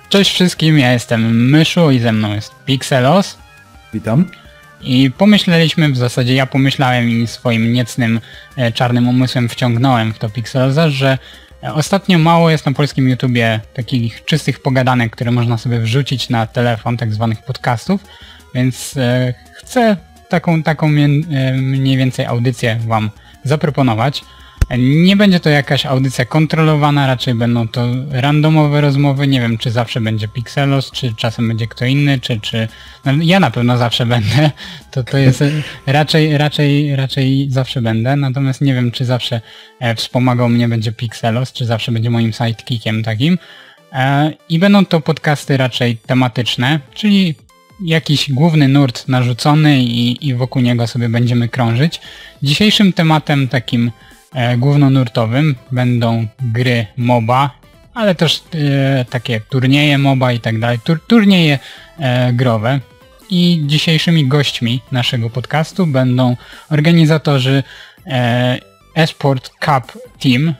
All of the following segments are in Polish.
Cześć wszystkim, ja jestem Myszu i ze mną jest Pixelos. Witam. I pomyśleliśmy, w zasadzie ja pomyślałem i swoim niecnym czarnym umysłem wciągnąłem w to Pixelosa, że ostatnio mało jest na polskim YouTubie takich czystych pogadanek, które można sobie wrzucić na telefon, tak zwanych podcastów, więc chcę taką mniej więcej audycję wam zaproponować. Nie będzie to jakaś audycja kontrolowana, raczej będą to randomowe rozmowy, nie wiem czy zawsze będzie Pixelos, czy czasem będzie kto inny, czy... No, ja na pewno zawsze będę, to jest raczej zawsze będę, natomiast nie wiem czy zawsze wspomagał mnie będzie Pixelos, czy zawsze będzie moim sidekickiem takim. I będą to podcasty raczej tematyczne, czyli jakiś główny nurt narzucony i wokół niego sobie będziemy krążyć. Dzisiejszym tematem takim głównonurtowym będą gry MOBA, ale też takie turnieje MOBA i tak dalej, turnieje growe. I dzisiejszymi gośćmi naszego podcastu będą organizatorzy eSport Cup Team,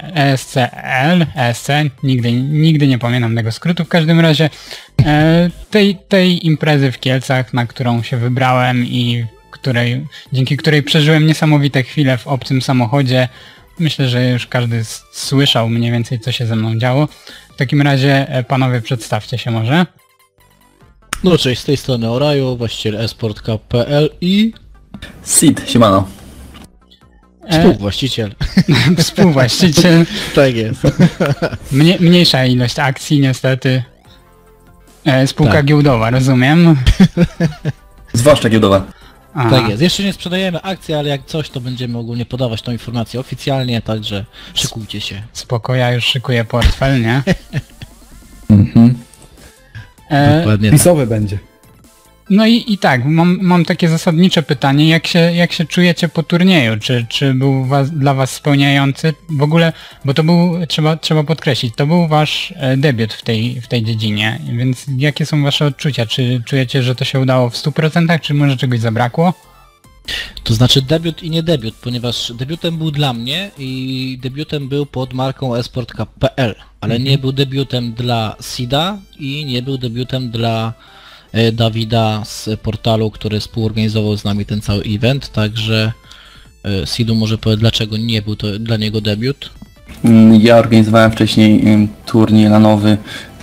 ESC, nigdy nie pamiętam tego skrótu, w każdym razie tej imprezy w Kielcach, na którą się wybrałem i dzięki której przeżyłem niesamowite chwile w obcym samochodzie. Myślę, że już każdy słyszał mniej więcej co się ze mną działo. W takim razie panowie przedstawcie się może. No cześć, z tej strony Oraju, właściciel eSportCup.pl i... Sid, siemano. Współwłaściciel. Współwłaściciel. Tak jest. Mniejsza ilość akcji niestety. Spółka tak. Giełdowa, rozumiem. Zwłaszcza giełdowa. Aha. Tak jest. Jeszcze nie sprzedajemy akcji, ale jak coś, to będziemy ogólnie podawać tą informację oficjalnie, także szykujcie się. Spoko, ja już szykuję portfel, nie? Dokładnie Pisowy tak. Będzie. No i tak, mam takie zasadnicze pytanie, jak się czujecie po turnieju? Czy był dla was spełniający? W ogóle, bo to był, trzeba podkreślić, to był wasz debiut w tej dziedzinie, więc jakie są wasze odczucia? Czy czujecie, że to się udało w 100%, czy może czegoś zabrakło? To znaczy debiut i nie debiut, ponieważ debiutem był dla mnie i debiutem był pod marką eSportCup.pl, ale nie był debiutem dla Sida i nie był debiutem dla Dawida z portalu, który współorganizował z nami ten cały event, także Sidu może powie, dlaczego nie był to dla niego debiut. Ja organizowałem wcześniej turniej lanowy,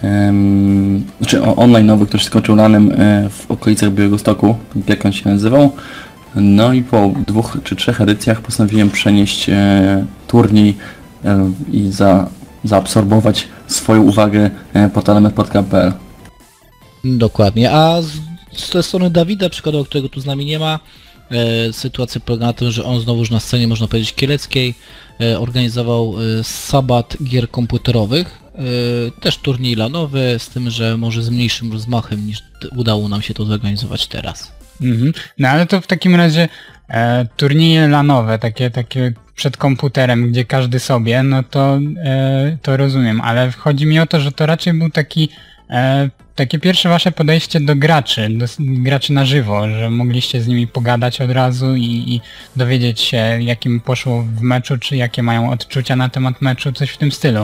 znaczy online-nowy, który się skończył lanem w okolicach Białegostoku, jak on się nazywał. No i po 2 czy 3 edycjach postanowiłem przenieść turniej i zaabsorbować swoją uwagę portalem eSportCup.pl. Dokładnie, a z strony Dawida, przykładowo, którego tu z nami nie ma, sytuacja polega na tym, że on znowuż na scenie, można powiedzieć, kieleckiej organizował sabat gier komputerowych, też turniej lanowy, z tym, że może z mniejszym rozmachem niż udało nam się to zorganizować teraz. No ale to w takim razie turnieje lanowe, takie przed komputerem, gdzie każdy sobie, no to rozumiem, ale chodzi mi o to, że to raczej był takie pierwsze wasze podejście do graczy na żywo, że mogliście z nimi pogadać od razu i dowiedzieć się jakim poszło w meczu, czy jakie mają odczucia na temat meczu, coś w tym stylu.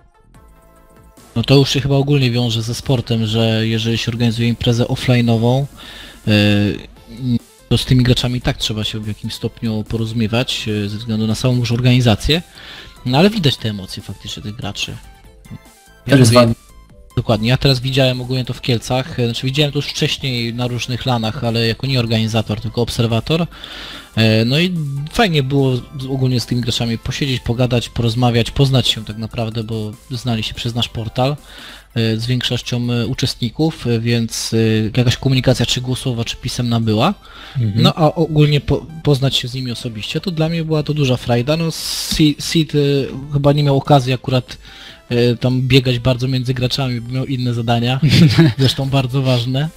No to już się chyba ogólnie wiąże ze sportem, że jeżeli się organizuje imprezę offline'ową, to z tymi graczami tak trzeba się w jakimś stopniu porozumiewać, ze względu na samą już organizację, no ale widać te emocje faktycznie tych graczy. Dokładnie, ja teraz widziałem ogólnie to w Kielcach, znaczy widziałem to już wcześniej na różnych lanach, ale jako nie organizator, tylko obserwator. No i fajnie było ogólnie z tymi graczami posiedzieć, pogadać, porozmawiać, poznać się tak naprawdę, bo znali się przez nasz portal z większością uczestników, więc jakaś komunikacja czy głosowa, czy pisemna była. No a ogólnie poznać się z nimi osobiście, to dla mnie była to duża frajda. No Sid chyba nie miał okazji akurat tam biegać bardzo między graczami, bo miał inne zadania, zresztą bardzo ważne.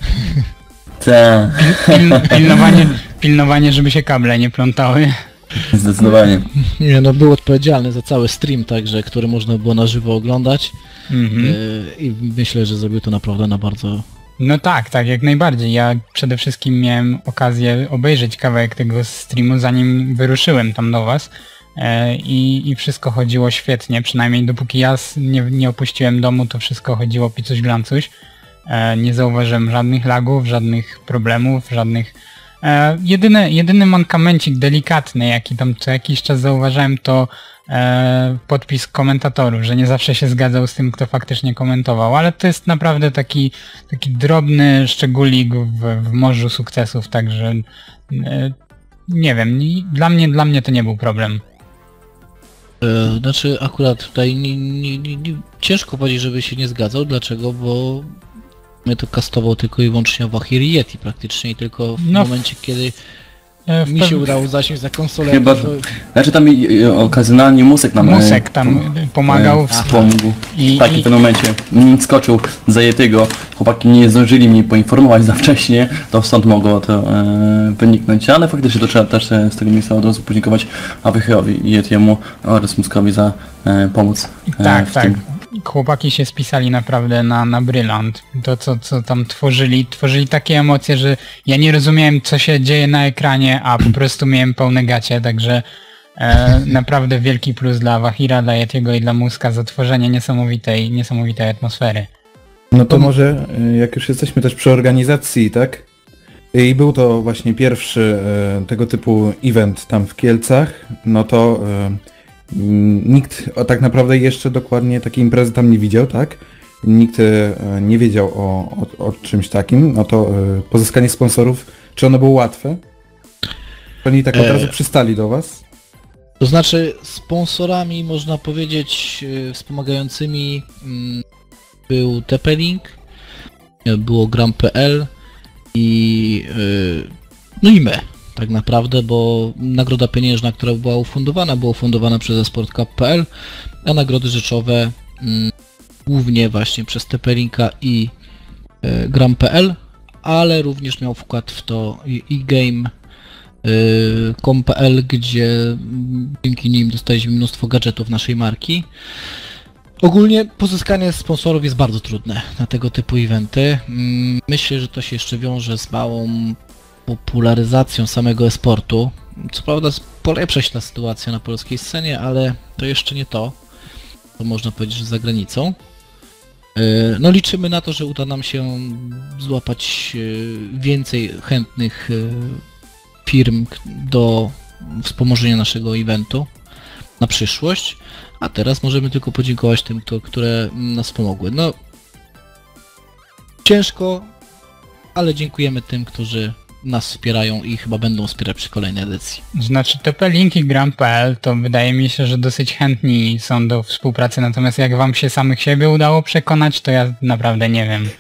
Pilnowanie, żeby się kable nie plątały. Zdecydowanie. Nie, no był odpowiedzialny za cały stream, także który można było na żywo oglądać. I myślę, że zrobił to naprawdę na bardzo... No tak, jak najbardziej. Ja przede wszystkim miałem okazję obejrzeć kawałek tego streamu, zanim wyruszyłem tam do was. i wszystko chodziło świetnie, przynajmniej dopóki ja nie opuściłem domu, to wszystko chodziło picuś glancuś. Nie zauważyłem żadnych lagów, żadnych problemów, żadnych... Jedyny mankamencik delikatny, jaki tam co jakiś czas zauważyłem, to podpis komentatorów, że nie zawsze się zgadzał z tym, kto faktycznie komentował, ale to jest naprawdę taki drobny szczególik w morzu sukcesów, także nie wiem, dla mnie to nie był problem. Znaczy akurat tutaj ciężko powiedzieć, żeby się nie zgadzał. Dlaczego? Bo mnie to kastował tylko i wyłącznie Wahir i Yeti praktycznie i tylko w momencie, kiedy mi się udało zasiąść za konsolę. Chyba, to... Znaczy tam okazjonalnie Musek nam pomagał. Pomógł. Tak, i w pewnym momencie skoczył za Yetiego. Chłopaki nie zdążyli mnie poinformować za wcześnie, to stąd mogło to wyniknąć, ale faktycznie to trzeba też z tego miejsca od razu podziękować Awycherowi i Yetiemu oraz Muskowi za pomoc. Tak. Chłopaki się spisali naprawdę na brylant. To co tam tworzyli takie emocje, że ja nie rozumiałem, co się dzieje na ekranie, a po prostu miałem pełne gacie, także naprawdę wielki plus dla Wahira, dla Yetiego i dla Muska za tworzenie niesamowitej atmosfery. No to może, jak już jesteśmy też przy organizacji, tak? I był to właśnie pierwszy tego typu event tam w Kielcach, no to nikt tak naprawdę jeszcze dokładnie takiej imprezy tam nie widział, tak? Nikt nie wiedział o czymś takim, no to pozyskanie sponsorów, czy ono było łatwe? Oni tak od razu przystali do was? To znaczy sponsorami, można powiedzieć, wspomagającymi był TP-Link, było Gram.pl i i my. Tak naprawdę, bo nagroda pieniężna, która była ufundowana przez eSport.pl, a nagrody rzeczowe głównie właśnie przez TP-Linka i Gram.pl, ale również miał wkład w to eGame.com.pl, gdzie dzięki nim dostaliśmy mnóstwo gadżetów naszej marki. Ogólnie pozyskanie sponsorów jest bardzo trudne na tego typu eventy. Myślę, że to się jeszcze wiąże z małą popularyzacją samego e-sportu. Co prawda polepsza się ta sytuacja na polskiej scenie, ale to jeszcze nie to. To można powiedzieć, że za granicą. No liczymy na to, że uda nam się złapać więcej chętnych firm do wspomożenia naszego eventu na przyszłość. A teraz możemy tylko podziękować tym, które nas pomogły. No ciężko, ale dziękujemy tym, którzy nas wspierają i chyba będą wspierać przy kolejnej edycji. Znaczy TP-Link i Gram.pl to wydaje mi się, że dosyć chętni są do współpracy, natomiast jak wam się samych siebie udało przekonać, to ja naprawdę nie wiem.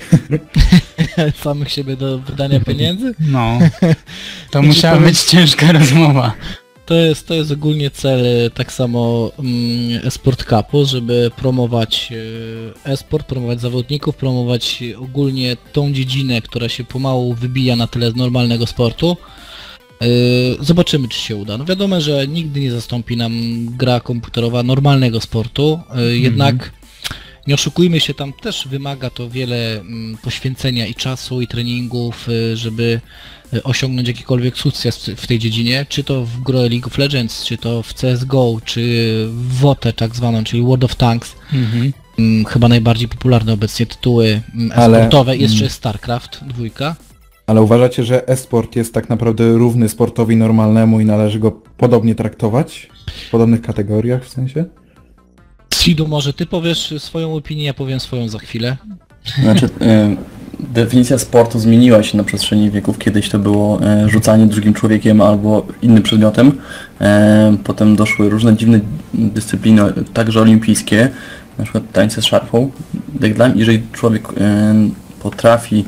Samych siebie do wydania pieniędzy? No, to musiała być ciężka rozmowa. To jest ogólnie cel tak samo eSport Cupu, żeby promować e-sport, promować zawodników, promować ogólnie tą dziedzinę, która się pomału wybija na tle normalnego sportu. Zobaczymy, czy się uda. No wiadomo, że nigdy nie zastąpi nam gra komputerowa normalnego sportu, jednak nie oszukujmy się, tam też wymaga to wiele poświęcenia i czasu, i treningów, żeby osiągnąć jakikolwiek sukces w tej dziedzinie, czy to w grze League of Legends, czy to w CSGO, czy w WOT tak zwaną, czyli World of Tanks. Chyba najbardziej popularne obecnie tytuły e-sportowe, jeszcze jest StarCraft 2. Ale uważacie, że e-sport jest tak naprawdę równy sportowi normalnemu i należy go podobnie traktować? W podobnych kategoriach w sensie? Sidu, może ty powiesz swoją opinię, ja powiem swoją za chwilę. Znaczy, definicja sportu zmieniła się na przestrzeni wieków. Kiedyś to było rzucanie drugim człowiekiem albo innym przedmiotem. Potem doszły różne dziwne dyscypliny, także olimpijskie, na przykład tańce z szarfą. Jeżeli człowiek potrafi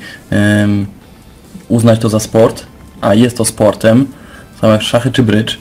uznać to za sport, a jest to sportem, tak jak szachy czy brydż,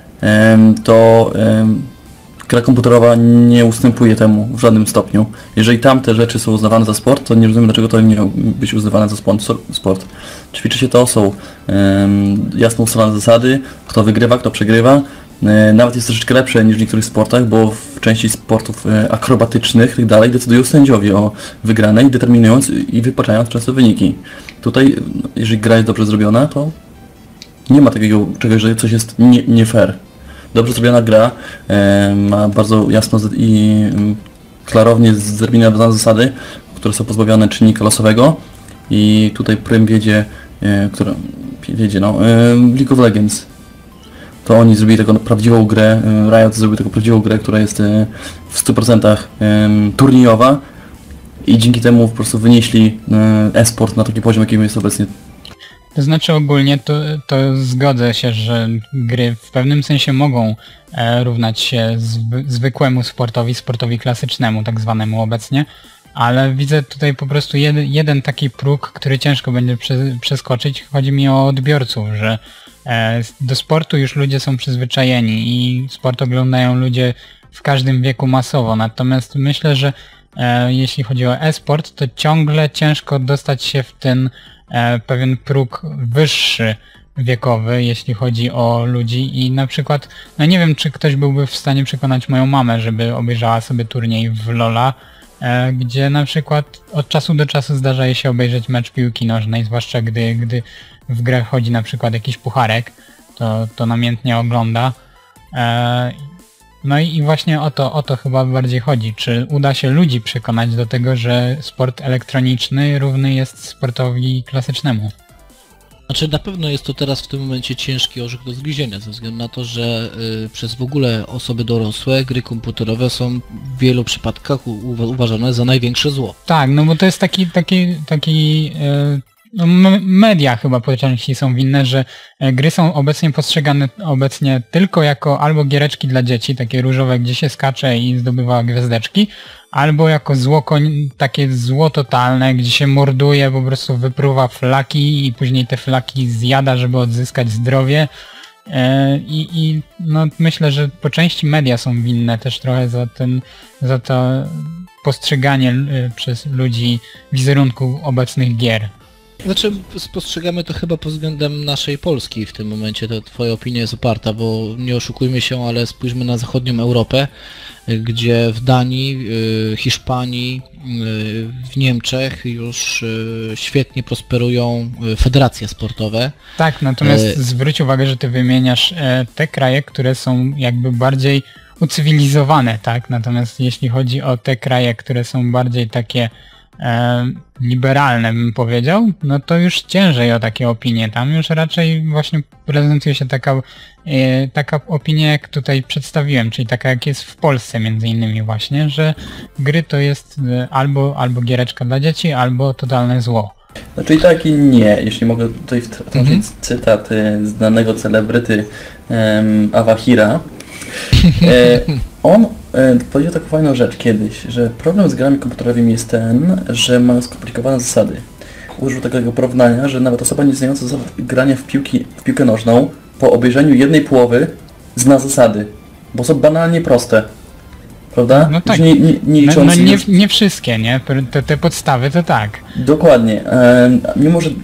to gra komputerowa nie ustępuje temu w żadnym stopniu. Jeżeli tamte rzeczy są uznawane za sport, to nie rozumiem, dlaczego to nie miało być uznawane za sport. Ćwiczy się to, są jasno ustalone zasady, kto wygrywa, kto przegrywa. Nawet jest troszeczkę lepsze niż w niektórych sportach, bo w części sportów akrobatycznych i dalej decydują sędziowie o wygranej, determinując i wypaczając często wyniki. Tutaj, jeżeli gra jest dobrze zrobiona, to nie ma takiego czegoś, że coś jest nie fair. dobrze zrobiona gra, ma bardzo jasno i klarownie zdeterminowane zasady, które są pozbawione czynnika losowego i tutaj prym wiedzie, League of Legends. To oni zrobili taką prawdziwą grę, Riot zrobił taką prawdziwą grę, która jest w 100% turniejowa i dzięki temu po prostu wynieśli e-sport na taki poziom, jakim jest obecnie. To znaczy ogólnie to zgodzę się, że gry w pewnym sensie mogą równać się zwykłemu sportowi klasycznemu, tak zwanemu obecnie, ale widzę tutaj po prostu jeden taki próg, który ciężko będzie przeskoczyć. Chodzi mi o odbiorców, że do sportu już ludzie są przyzwyczajeni i sport oglądają ludzie w każdym wieku masowo, natomiast myślę, że jeśli chodzi o e-sport, to ciągle ciężko dostać się w ten pewien próg wyższy wiekowy, jeśli chodzi o ludzi i na przykład, no nie wiem, czy ktoś byłby w stanie przekonać moją mamę, żeby obejrzała sobie turniej w LoL'a, gdzie na przykład od czasu do czasu zdarza jej się obejrzeć mecz piłki nożnej, zwłaszcza gdy w grę wchodzi na przykład jakiś pucharek, to namiętnie ogląda. No i właśnie o to chyba bardziej chodzi. Czy uda się ludzi przekonać do tego, że sport elektroniczny równy jest sportowi klasycznemu? Znaczy na pewno jest to teraz w tym momencie ciężki orzech do zgryzienia, ze względu na to, że przez w ogóle osoby dorosłe gry komputerowe są w wielu przypadkach uważane za największe zło. Tak, no bo to jest taki no media chyba po części są winne, że gry są obecnie postrzegane tylko jako albo giereczki dla dzieci, takie różowe, gdzie się skacze i zdobywa gwiazdeczki, albo jako takie zło totalne, gdzie się morduje, po prostu wypruwa flaki i później te flaki zjada, żeby odzyskać zdrowie. I no myślę, że po części media są winne też trochę za to postrzeganie przez ludzi wizerunku obecnych gier. Znaczy spostrzegamy to chyba pod względem naszej Polski w tym momencie, to twoja opinia jest oparta, bo nie oszukujmy się, ale spójrzmy na zachodnią Europę, gdzie w Danii, Hiszpanii, w Niemczech już świetnie prosperują federacje sportowe. Tak, natomiast zwróć uwagę, że ty wymieniasz te kraje, które są jakby bardziej ucywilizowane, tak? Natomiast jeśli chodzi o te kraje, które są bardziej takie liberalne, bym powiedział, no to już ciężej o takie opinie. Tam już raczej właśnie prezentuje się taka opinia, jak tutaj przedstawiłem, czyli taka jak jest w Polsce między innymi właśnie, że gry to jest albo giereczka dla dzieci, albo totalne zło. Znaczy i tak i nie, jeśli mogę tutaj wtrącić cytat znanego celebryty Awahira. On powiedział taką fajną rzecz kiedyś, że problem z grami komputerowymi jest ten, że mają skomplikowane zasady. Użył takiego porównania, że nawet osoba nie znająca zasad grania w piłkę nożną po obejrzeniu jednej połowy zna zasady, bo są banalnie proste. Prawda? No tak, nie wszystkie, nie? Te podstawy to tak. Dokładnie. Mimo, że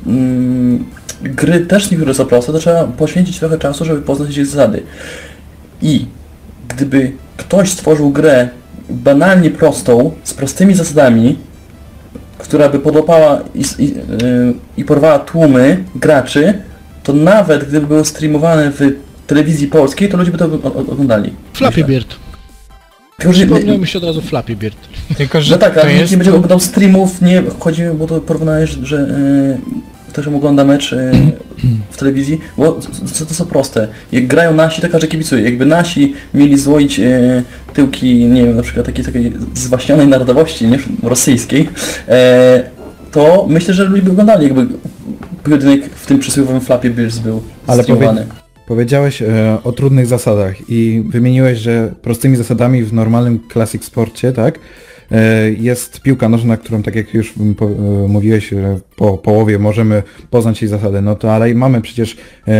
gry też niektóre są proste, to trzeba poświęcić trochę czasu, żeby poznać ich zasady. I gdyby ktoś stworzył grę banalnie prostą, z prostymi zasadami, która by podłapała i porwała tłumy graczy, to nawet gdyby było streamowane w telewizji polskiej, to ludzie by to oglądali. Flappy Bird. Przypomniał mi się od razu Flappy Bird. Tylko, że no tak, ale nikt nie będzie to... oglądał streamów, nie chodzi, bo to porównałeś, że też ogląda mecz w telewizji, bo to są proste. Jak grają nasi, to każdy kibicuje. Jakby nasi mieli złoić tyłki, nie wiem, na przykład takiej zwaśnionej narodowości, nie, rosyjskiej, to myślę, że ludzie by oglądali, jakby pojedynek w tym przysłowiowym Flappy Bird był streamowany. Powiedziałeś o trudnych zasadach i wymieniłeś, że prostymi zasadami w normalnym classic sporcie, tak? Jest piłka nożna, którą tak jak już mówiłeś, po połowie możemy poznać jej zasady, no to ale mamy przecież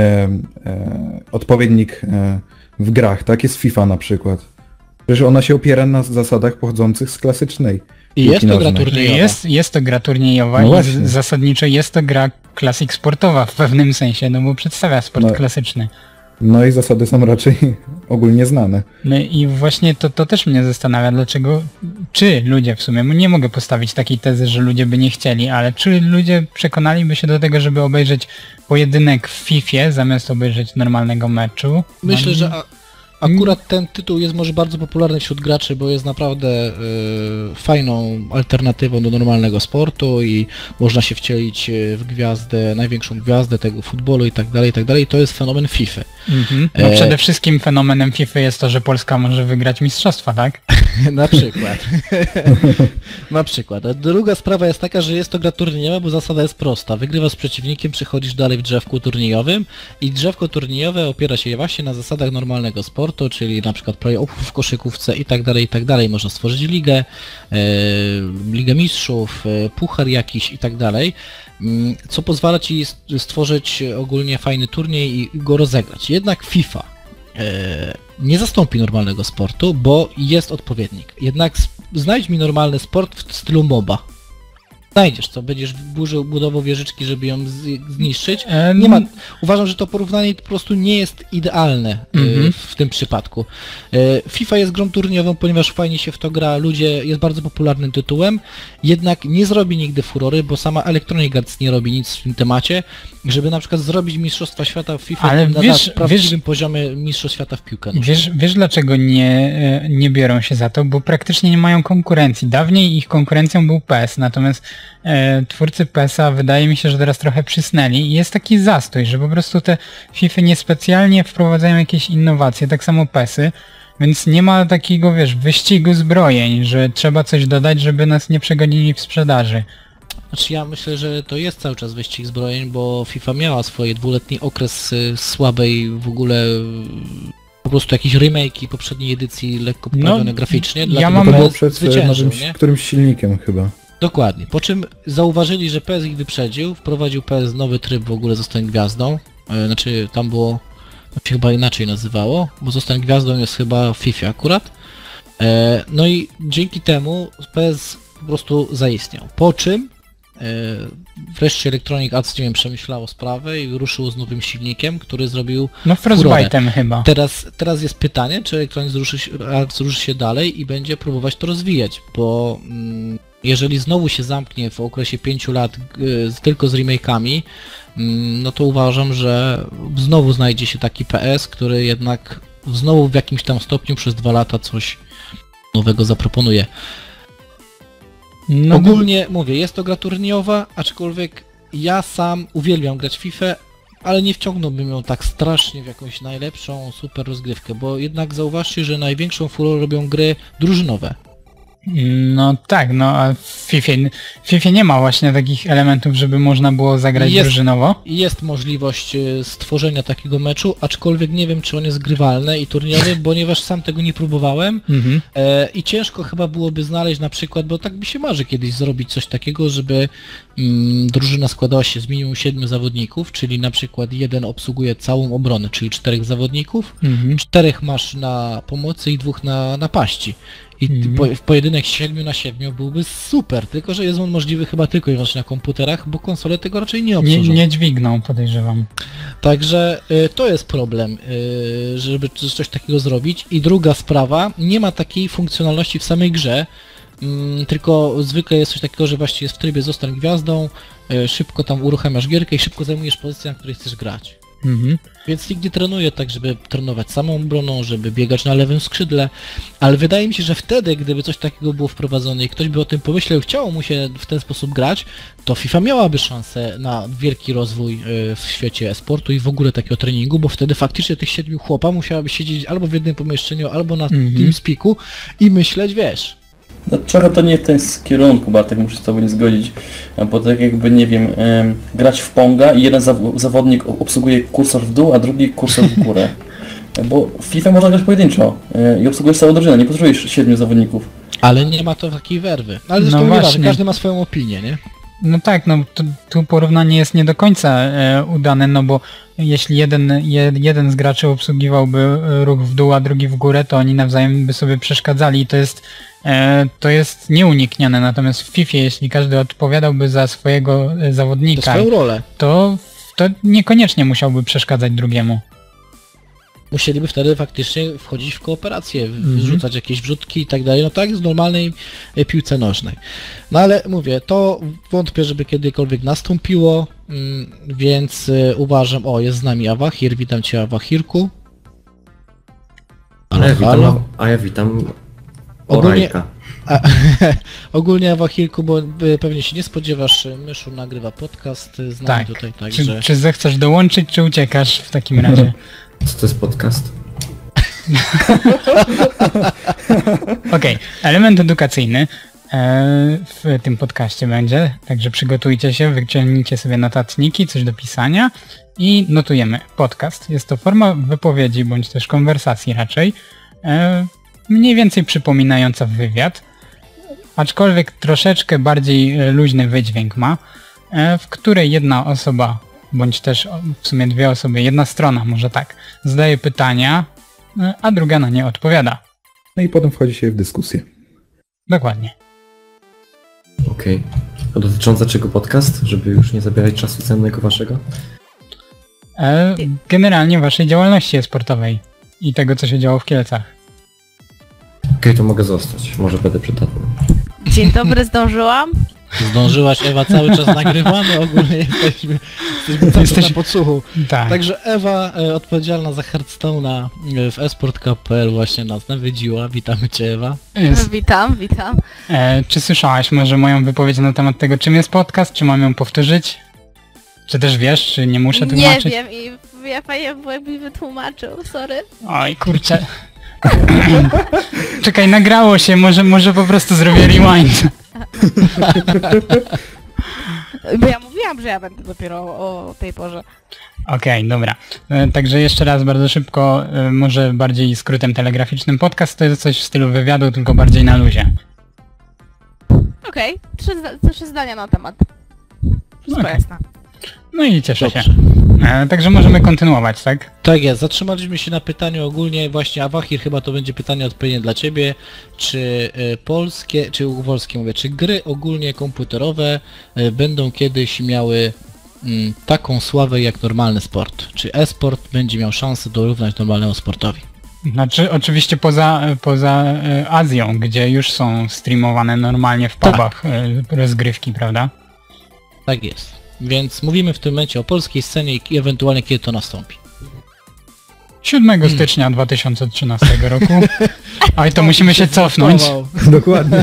odpowiednik w grach, tak? Jest FIFA na przykład. Przecież ona się opiera na zasadach pochodzących z klasycznej. I jest to gra turniejowa. Jest to gra turniejowa no i zasadniczo jest to gra classic sportowa w pewnym sensie, no bo przedstawia sport klasyczny. No i zasady są raczej ogólnie znane. No i właśnie to też mnie zastanawia, dlaczego, czy ludzie w sumie, nie mogę postawić takiej tezy, że ludzie by nie chcieli, ale czy ludzie przekonaliby się do tego, żeby obejrzeć pojedynek w Fifie zamiast obejrzeć normalnego meczu? Myślę, że Akurat ten tytuł jest może bardzo popularny wśród graczy, bo jest naprawdę fajną alternatywą do normalnego sportu i można się wcielić w gwiazdę, największą gwiazdę tego futbolu i tak dalej, i tak dalej. To jest fenomen FIFA. No przede wszystkim fenomenem FIFA jest to, że Polska może wygrać mistrzostwa, tak? Na przykład. Na przykład. A druga sprawa jest taka, że jest to gra turniejowa, bo zasada jest prosta. Wygrywasz z przeciwnikiem, przechodzisz dalej w drzewku turniejowym i drzewko turniejowe opiera się właśnie na zasadach normalnego sportu, czyli na przykład play-offów w koszykówce i tak dalej, i tak dalej. Można stworzyć ligę, ligę mistrzów, puchar jakiś i tak dalej, co pozwala ci stworzyć ogólnie fajny turniej i go rozegrać. Jednak FIFA nie zastąpi normalnego sportu, bo jest odpowiednik. Jednak znajdź mi normalny sport w stylu MOBA. Znajdziesz, co będziesz budował wieżyczki, żeby ją zniszczyć. Nie ma. Uważam, że to porównanie po prostu nie jest idealne w tym przypadku. FIFA jest grą turniejową, ponieważ fajnie się w to gra, jest bardzo popularnym tytułem, jednak nie zrobi nigdy furory, bo sama Electronic Arts nie robi nic w tym temacie, żeby na przykład zrobić Mistrzostwa Świata w FIFA ale na prawdziwym poziomie Mistrzostw Świata w piłkę nożną. Wiesz dlaczego nie biorą się za to? Bo praktycznie nie mają konkurencji. Dawniej ich konkurencją był PES, natomiast twórcy PES-a wydaje mi się, że teraz trochę przysnęli i jest taki zastój, że po prostu te FIFA niespecjalnie wprowadzają jakieś innowacje, tak samo PES-y, więc nie ma takiego, wyścigu zbrojeń, że trzeba coś dodać, żeby nas nie przegonili w sprzedaży. Znaczy ja myślę, że to jest cały czas wyścig zbrojeń, bo FIFA miała swoje dwuletni okres słabej w ogóle, po prostu jakieś remake'i poprzedniej edycji lekko poprawione graficznie, to było przed którymś silnikiem chyba. Dokładnie, po czym zauważyli, że PS ich wyprzedził, wprowadził PS nowy tryb w ogóle Zostań Gwiazdą, znaczy tam było, to się chyba inaczej nazywało, bo Zostań Gwiazdą jest chyba w FIFA akurat, no i dzięki temu PS po prostu zaistniał, po czym wreszcie Electronic Arts przemyślało sprawę i ruszyło z nowym silnikiem, który zrobił Frostbite'em chyba. Teraz jest pytanie, czy Electronic Arts ruszy się dalej i będzie próbować to rozwijać, bo jeżeli znowu się zamknie w okresie 5 lat tylko z remake'ami, no to uważam, że znowu znajdzie się taki PS, który jednak znowu w jakimś tam stopniu przez 2 lata coś nowego zaproponuje. No ogólnie mówię, jest to gra turniejowa, aczkolwiek ja sam uwielbiam grać w FIFA, ale nie wciągnąłbym ją tak strasznie w jakąś najlepszą super rozgrywkę, bo jednak zauważcie, że największą furorę robią gry drużynowe. No tak, a w FIFA nie ma właśnie takich elementów, żeby można było zagrać drużynowo. Jest możliwość stworzenia takiego meczu, aczkolwiek nie wiem, czy on jest grywalny i turniejowy, ponieważ sam tego nie próbowałem i ciężko chyba byłoby znaleźć na przykład, bo tak mi się marzy kiedyś zrobić coś takiego, żeby drużyna składała się z minimum 7 zawodników, czyli na przykład jeden obsługuje całą obronę, czyli 4 zawodników, 4 masz na pomocy i 2 na napaści. I pojedynek 7 na 7 byłby super, tylko że jest on możliwy chyba tylko i wyłącznie na komputerach, bo konsole tego raczej nie obsłużą. Nie dźwigną, podejrzewam. Także to jest problem, żeby coś takiego zrobić. I druga sprawa, nie ma takiej funkcjonalności w samej grze, tylko zwykle jest coś takiego, że właściwie jest w trybie Zostań Gwiazdą, szybko tam uruchamiasz gierkę i szybko zajmujesz pozycję, na której chcesz grać. Więc nikt nie trenuje tak, żeby trenować samą obroną, żeby biegać na lewym skrzydle, ale wydaje mi się, że wtedy, gdyby coś takiego było wprowadzone i ktoś by o tym pomyślał, chciało mu się w ten sposób grać, to FIFA miałaby szansę na wielki rozwój w świecie e-sportu i w ogóle takiego treningu, bo wtedy faktycznie tych 7 chłopa musiałaby siedzieć albo w jednym pomieszczeniu, albo na TeamSpeaku i myśleć, wiesz. No trochę to nie w tym kierunku, Bartek, muszę z tobą nie zgodzić, bo tak jakby, nie wiem, grać w Ponga i jeden zawodnik obsługuje kursor w dół, a drugi kursor w górę. Bo w FIFA można grać pojedynczo i obsługujesz całą drużynę, nie potrzebujesz 7 zawodników. Ale nie ma to takiej werwy. Ale zresztą nie każdy ma swoją opinię, nie? No tak, tu porównanie jest nie do końca udane, bo jeśli jeden z graczy obsługiwałby ruch w dół, a drugi w górę, to oni nawzajem by sobie przeszkadzali i to jest nieuniknione. Natomiast w FIFA, jeśli każdy odpowiadałby za swojego zawodnika, swoją rolę, to niekoniecznie musiałby przeszkadzać drugiemu. Musieliby wtedy faktycznie wchodzić w kooperację, wrzucać jakieś wrzutki i tak dalej, no tak jest w normalnej piłce nożnej. No ale mówię, to wątpię, żeby kiedykolwiek nastąpiło, więc uważam, jest z nami Awahir, witam Cię Awahirku. A ja witam Ogólnie, Orajka. ogólnie Ewa Hilku, bo pewnie się nie spodziewasz, Myszu nagrywa podcast z nami Tak. tutaj, także... Czy zechcesz dołączyć, czy uciekasz w takim razie? Co to jest podcast? Okej, element edukacyjny w tym podcaście będzie, także przygotujcie się, wyciągnijcie sobie notatniki, coś do pisania i notujemy. Podcast jest to forma wypowiedzi, bądź też konwersacji raczej, mniej więcej przypominająca wywiad, aczkolwiek troszeczkę bardziej luźny wydźwięk ma, w której jedna osoba, bądź też w sumie dwie osoby, jedna strona, może tak, zadaje pytania, a druga na nie odpowiada. No i potem wchodzi się w dyskusję. Dokładnie. Okej. A dotycząca czego podcast? Żeby już nie zabierać czasu cennego waszego? Generalnie waszej działalności sportowej i tego, co się działo w Kielcach. Okej, to mogę zostać. Może będę przydatny. Dzień dobry, zdążyłam. Zdążyłaś, Ewa, cały czas nagrywamy, ogólnie jesteśmy cały czas na podsłuchu. Tak. Także Ewa, odpowiedzialna za Hearthstone'a w esport.pl właśnie nas nawiedziła. Witamy Cię, Ewa. Witam. Czy słyszałaś może moją wypowiedź na temat tego, czym jest podcast? Czy mam ją powtórzyć? Czy też wiesz, czy nie muszę tłumaczyć? Nie wiem i ja fajnie było, jakbyś mi wytłumaczył, sorry. Oj, kurczę. Czekaj, nagrało się, może po prostu zrobię rewind. Bo ja mówiłam, że ja będę dopiero o tej porze. Okej, dobra. Także jeszcze raz bardzo szybko, może bardziej skrótem telegraficznym. Podcast to jest coś w stylu wywiadu, tylko bardziej na luzie. Okej, trzy zdania na temat. Wszystko Okej. jasne. No i cieszę się. Dobrze. Także możemy kontynuować, tak? Tak jest, zatrzymaliśmy się na pytaniu ogólnie, właśnie Awahir, chyba to będzie pytanie odpowiednie dla Ciebie, czy czy gry ogólnie komputerowe będą kiedyś miały taką sławę jak normalny sport? Czy e-sport będzie miał szansę dorównać normalnemu sportowi? Znaczy oczywiście poza Azją, gdzie już są streamowane normalnie w pubach rozgrywki, prawda? Tak jest. Więc mówimy w tym momencie o polskiej scenie i ewentualnie kiedy to nastąpi. 7 stycznia 2013 roku. Oj, to musimy się cofnąć. Dokładnie.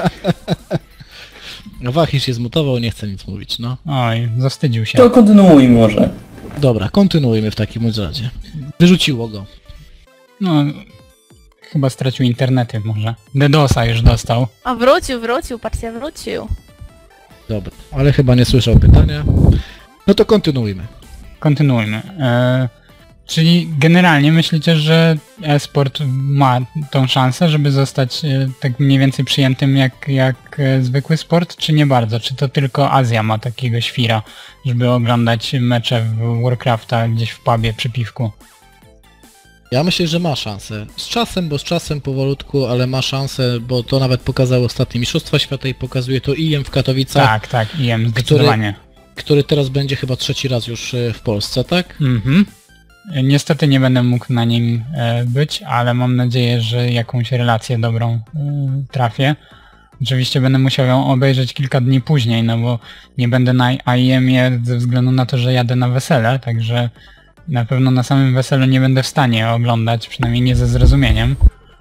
Awahir się zmutował, nie chce nic mówić, no. Oj, zawstydził się. To kontynuuj może. Dobra, kontynuujmy w takim razie. Wyrzuciło go. No, chyba stracił internety może. DDoSa już dostał. O, wrócił, patrzcie, wrócił. Dobra, ale chyba nie słyszał pytania. No to kontynuujmy. Kontynuujmy. Czyli generalnie myślicie, że e-sport ma tą szansę, żeby zostać tak mniej więcej przyjętym jak zwykły sport, czy nie bardzo? Czy to tylko Azja ma takiego świra, żeby oglądać mecze w Warcrafta gdzieś w pubie przy piwku? Ja myślę, że ma szansę. Z czasem powolutku, ale ma szansę, bo to nawet pokazały ostatnie Mistrzostwa Świata i pokazuje to IEM w Katowicach. Tak, IEM zdecydowanie. Który teraz będzie chyba 3. raz już w Polsce, tak? Mhm. Niestety nie będę mógł na nim być, ale mam nadzieję, że jakąś relację dobrą trafię. Oczywiście będę musiał ją obejrzeć kilka dni później, no bo nie będę na IEM-ie ze względu na to, że jadę na wesele, także na pewno na samym weselu nie będę w stanie oglądać, przynajmniej nie ze zrozumieniem.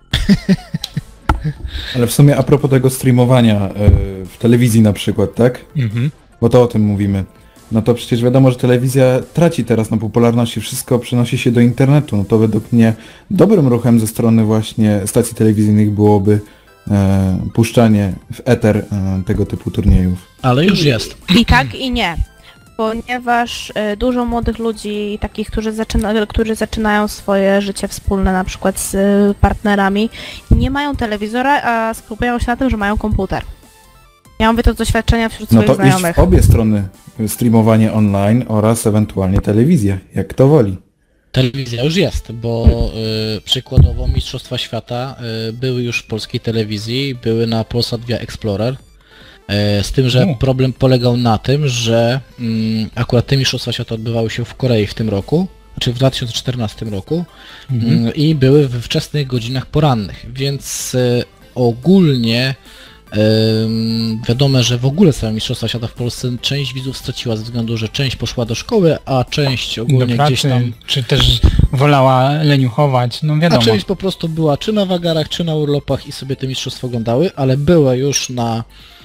Ale w sumie a propos tego streamowania w telewizji na przykład, tak? Mhm. Bo to o tym mówimy. No to przecież wiadomo, że telewizja traci teraz na popularności, wszystko przenosi się do internetu. No to według mnie dobrym ruchem ze strony właśnie stacji telewizyjnych byłoby puszczanie w eter tego typu turniejów. Ale już jest. I tak i nie. Ponieważ dużo młodych ludzi, takich, którzy zaczynają swoje życie wspólne, na przykład z partnerami, nie mają telewizora, a skupiają się na tym, że mają komputer. Ja mówię to z doświadczenia wśród No swoich to iść znajomych. w obie strony, streamowanie online oraz ewentualnie telewizja, jak kto woli. Telewizja już jest, bo przykładowo Mistrzostwa Świata były już w polskiej telewizji, były na Polsat Via Explorer. Z tym, że problem polegał na tym, że akurat te Mistrzostwa Świata odbywały się w Korei w tym roku, znaczy w 2014 roku i były we wczesnych godzinach porannych, więc ogólnie Wiadomo, że w ogóle całe Mistrzostwa Świata w Polsce część widzów straciła ze względu, że część poszła do szkoły, a część Do ogólnie pracy, gdzieś tam... czy też wolała leniuchować, no A wiadomo. część po prostu była czy na wagarach, czy na urlopach i sobie te mistrzostwa oglądały, ale była już na...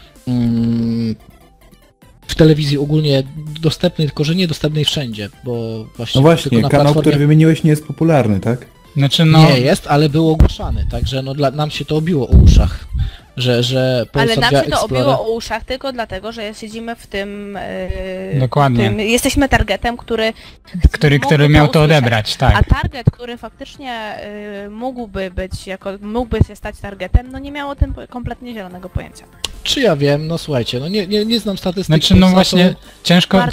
w telewizji ogólnie dostępnej, tylko że nie dostępnej wszędzie, bo właśnie... No właśnie, tylko na kanał, platformie który wymieniłeś, nie jest popularny, tak? Znaczy no... nie jest, ale był ogłaszany, także no nam się to obiło o uszach, że Ale Polsat nam Via się to Explorer... obiło o uszach tylko dlatego, że siedzimy w tym... Dokładnie. jesteśmy targetem, który Który miał to usłyszeć. odebrać, tak. A target, który faktycznie mógłby się stać targetem, no nie miało o tym kompletnie zielonego pojęcia. Czy ja wiem, no słuchajcie, no nie znam statystyk. Znaczy no za właśnie to... ciężko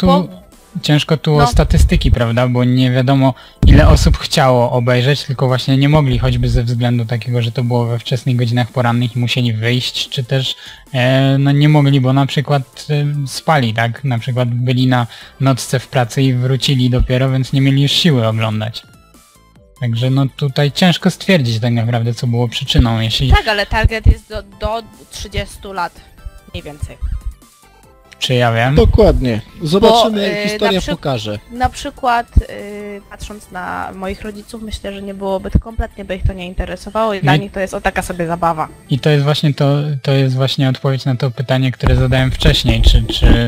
tu No. o statystyki, prawda, bo nie wiadomo ile osób chciało obejrzeć, tylko właśnie nie mogli, choćby ze względu takiego, że to było we wczesnych godzinach porannych i musieli wyjść, czy też no nie mogli, bo na przykład spali, tak, na przykład byli na nocce w pracy i wrócili dopiero, więc nie mieli już siły oglądać. Także no tutaj ciężko stwierdzić tak naprawdę, co było przyczyną, jeśli... Tak, ale target jest do 30 lat, mniej więcej. Czy ja wiem? Dokładnie. Zobaczymy, Bo, jak historia na pokaże. Na przykład, patrząc na moich rodziców, myślę, że nie byłoby to kompletnie, by ich to nie interesowało i dla nich to jest taka sobie zabawa. I to jest właśnie to jest właśnie odpowiedź na to pytanie, które zadałem wcześniej, czy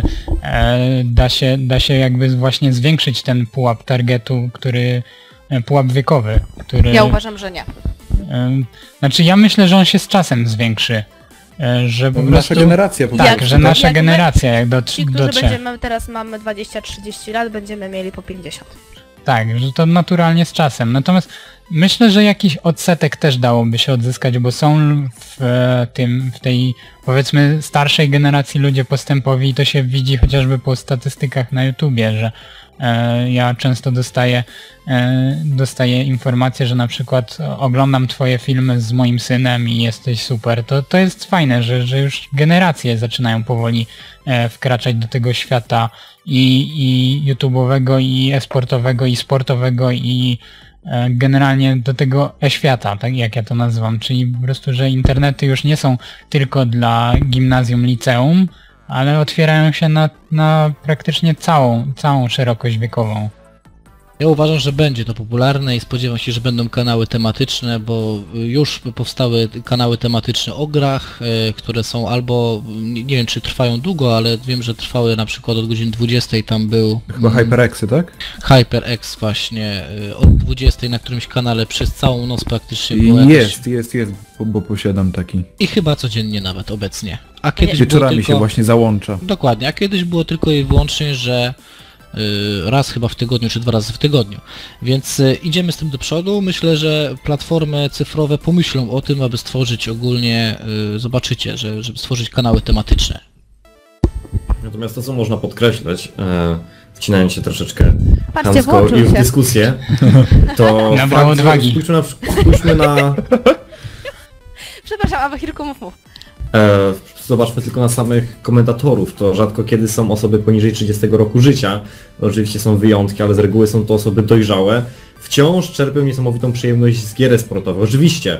da się jakby właśnie zwiększyć ten pułap targetu, pułap wiekowy, który... Ja uważam, że nie. Znaczy ja myślę, że on się z czasem zwiększy. Że po Nasza prostu... generacja po Tak, prostu. że nasza Jak my- generacja jak Ci, którzy dotrze. teraz mamy 20-30 lat, będziemy mieli po 50. Tak, że to naturalnie z czasem. Natomiast myślę, że jakiś odsetek też dałoby się odzyskać, bo są w tej powiedzmy starszej generacji ludzie postępowi i to się widzi chociażby po statystykach na YouTubie, że ja często dostaję informacje, że na przykład oglądam twoje filmy z moim synem i jesteś super. To jest fajne, że już generacje zaczynają powoli wkraczać do tego świata i YouTube'owego, i e-sportowego, i sportowego, i generalnie do tego e-świata, tak jak ja to nazywam, czyli po prostu, że internety już nie są tylko dla gimnazjum, liceum, ale otwierają się na praktycznie całą szerokość wiekową. Ja uważam, że będzie to popularne i spodziewam się, że będą kanały tematyczne, bo już powstały kanały tematyczne o grach, które są albo, nie wiem czy trwają długo, ale wiem, że trwały na przykład od godziny 20 tam był... Chyba HyperXy, tak? HyperX właśnie, od 20 na którymś kanale przez całą noc praktycznie było jakoś... Jest, bo posiadam taki. I chyba codziennie nawet obecnie. A kiedyś było Wieczorami tylko... się właśnie załącza. Dokładnie, a kiedyś było tylko i wyłącznie, że raz chyba w tygodniu, czy 2 razy w tygodniu. Więc idziemy z tym do przodu. Myślę, że platformy cyfrowe pomyślą o tym, aby stworzyć ogólnie, zobaczycie, żeby stworzyć kanały tematyczne. Natomiast to, co można podkreślać, wcinając się troszeczkę Patrzcie, chamsko włączył i w się. dyskusję, to Nabrał odwagi. spójrzmy na Przepraszam, Awa Chirku, mów. zobaczmy tylko na samych komentatorów. To rzadko kiedy są osoby poniżej 30 roku życia. Oczywiście są wyjątki, ale z reguły są to osoby dojrzałe. Wciąż czerpią niesamowitą przyjemność z gier sportowych. Oczywiście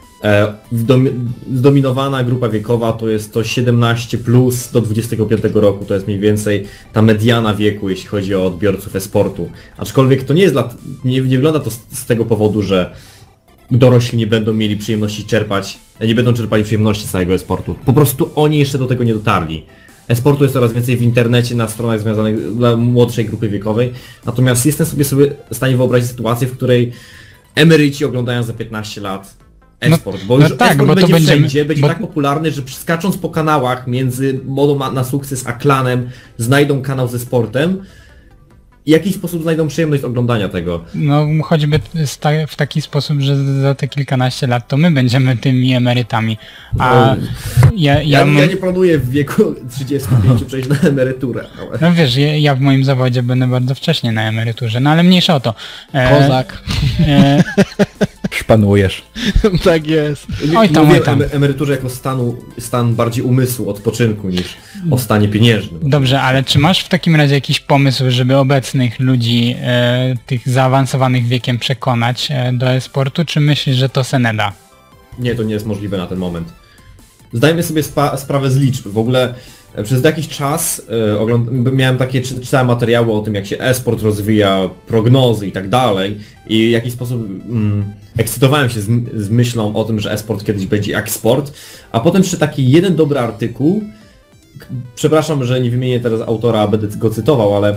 zdominowana grupa wiekowa to jest to 17 plus do 25 roku, to jest mniej więcej ta mediana wieku, jeśli chodzi o odbiorców e-sportu. Aczkolwiek to nie jest nie wygląda to z tego powodu, że dorośli nie będą mieli przyjemności nie będą czerpali przyjemności z całego e-sportu. Po prostu oni jeszcze do tego nie dotarli. E-sportu jest coraz więcej w internecie, na stronach związanych dla młodszej grupy wiekowej. Natomiast jestem sobie w stanie wyobrazić sytuację, w której emeryci oglądają za 15 lat e-sport, bo już tak, e-sport bo to będzie będziemy- wszędzie, będzie bo- tak popularny, że skacząc po kanałach między modą na sukces a klanem znajdą kanał ze sportem i w jakiś sposób znajdą przyjemność oglądania tego. No choćby w taki sposób, że za te kilkanaście lat to my będziemy tymi emerytami. A Ja nie planuję w wieku 35 przejść na emeryturę. Ale... no wiesz, ja w moim zawodzie będę bardzo wcześnie na emeryturze, no ale mniejsza o to. Kozak. Szpanujesz. Tak jest. Oj tam, Mówię oj tam. o emeryturze jako stan bardziej umysłu, odpoczynku niż o stanie pieniężnym. Dobrze, ale czy masz w takim razie jakiś pomysł, żeby obecnych ludzi, tych zaawansowanych wiekiem przekonać do e-sportu, czy myślisz, że to se nie da? Nie, to nie jest możliwe na ten moment. zdajmy sobie sprawę z liczb. W ogóle przez jakiś czas miałem czytałem materiały o tym, jak się e-sport rozwija, prognozy i tak dalej i w jaki sposób ekscytowałem się z myślą o tym, że e-sport kiedyś będzie jak sport, a potem przy taki jeden dobry artykuł, przepraszam, że nie wymienię teraz autora, będę go cytował, ale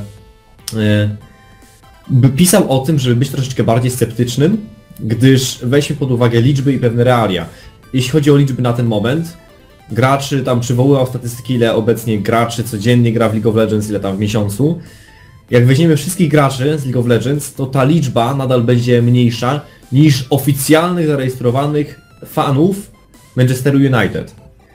pisał o tym, żeby być troszeczkę bardziej sceptycznym, gdyż weźmy pod uwagę liczby i pewne realia. Jeśli chodzi o liczby na ten moment, graczy, tam przywoływał statystyki, ile obecnie graczy codziennie gra w League of Legends, ile tam w miesiącu. Jak weźmiemy wszystkich graczy z League of Legends, to ta liczba nadal będzie mniejsza niż oficjalnych zarejestrowanych fanów Manchesteru United.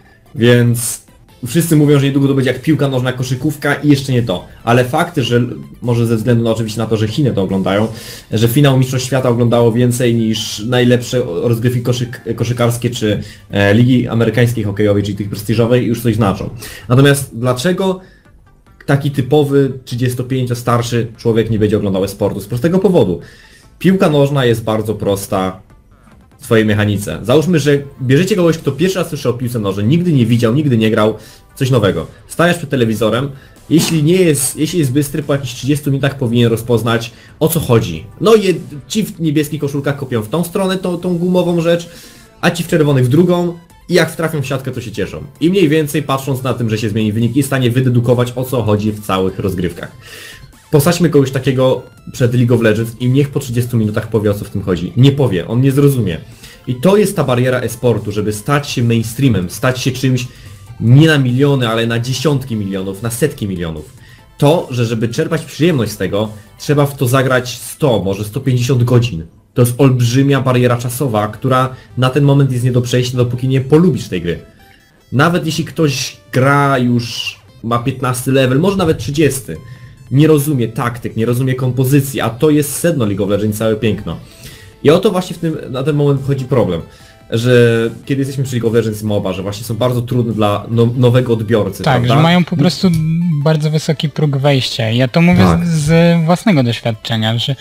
Więc wszyscy mówią, że niedługo to będzie jak piłka nożna, koszykówka i jeszcze nie to. Ale fakt, że może ze względu oczywiście na to, że Chiny to oglądają, że finał Mistrzostw Świata oglądało więcej niż najlepsze rozgrywki koszykarskie czy ligi amerykańskiej hokejowej, czyli tych prestiżowej, już coś znaczą. Natomiast dlaczego taki typowy 35 starszy człowiek nie będzie oglądał sportu? Z prostego powodu. Piłka nożna jest bardzo prosta w swojej mechanice. Załóżmy, że bierzecie kogoś, kto pierwszy raz słyszy o piłce nożnej, nigdy nie widział, nigdy nie grał, coś nowego. Stajesz przed telewizorem, jeśli jest bystry, po jakichś 30 minutach powinien rozpoznać, o co chodzi. No i ci w niebieskich koszulkach kopią w tą stronę tą gumową rzecz, a ci w czerwonych w drugą i jak trafią w siatkę, to się cieszą. I mniej więcej, patrząc na tym, że się zmieni wynik, jest w stanie wydedukować, o co chodzi w całych rozgrywkach. Posadźmy kogoś takiego przed League of Legends i niech po 30 minutach powie, o co w tym chodzi. Nie powie, on nie zrozumie. I to jest ta bariera e-sportu, żeby stać się mainstreamem, stać się czymś nie na miliony, ale na dziesiątki milionów, na setki milionów. To, że żeby czerpać przyjemność z tego, trzeba w to zagrać 100, może 150 godzin. To jest olbrzymia bariera czasowa, która na ten moment jest nie do przejścia, dopóki nie polubisz tej gry. Nawet jeśli ktoś gra już, ma 15 level, może nawet 30, nie rozumie taktyk, nie rozumie kompozycji, a to jest sedno League of Legends, całe piękno. I o to właśnie na ten moment wchodzi problem, że kiedy jesteśmy przy League of Legends MOBA, że właśnie są bardzo trudne dla nowego odbiorcy, tak, prawda? Że mają po prostu bardzo wysoki próg wejścia. Ja to mówię Tak. z własnego doświadczenia, że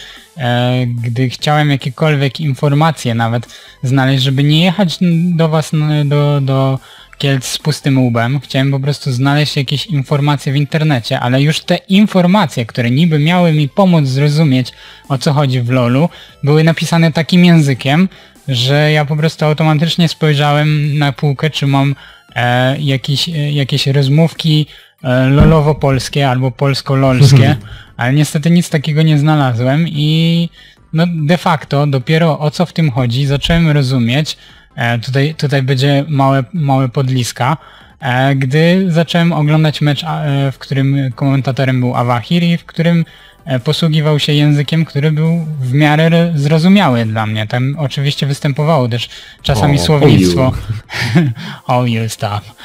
gdy chciałem jakiekolwiek informacje nawet znaleźć, żeby nie jechać do was do Kielc z pustym łbem, chciałem po prostu znaleźć jakieś informacje w internecie, ale już te informacje, które niby miały mi pomóc zrozumieć, o co chodzi w LoLu, były napisane takim językiem, że ja po prostu automatycznie spojrzałem na półkę, czy mam jakieś rozmówki lolowo-polskie albo polsko-lolskie, ale niestety nic takiego nie znalazłem i no de facto dopiero o co w tym chodzi zacząłem rozumieć, tutaj będzie małe podliska, gdy zacząłem oglądać mecz, w którym komentatorem był Awahir i w którym posługiwał się językiem, który był w miarę zrozumiały dla mnie. Tam oczywiście występowało też czasami słownictwo all you stuff,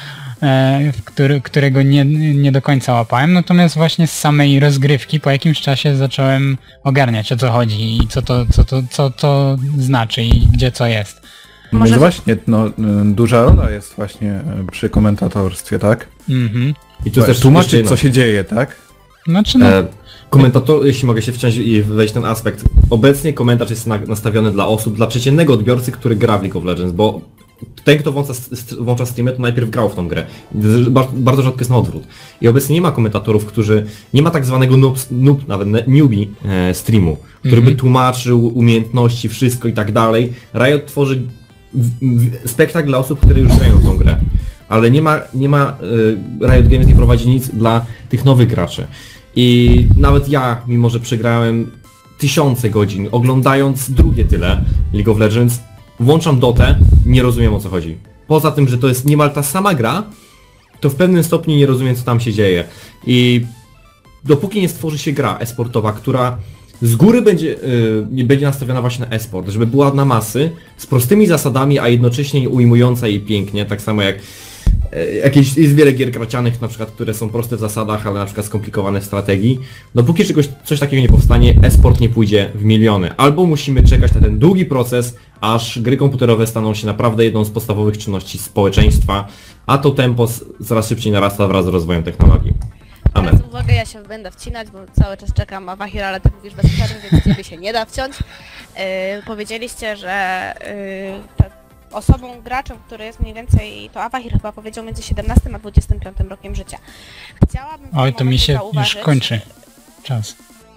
którego nie do końca łapałem, natomiast właśnie z samej rozgrywki po jakimś czasie zacząłem ogarniać, o co chodzi i co to znaczy i gdzie co jest. Może... właśnie, duża rola jest właśnie przy komentatorstwie, tak? Mhm. I tu też tłumaczyć, co się dzieje, tak? Znaczy, komentator, jeśli mogę się wciąć i wejść w ten aspekt, obecnie komentarz jest nastawiony dla przeciętnego odbiorcy, który gra w League of Legends, bo ten, kto włącza streamy, to najpierw grał w tą grę. Bardzo rzadko jest na odwrót. I obecnie nie ma komentatorów, nie ma tak zwanego nawet newbie streamu, który by tłumaczył umiejętności, wszystko i tak dalej. Riot tworzy spektakl dla osób, które już grają w tą grę. Ale nie ma Riot Games nie prowadzi nic dla tych nowych graczy. I nawet ja, mimo że przegrałem tysiące godzin, oglądając drugie tyle League of Legends, włączam Dotę, nie rozumiem, o co chodzi. Poza tym, że to jest niemal ta sama gra, to w pewnym stopniu nie rozumiem, co tam się dzieje. I dopóki nie stworzy się gra e-sportowa, która z góry będzie nastawiona właśnie na e-sport, żeby była na masy, z prostymi zasadami, a jednocześnie ujmująca i pięknie, tak samo jak jest wiele gier gracianych, na przykład, które są proste w zasadach, ale na przykład skomplikowane w strategii. Dopóki coś takiego nie powstanie, e-sport nie pójdzie w miliony. Albo musimy czekać na ten długi proces, aż gry komputerowe staną się naprawdę jedną z podstawowych czynności społeczeństwa, a to tempo coraz szybciej narasta wraz z rozwojem technologii. Amen. Teraz uwagę, ja się będę wcinać, bo cały czas czekam, a Wahir, ale ty mówisz bez przerwy, więc ciebie się nie da wciąć. Powiedzieliście, że osobą, graczem, który jest mniej więcej, to Awahir chyba powiedział, między 17 a 25 rokiem życia. Chciałabym w Oj, tym to mi momencie się już zauważyć, kończy czas.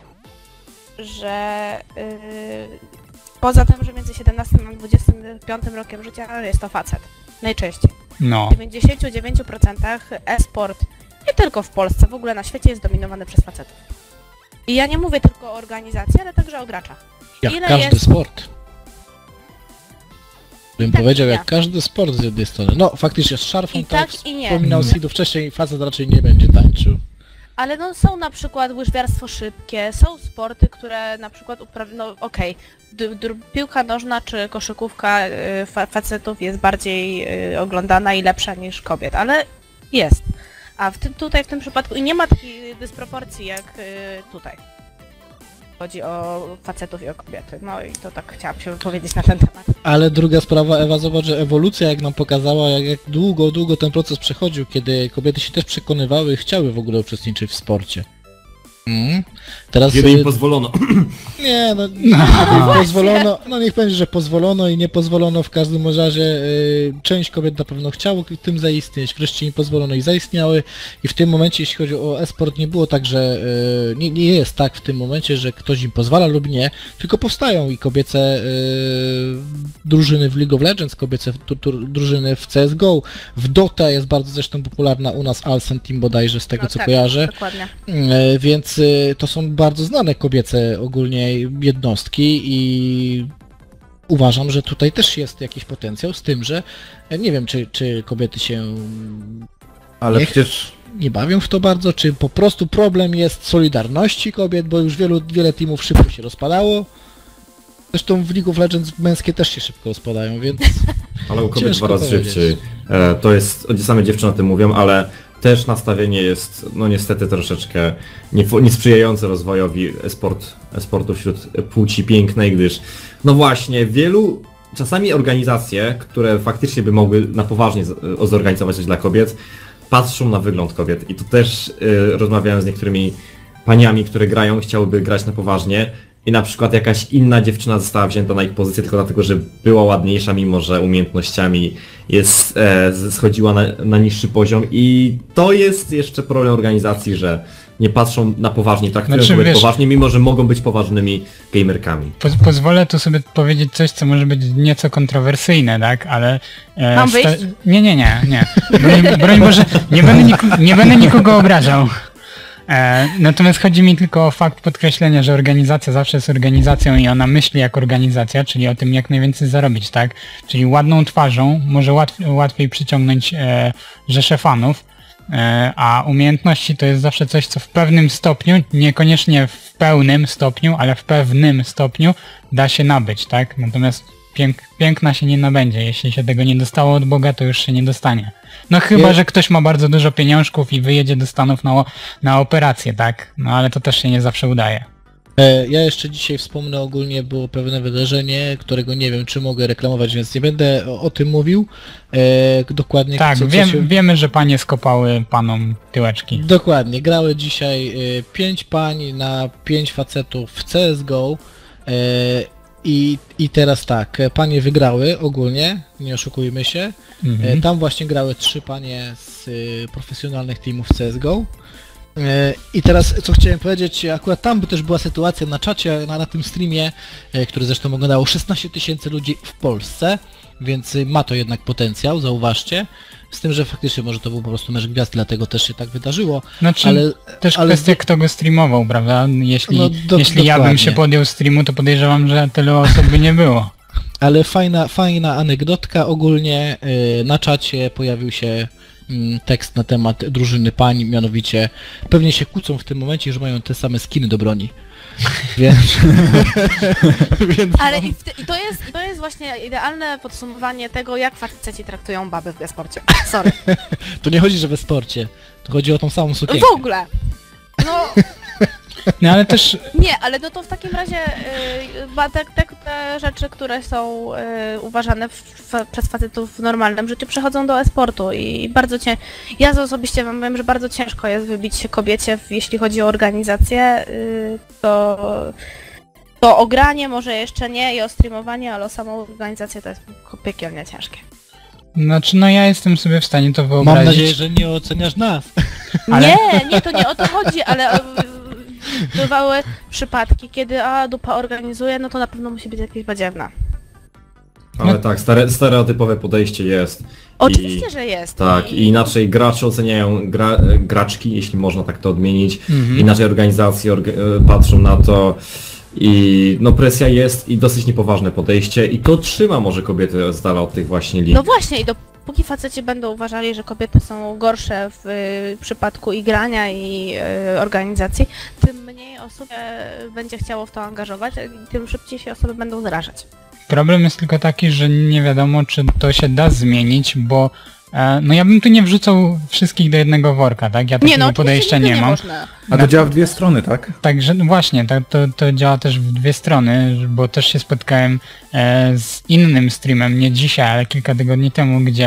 że poza tym, że między 17 a 25 rokiem życia jest to facet. Najczęściej. No. W 99% e-sport, nie tylko w Polsce, w ogóle na świecie jest dominowany przez facetów. I ja nie mówię tylko o organizacji, ale także o graczach. Jak Ile każdy jest- sport. Bym Tak, powiedział, i jak nie. każdy sport z jednej strony. No, faktycznie z szarfą, I tak, tak, i nie. wspominał Sidu wcześniej, facet raczej nie będzie tańczył. Ale no są na przykład łyżwiarstwo szybkie, są sporty, które na przykład no okej, piłka nożna czy koszykówka facetów jest bardziej oglądana i lepsza niż kobiet, ale jest. A tutaj w tym przypadku i nie ma takiej dysproporcji jak tutaj. Chodzi o facetów i o kobiety. No i to tak chciałam się wypowiedzieć na ten temat. Ale druga sprawa, Ewa, zobacz, że ewolucja jak nam pokazała, jak długo ten proces przechodził, kiedy kobiety się też przekonywały i chciały w ogóle uczestniczyć w sporcie. Teraz Kiedy im pozwolono. nie, pozwolono, no niech będzie, że pozwolono i nie pozwolono, w każdym razie część kobiet na pewno chciało tym zaistnieć, wreszcie im pozwolono i zaistniały i w tym momencie, jeśli chodzi o e-sport, nie było tak, że nie jest tak w tym momencie, że ktoś im pozwala lub nie, tylko powstają i kobiece drużyny w League of Legends, kobiece drużyny w CSGO, w Dota jest bardzo zresztą popularna u nas Alsen Team bodajże, z tego No co tak, kojarzę. Dokładnie. Więc to są bardzo znane kobiece ogólnie jednostki i uważam, że tutaj też jest jakiś potencjał z tym, że nie wiem, czy kobiety się Ale Niech- przecież... nie bawią w to bardzo, czy po prostu problem jest solidarności kobiet, bo już wiele teamów szybko się rozpadało. Zresztą w League of Legends męskie też się szybko rozpadają, więc Ale u kobiet Ciężko 2 razy powiedzieć. szybciej. To jest, same dziewczyny o tym mówią, ale też nastawienie jest, no niestety troszeczkę niesprzyjające rozwojowi e-sportu wśród płci pięknej, gdyż no właśnie czasami organizacje, które faktycznie by mogły na poważnie zorganizować coś dla kobiet, patrzą na wygląd kobiet i to też rozmawiałem z niektórymi paniami, które grają, chciałyby grać na poważnie i na przykład jakaś inna dziewczyna została wzięta na ich pozycję tylko dlatego, że była ładniejsza, mimo że umiejętnościami schodziła na niższy poziom i to jest jeszcze problem organizacji, że nie patrzą na poważnie, traktują Znaczy, kobiet wiesz- poważnie, mimo że mogą być poważnymi gamerkami. Pozwolę tu sobie powiedzieć coś, co może być nieco kontrowersyjne, tak? Ale... Mam wyjść? Nie. Broń Boże, nie będę nikogo obrażał. Natomiast chodzi mi tylko o fakt podkreślenia, że organizacja zawsze jest organizacją i ona myśli jak organizacja, czyli o tym jak najwięcej zarobić, tak? Czyli ładną twarzą może łatwiej przyciągnąć rzeszę fanów, a umiejętności to jest zawsze coś, co w pewnym stopniu, niekoniecznie w pełnym stopniu, ale w pewnym stopniu da się nabyć, tak? Natomiast piękna się nie nabędzie. Jeśli się tego nie dostało od Boga, to już się nie dostanie. No chyba, że ktoś ma bardzo dużo pieniążków i wyjedzie do Stanów na operację, tak? No ale to też się nie zawsze udaje. ja jeszcze dzisiaj wspomnę, ogólnie było pewne wydarzenie, którego nie wiem, czy mogę reklamować, więc nie będę o tym mówił. Dokładnie. Tak, co wiemy, że panie skopały panom tyłeczki. Dokładnie, grały dzisiaj 5 pań na 5 facetów w CSGO i teraz tak, panie wygrały ogólnie, nie oszukujmy się. Mhm. Tam właśnie grały 3 panie z profesjonalnych teamów CSGO. I teraz co chciałem powiedzieć, akurat tam by też była sytuacja na czacie, na tym streamie, który zresztą oglądało 16 000 ludzi w Polsce, więc ma to jednak potencjał, zauważcie. Z tym, że faktycznie może to był po prostu mecz gwiazd, dlatego też się tak wydarzyło. Znaczy, ale też ale kwestia kto go streamował, prawda? Jeśli ja bym dokładnie. się podjął streamu, to podejrzewam, że tyle osób by nie było. Ale fajna anegdotka ogólnie, na czacie pojawił się tekst na temat drużyny pań, mianowicie pewnie się kłócą w tym momencie, że mają te same skiny do broni. Więc... Ale i to jest właśnie idealne podsumowanie tego, jak faceci traktują baby w e-sporcie. Sorry. To nie chodzi, że we sporcie, to chodzi o tą samą sukienkę. W ogóle. No No ale też nie, ale no to w takim razie te rzeczy, które są uważane przez facetów w normalnym życiu, przechodzą do e-sportu i ja osobiście wam powiem, że bardzo ciężko jest wybić się kobiecie, jeśli chodzi o organizację, to To o granie może jeszcze nie i o streamowanie, ale o samą organizację to jest piekielnie ciężkie. Znaczy, no ja jestem sobie w stanie to Mam wyobrazić. nadzieję, że nie oceniasz nas. Ale- Nie, to nie o to chodzi, ale bywały przypadki, kiedy dupa organizuje, no to na pewno musi być jakieś badziewna. Ale tak, stereotypowe podejście jest. Oczywiście, że jest. Tak, i inaczej gracze oceniają graczki, jeśli można tak to odmienić. Mhm. Inaczej organizacje patrzą na to. I no presja jest i dosyć niepoważne podejście i to trzyma może kobiety z dala od tych właśnie lig. No właśnie i dopóki faceci będą uważali, że kobiety są gorsze w przypadku i grania i organizacji, tym mniej osób będzie chciało w to angażować i tym szybciej się osoby będą zrażać. Problem jest tylko taki, że nie wiadomo, czy to się da zmienić, bo no ja bym tu nie wrzucał wszystkich do jednego worka, tak? Ja takiego podejścia nie mam. Można. A to działa w dwie strony, tak? Także no właśnie, to działa też w dwie strony, bo też się spotkałem z innym streamem, nie dzisiaj, ale kilka tygodni temu, gdzie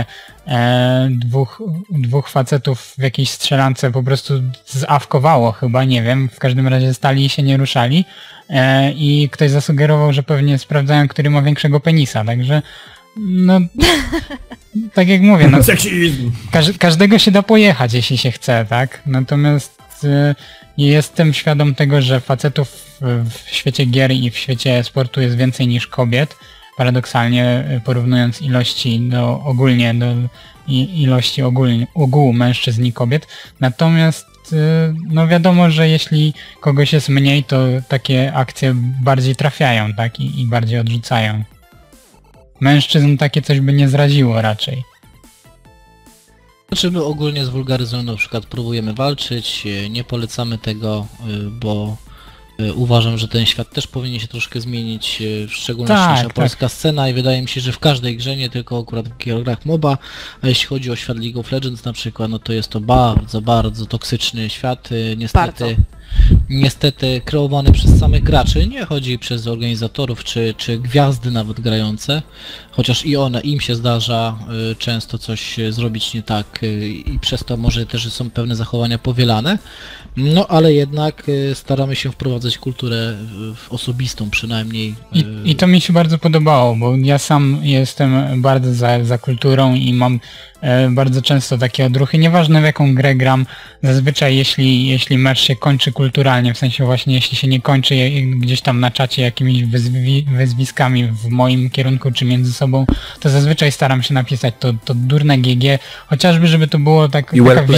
dwóch facetów w jakiejś strzelance po prostu zawkowało chyba, nie wiem, w każdym razie stali i się nie ruszali i ktoś zasugerował, że pewnie sprawdzają, który ma większego penisa, także no tak jak mówię, no, Seksizm! każdego się da pojechać, jeśli się chce, tak? Natomiast jestem świadom tego, że facetów w świecie gier i w świecie sportu jest więcej niż kobiet, paradoksalnie porównując ilości do ilości ogółu mężczyzn i kobiet. Natomiast no wiadomo, że jeśli kogoś jest mniej, to takie akcje bardziej trafiają, tak? I bardziej odrzucają. Mężczyzn takie coś by nie zraziło raczej. Znaczy my ogólnie zwulgaryzujemy, na przykład próbujemy walczyć, nie polecamy tego, bo uważam, że ten świat też powinien się troszkę zmienić, w szczególności Tak, nasza polska scena i wydaje mi się, że w każdej grze, nie tylko akurat w grach MOBA, a jeśli chodzi o świat League of Legends na przykład, no to jest to bardzo, bardzo toksyczny świat, niestety kreowany przez samych graczy, nie chodzi przez organizatorów czy gwiazdy nawet grające, chociaż im się zdarza często coś zrobić nie tak i przez to może też są pewne zachowania powielane, no ale jednak staramy się wprowadzać kulturę osobistą przynajmniej. I to mi się bardzo podobało, bo ja sam jestem bardzo za kulturą i mam bardzo często takie odruchy, nieważne w jaką grę gram, zazwyczaj jeśli mecz się kończy kulturalnie, w sensie właśnie jeśli się nie kończy gdzieś tam na czacie jakimiś wyzwiskami w moim kierunku czy między sobą, to zazwyczaj staram się napisać to durne GG, chociażby żeby to było taka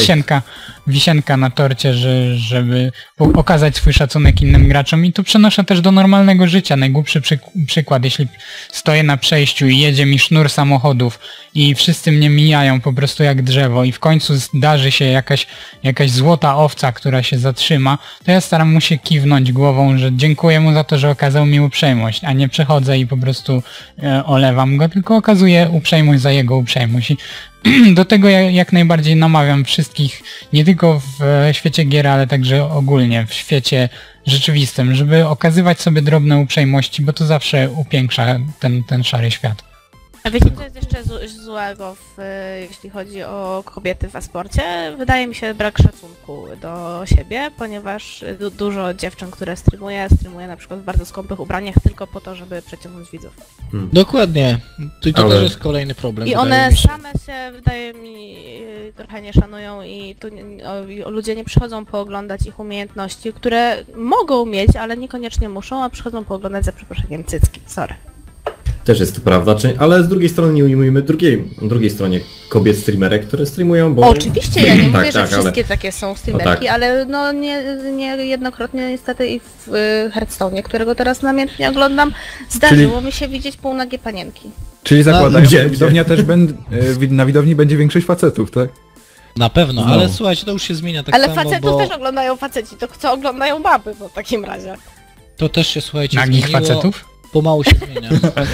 wisienka na torcie, żeby okazać swój szacunek innym graczom i to przenoszę też do normalnego życia. Najgłupszy przykład, jeśli stoję na przejściu i jedzie mi sznur samochodów i wszyscy mnie mijają po prostu jak drzewo i w końcu zdarzy się jakaś złota owca, która się zatrzyma, to ja staram mu się kiwnąć głową, że dziękuję mu za to, że okazał mi uprzejmość, a nie przechodzę i po prostu olewam go, tylko okazuję uprzejmość za jego uprzejmość. I do tego ja jak najbardziej namawiam wszystkich, nie tylko w świecie gier, ale także ogólnie w świecie rzeczywistym, żeby okazywać sobie drobne uprzejmości, bo to zawsze upiększa ten szary świat. A wiecie, co jest jeszcze złego, jeśli chodzi o kobiety w e-sporcie? Wydaje mi się brak szacunku do siebie, ponieważ dużo dziewczyn, które streamuje na przykład w bardzo skąpych ubraniach tylko po to, żeby przyciągnąć widzów. Dokładnie. To też jest kolejny problem. I one same się, wydaje mi, trochę nie szanują i tu ludzie nie przychodzą pooglądać ich umiejętności, które mogą mieć, ale niekoniecznie muszą, a przychodzą pooglądać za przeproszeniem cycki. Sorry. Też jest to prawda, ale z drugiej strony nie ujmujemy drugiej stronie kobiet streamerek, które streamują, bo... Oczywiście, ja nie mówię, że ale... wszystkie takie są streamerki, ale no nie jednokrotnie niestety i w Hearthstone'ie, którego teraz namiętnie oglądam, zdarzyło mi się widzieć półnagie panienki. Czyli zakładając, Gdzie? że widownia też na widowni będzie większość facetów, tak? Na pewno, No. ale słuchajcie, to już się zmienia tak Ale samo, facetów bo też oglądają faceci, to co oglądają baby w takim razie. to też się, słuchajcie, Nagich zmieniło. facetów? Pomału się zmienia.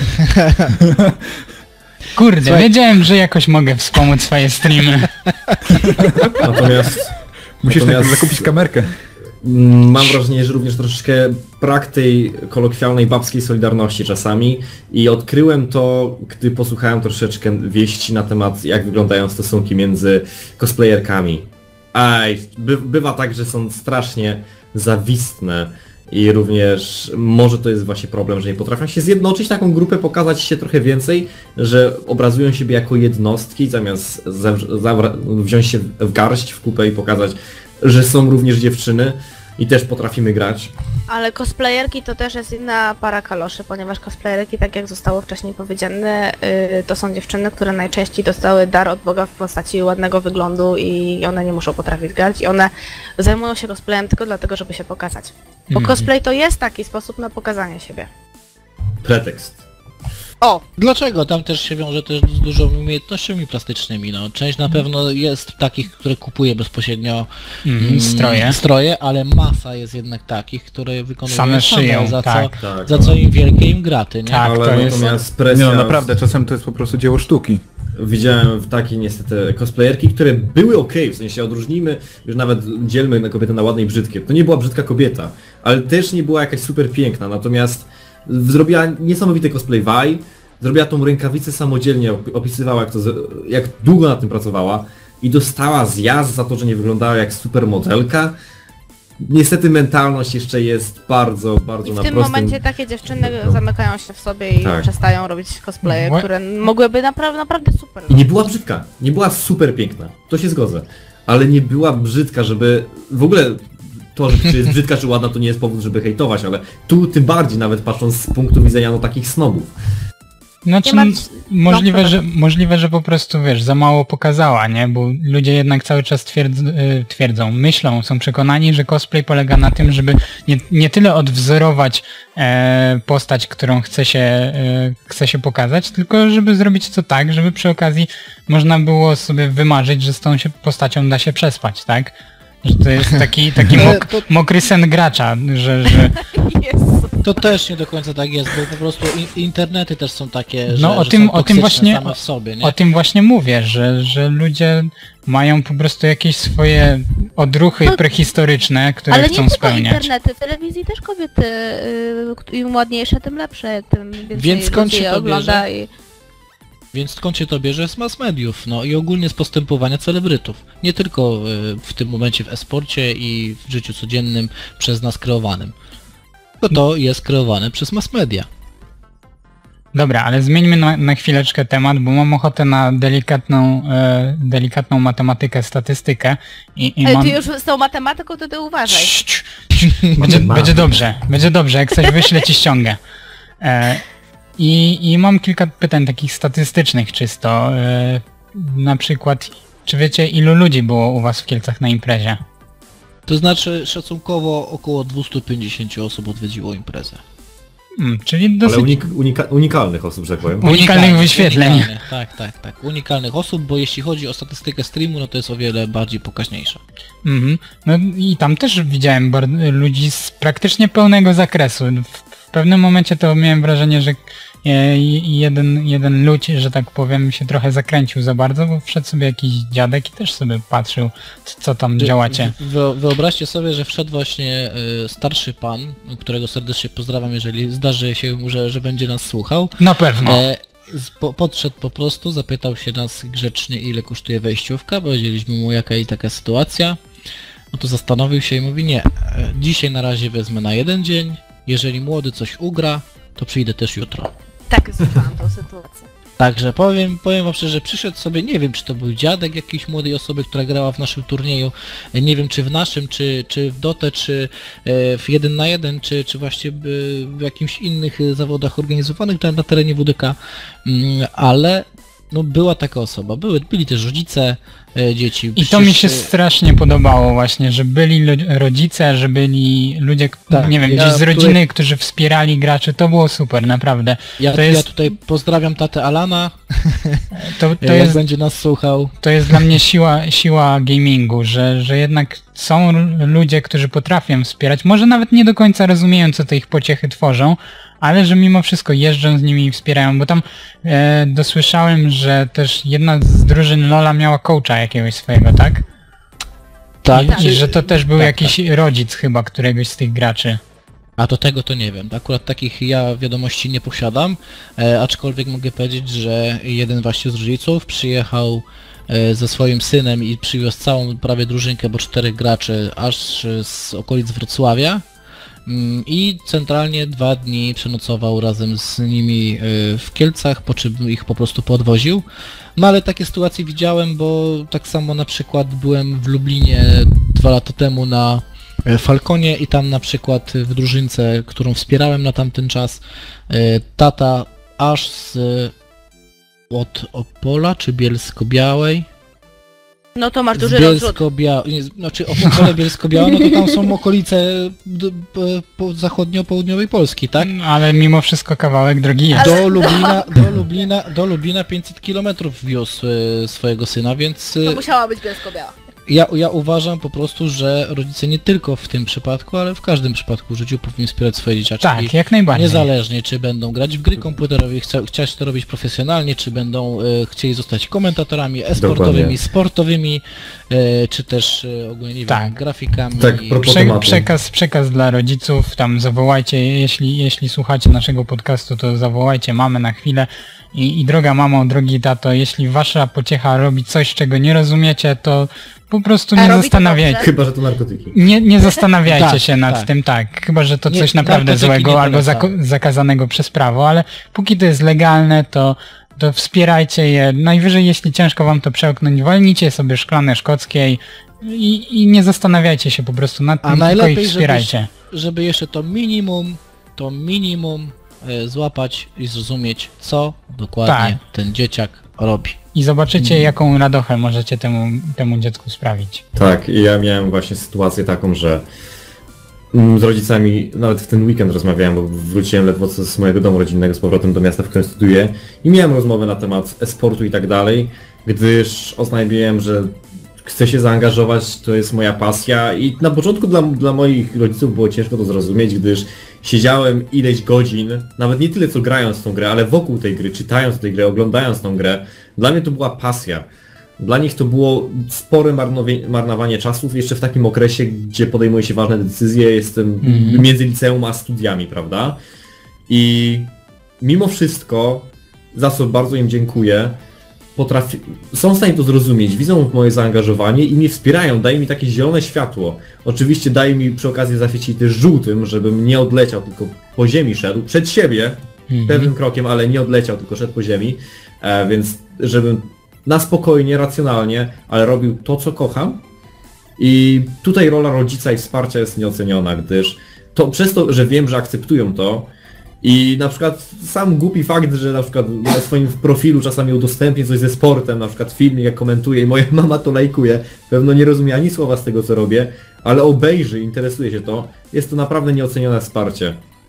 Kurde, Słuchaj. wiedziałem, że jakoś mogę wspomóc swoje streamy. Natomiast Musisz najpierw zakupić kamerkę. mam wrażenie, że również troszeczkę brak tej kolokwialnej babskiej solidarności czasami i odkryłem to, gdy posłuchałem troszeczkę wieści na temat, jak wyglądają stosunki między cosplayerkami. Bywa tak, że są strasznie zawistne i również może to jest właśnie problem, że nie potrafią się zjednoczyć, taką grupę pokazać się trochę więcej, że obrazują siebie jako jednostki, zamiast wziąć się w garść, w kupę i pokazać, że są również dziewczyny i też potrafimy grać. Ale cosplayerki to też jest inna para kaloszy, ponieważ cosplayerki, tak jak zostało wcześniej powiedziane, to są dziewczyny, które najczęściej dostały dar od Boga w postaci ładnego wyglądu i one nie muszą potrafić grać i one zajmują się cosplayem tylko dlatego, żeby się pokazać. Bo cosplay to jest taki sposób na pokazanie siebie. Pretekst. O! Dlaczego? Tam też się wiąże też z dużo umiejętnościami plastycznymi, no. Część na pewno jest takich, które kupuje bezpośrednio stroje, ale masa jest jednak takich, które wykonują same szyją, za co im wielkie im graty, nie? Tak, Ale to jest... natomiast presja... No naprawdę, czasem to jest po prostu dzieło sztuki. Widziałem takie niestety cosplayerki, które były okej, w sensie odróżnijmy, już nawet dzielmy na kobietę na ładne i brzydkie. To nie była brzydka kobieta, ale też nie była jakaś super piękna, natomiast zrobiła niesamowity cosplay Vi, zrobiła tą rękawicę samodzielnie, opisywała jak długo nad tym pracowała i dostała zjazd za to, że nie wyglądała jak supermodelka. Niestety mentalność jeszcze jest bardzo I na w prostym... tym momencie takie dziewczyny zamykają się w sobie i Tak. przestają robić cosplaye, które mogłyby naprawdę super. I nie była brzydka, nie była super piękna, to się zgodzę, ale nie była brzydka, żeby w ogóle to, że czy jest brzydka czy ładna to nie jest powód, żeby hejtować, ale tu tym bardziej nawet patrząc z punktu widzenia no takich snobów. Znaczy, Nie ma- możliwe, że po prostu, wiesz, za mało pokazała, nie? Bo ludzie jednak cały czas twierdzą, myślą, są przekonani, że cosplay polega na tym, żeby nie tyle odwzorować postać, którą chce się pokazać, tylko żeby zrobić to tak, żeby przy okazji można było sobie wymarzyć, że z tą postacią da się przespać, tak? Że to jest taki mokry sen gracza, że Jezu. To też nie do końca tak jest, bo po prostu internety też są takie, No, że, o że tym- są o tym toksyczne właśnie- same w sobie, nie? o tym właśnie mówię, że ludzie mają po prostu jakieś swoje odruchy prehistoryczne, które Ale chcą nie tylko spełniać. internety, w telewizji też kobiety, im ładniejsze, tym lepsze, tym więcej Więc skąd ludzi się to ogląda bierze? i... Więc skąd się to bierze? Z mass mediów, no i ogólnie z postępowania celebrytów. Nie tylko w tym momencie w e-sporcie i w życiu codziennym przez nas kreowanym. Tylko to jest kreowane przez mass media. Dobra, ale zmieńmy na chwileczkę temat, bo mam ochotę na delikatną matematykę, statystykę i Ale mam... ty już z tą matematyką to ty uważaj. Będzie dobrze, jak coś wyślę ci ściągę. I mam kilka pytań takich statystycznych czysto. Na przykład, czy wiecie ilu ludzi było u was w Kielcach na imprezie? To znaczy szacunkowo około 250 osób odwiedziło imprezę. Czyli Ale dosyć unikalnych osób, że tak powiem. unikalnych wyświetleń. Unikalnych, tak. Unikalnych osób, bo jeśli chodzi o statystykę streamu, no to jest o wiele bardziej pokaźniejsza. Mhm. No i tam też widziałem ludzi z praktycznie pełnego zakresu. W pewnym momencie to miałem wrażenie, że jeden ludź, że tak powiem, się trochę zakręcił za bardzo, bo wszedł sobie jakiś dziadek i też sobie patrzył, co tam działacie. Wyobraźcie sobie, że wszedł właśnie starszy pan, którego serdecznie pozdrawiam, jeżeli zdarzy się mu, że będzie nas słuchał. Na pewno. Podszedł po prostu, zapytał się nas grzecznie, ile kosztuje wejściówka, powiedzieliśmy mu jaka i taka sytuacja. No to zastanowił się i mówi nie, dzisiaj na razie wezmę na jeden dzień, jeżeli młody coś ugra, to przyjdę też jutro. Tak, słyszałam tą sytuację. Także powiem wam szczerze, przyszedł sobie, nie wiem czy to był dziadek jakiejś młodej osoby, która grała w naszym turnieju, nie wiem czy w naszym, czy w Dotę, czy w 1 na 1, czy właśnie w jakimś innych zawodach organizowanych na terenie WDK, ale no była taka osoba, byli też rodzice dzieci. I to mi się strasznie podobało właśnie, że byli rodzice, że byli ludzie, Tak, nie wiem, ja gdzieś z rodziny, tutaj- którzy wspierali graczy, to było super, naprawdę. Ja tutaj pozdrawiam tatę Alana, To jak jest będzie nas słuchał. To jest dla mnie siła gamingu, że jednak są ludzie, którzy potrafią wspierać, może nawet nie do końca rozumieją, co te ich pociechy tworzą, ale że mimo wszystko jeżdżą z nimi i wspierają, bo tam dosłyszałem, że też jedna z drużyn LoL'a miała coacha jakiegoś swojego, tak? Tak, I że to też był tak, jakiś rodzic chyba któregoś z tych graczy. A do tego to nie wiem. Akurat takich ja wiadomości nie posiadam, aczkolwiek mogę powiedzieć, że jeden właśnie z rodziców przyjechał ze swoim synem i przywiózł całą prawie drużynkę, bo 4 graczy aż z okolic Wrocławia i centralnie 2 dni przenocował razem z nimi w Kielcach, po czym ich po prostu podwoził. No ale takie sytuacje widziałem, bo tak samo na przykład byłem w Lublinie 2 lata temu na Falconie i tam na przykład w drużynce, którą wspierałem na tamten czas, tata aż od Opola czy Bielsko-Białej. No to masz duży rozrzut. Znaczy Opole Bielsko-Biała, no to tam są okolice zachodnio-południowej Polski, tak? Ale mimo wszystko kawałek drogi jest. Do Lublina 500 km wiózł swojego syna, więc... To musiała być Bielsko-Biała. Ja uważam po prostu, że rodzice nie tylko w tym przypadku, ale w każdym przypadku w życiu powinni wspierać swoje dzieciaczki. Tak, jak najbardziej. Niezależnie, czy będą grać w gry komputerowe, chcieć to robić profesjonalnie, czy będą chcieli zostać komentatorami e-sportowymi, sportowymi, czy też ogólnie, nie wiem, grafikami. Tak, przekaz dla rodziców, tam zawołajcie, jeśli słuchacie naszego podcastu, to zawołajcie mamę na chwilę. I droga mamo, drogi tato, jeśli wasza pociecha robi coś, czego nie rozumiecie, to po prostu nie zastanawiajcie. Chyba, że to narkotyki. Nie zastanawiajcie się nad tym, tak. Chyba, że to coś naprawdę złego albo zakazanego przez prawo, ale póki to jest legalne, to wspierajcie je. Najwyżej, jeśli ciężko wam to przełknąć, walnijcie sobie szklane szkockiej i nie zastanawiajcie się po prostu nad tym, tylko ich wspierajcie. Żeby jeszcze to minimum złapać i zrozumieć, co dokładnie ten dzieciak robi. I zobaczycie, jaką radochę możecie temu dziecku sprawić. Tak, i ja miałem właśnie sytuację taką, że z rodzicami nawet w ten weekend rozmawiałem, bo wróciłem ledwo z mojego domu rodzinnego z powrotem do miasta, w którym studiuję i miałem rozmowę na temat e-sportu i tak dalej, gdyż oznajmiłem, że chcę się zaangażować, to jest moja pasja i na początku dla moich rodziców było ciężko to zrozumieć, gdyż siedziałem ileś godzin, nawet nie tyle co grając w tą grę, ale wokół tej gry, czytając tej gry, oglądając tą grę. Dla mnie to była pasja. Dla nich to było spore marnowanie czasów, jeszcze w takim okresie, gdzie podejmuje się ważne decyzje, jestem między liceum a studiami, prawda? I mimo wszystko, za co bardzo im dziękuję, są w stanie to zrozumieć, widzą moje zaangażowanie i mnie wspierają, dają mi takie zielone światło. Oczywiście daje mi przy okazji zaświecić też żółtym, żebym nie odleciał, tylko po ziemi szedł, przed siebie, pewnym krokiem, ale nie odleciał, tylko szedł po ziemi, więc żebym na spokojnie, racjonalnie, ale robił to, co kocham. I tutaj rola rodzica i wsparcia jest nieoceniona, gdyż to przez to, że wiem, że akceptują to, i na przykład sam głupi fakt, że na przykład na swoim profilu czasami udostępnię coś ze sportem, na przykład filmik jak komentuję i moja mama to lajkuje, pewno nie rozumie ani słowa z tego co robię, ale obejrzy, interesuje się to, jest to naprawdę nieocenione wsparcie.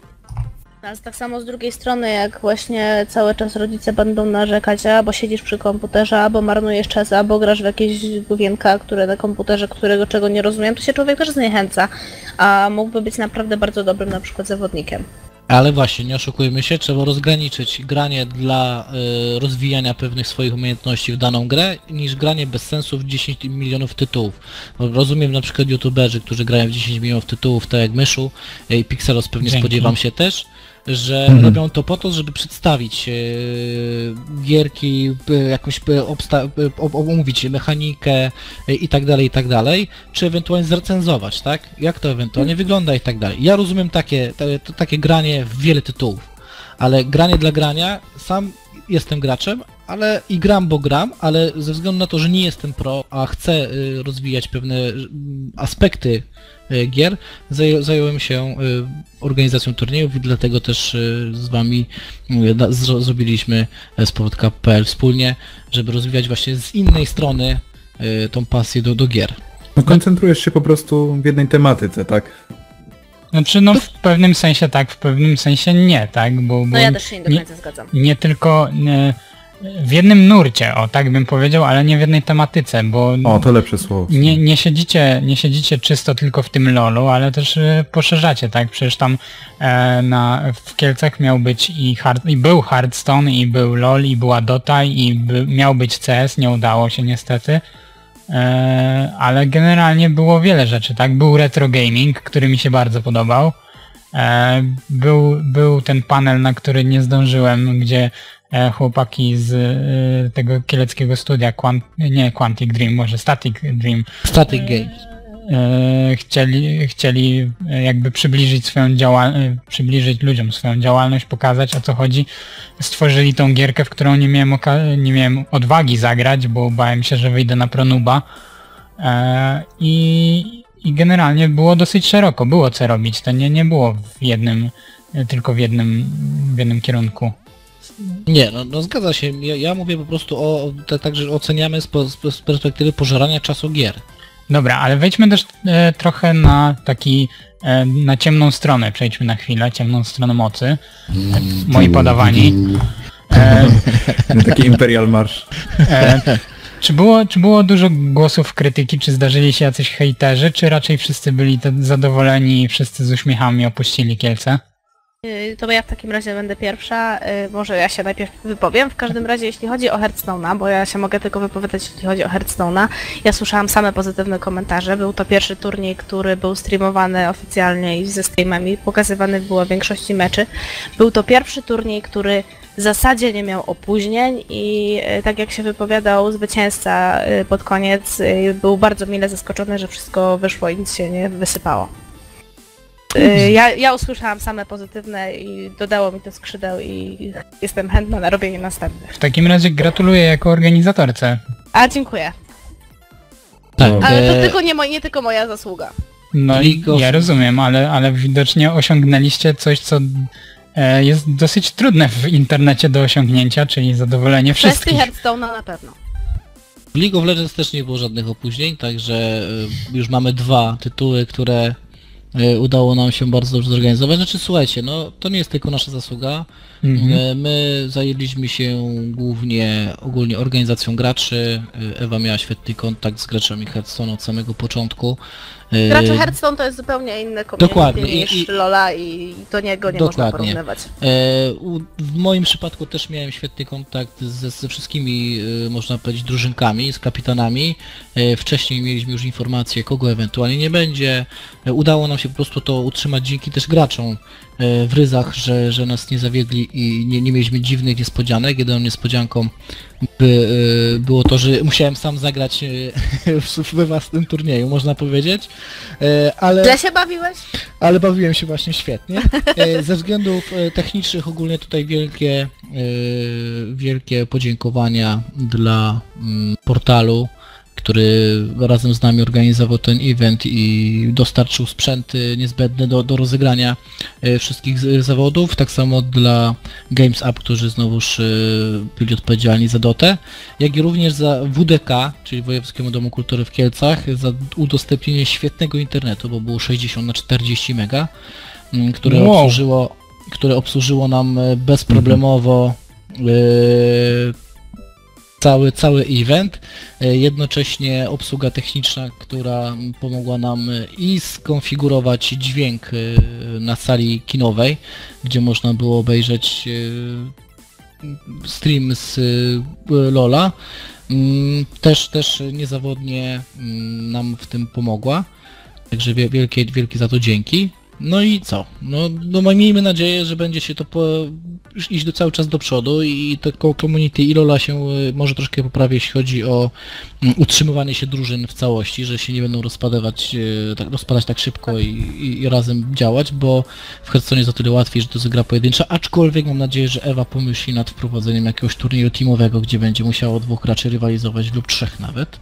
A tak samo z drugiej strony, jak właśnie cały czas rodzice będą narzekać, albo siedzisz przy komputerze, albo marnujesz czas, albo grasz w jakieś główienka, które na komputerze, czego nie rozumiem, to się człowiek też zniechęca, a mógłby być naprawdę bardzo dobrym na przykład zawodnikiem. Ale właśnie, nie oszukujmy się, trzeba rozgraniczyć granie dla rozwijania pewnych swoich umiejętności w daną grę, niż granie bez sensu w 10 milionów tytułów. Rozumiem na przykład youtuberzy, którzy grają w 10 milionów tytułów, tak jak Myszu i Pixelos pewnie spodziewam się też, że robią to po to, żeby przedstawić gierki, jakąś omówić mechanikę i tak dalej, czy ewentualnie zrecenzować, tak? Jak to ewentualnie wygląda i tak dalej. Ja rozumiem takie granie w wiele tytułów, ale granie dla grania, sam jestem graczem, ale i gram, bo gram, ale ze względu na to, że nie jestem pro, a chcę rozwijać pewne aspekty gier, zająłem się organizacją turniejów i dlatego też z wami zrobiliśmy Sport.pl wspólnie, żeby rozwijać właśnie z innej strony tą pasję do gier. No koncentrujesz się po prostu w jednej tematyce, tak? Znaczy no w pewnym sensie tak, w pewnym sensie nie, tak? Bo ja też się nie do końca zgadzam. Nie tylko w jednym nurcie, o tak bym powiedział, ale nie w jednej tematyce, bo... O, to lepsze słowo. Nie siedzicie czysto tylko w tym LoL-u, ale też poszerzacie, tak? Przecież tam w Kielcach miał być i był Hearthstone, i był LoL, i była Dota, i miał być CS, nie udało się niestety. Ale generalnie było wiele rzeczy, tak? Był retro gaming, który mi się bardzo podobał. Był ten panel, na który nie zdążyłem, gdzie chłopaki z tego kieleckiego studia, Quantic Dream, może Static Dream. Static Games. chcieli jakby przybliżyć ludziom swoją działalność, pokazać, o co chodzi. Stworzyli tą gierkę, w którą nie miałem odwagi zagrać, bo bałem się, że wyjdę na pronuba. I generalnie było dosyć szeroko, było co robić. To nie było tylko w jednym kierunku. Nie, no zgadza się. Ja mówię po prostu tak, że oceniamy z perspektywy pożerania czasu gier. Dobra, ale wejdźmy też trochę na ciemną stronę, przejdźmy na chwilę, ciemną stronę mocy. Moi podawani. Taki Imperial Marsz. Czy było dużo głosów krytyki, czy zdarzyli się jacyś hejterzy, czy raczej wszyscy byli zadowoleni i wszyscy z uśmiechami opuścili Kielce? To ja w takim razie będę pierwsza, może ja się najpierw wypowiem. W każdym razie jeśli chodzi o Hearthstone'a, bo ja się mogę tylko wypowiadać jeśli chodzi o Hearthstone'a, ja słyszałam same pozytywne komentarze. Był to pierwszy turniej, który był streamowany oficjalnie i ze streamami, pokazywany było w większości meczy. Był to pierwszy turniej, który w zasadzie nie miał opóźnień i tak jak się wypowiadał zwycięzca pod koniec, był bardzo mile zaskoczony, że wszystko wyszło i nic się nie wysypało. Ja usłyszałam same pozytywne i dodało mi to skrzydeł i jestem chętna na robienie następnych. W takim razie gratuluję jako organizatorce. A dziękuję. Tak, Ale to nie tylko moja zasługa. No ja rozumiem, ale widocznie osiągnęliście coś, co jest dosyć trudne w internecie do osiągnięcia, czyli zadowolenie wszystkich. Kwestii Hearthstone'a na pewno. W League of Legends też nie było żadnych opóźnień, także już mamy 2 tytuły, które udało nam się bardzo dobrze zorganizować. Znaczy słuchajcie, no to nie jest tylko nasza zasługa. My zajęliśmy się ogólnie organizacją graczy. Ewa miała świetny kontakt z graczami Hearthstone od samego początku. Gracze Hearthstone to jest zupełnie inny community niż Lola i do niego nie można porównywać. W moim przypadku też miałem świetny kontakt ze wszystkimi, można powiedzieć, drużynkami, z kapitanami. Wcześniej mieliśmy już informacje, kogo ewentualnie nie będzie. Udało nam się po prostu to utrzymać dzięki też graczom w ryzach, że nas nie zawiedli i nie mieliśmy dziwnych niespodzianek. Jedyną niespodzianką było to, że musiałem sam zagrać we własnym turnieju, można powiedzieć. Ale źle się bawiłeś? Ale bawiłem się właśnie świetnie. Ze względów technicznych ogólnie tutaj wielkie podziękowania dla portalu, który razem z nami organizował ten event i dostarczył sprzęty niezbędne do rozegrania wszystkich zawodów. Tak samo dla Games Up, którzy znowuż byli odpowiedzialni za Dotę, jak i również za WDK, czyli Wojewódzkiemu Domu Kultury w Kielcach, za udostępnienie świetnego internetu, bo było 60 na 40 mega, które obsłużyło nam bezproblemowo cały event, jednocześnie obsługa techniczna, która pomogła nam i skonfigurować dźwięk na sali kinowej, gdzie można było obejrzeć stream z Lola. Też niezawodnie nam w tym pomogła, także wielkie za to dzięki. No i co? No miejmy nadzieję, że będzie się to iść cały czas do przodu i to community i Lola się może troszkę poprawi, jeśli chodzi o utrzymywanie się drużyn w całości, że się nie będą rozpadać tak szybko i razem działać, bo w Hearthstone jest o tyle łatwiej, że to jest gra pojedyncza, aczkolwiek mam nadzieję, że Ewa pomyśli nad wprowadzeniem jakiegoś turnieju teamowego, gdzie będzie musiało 2 graczy rywalizować lub 3 nawet.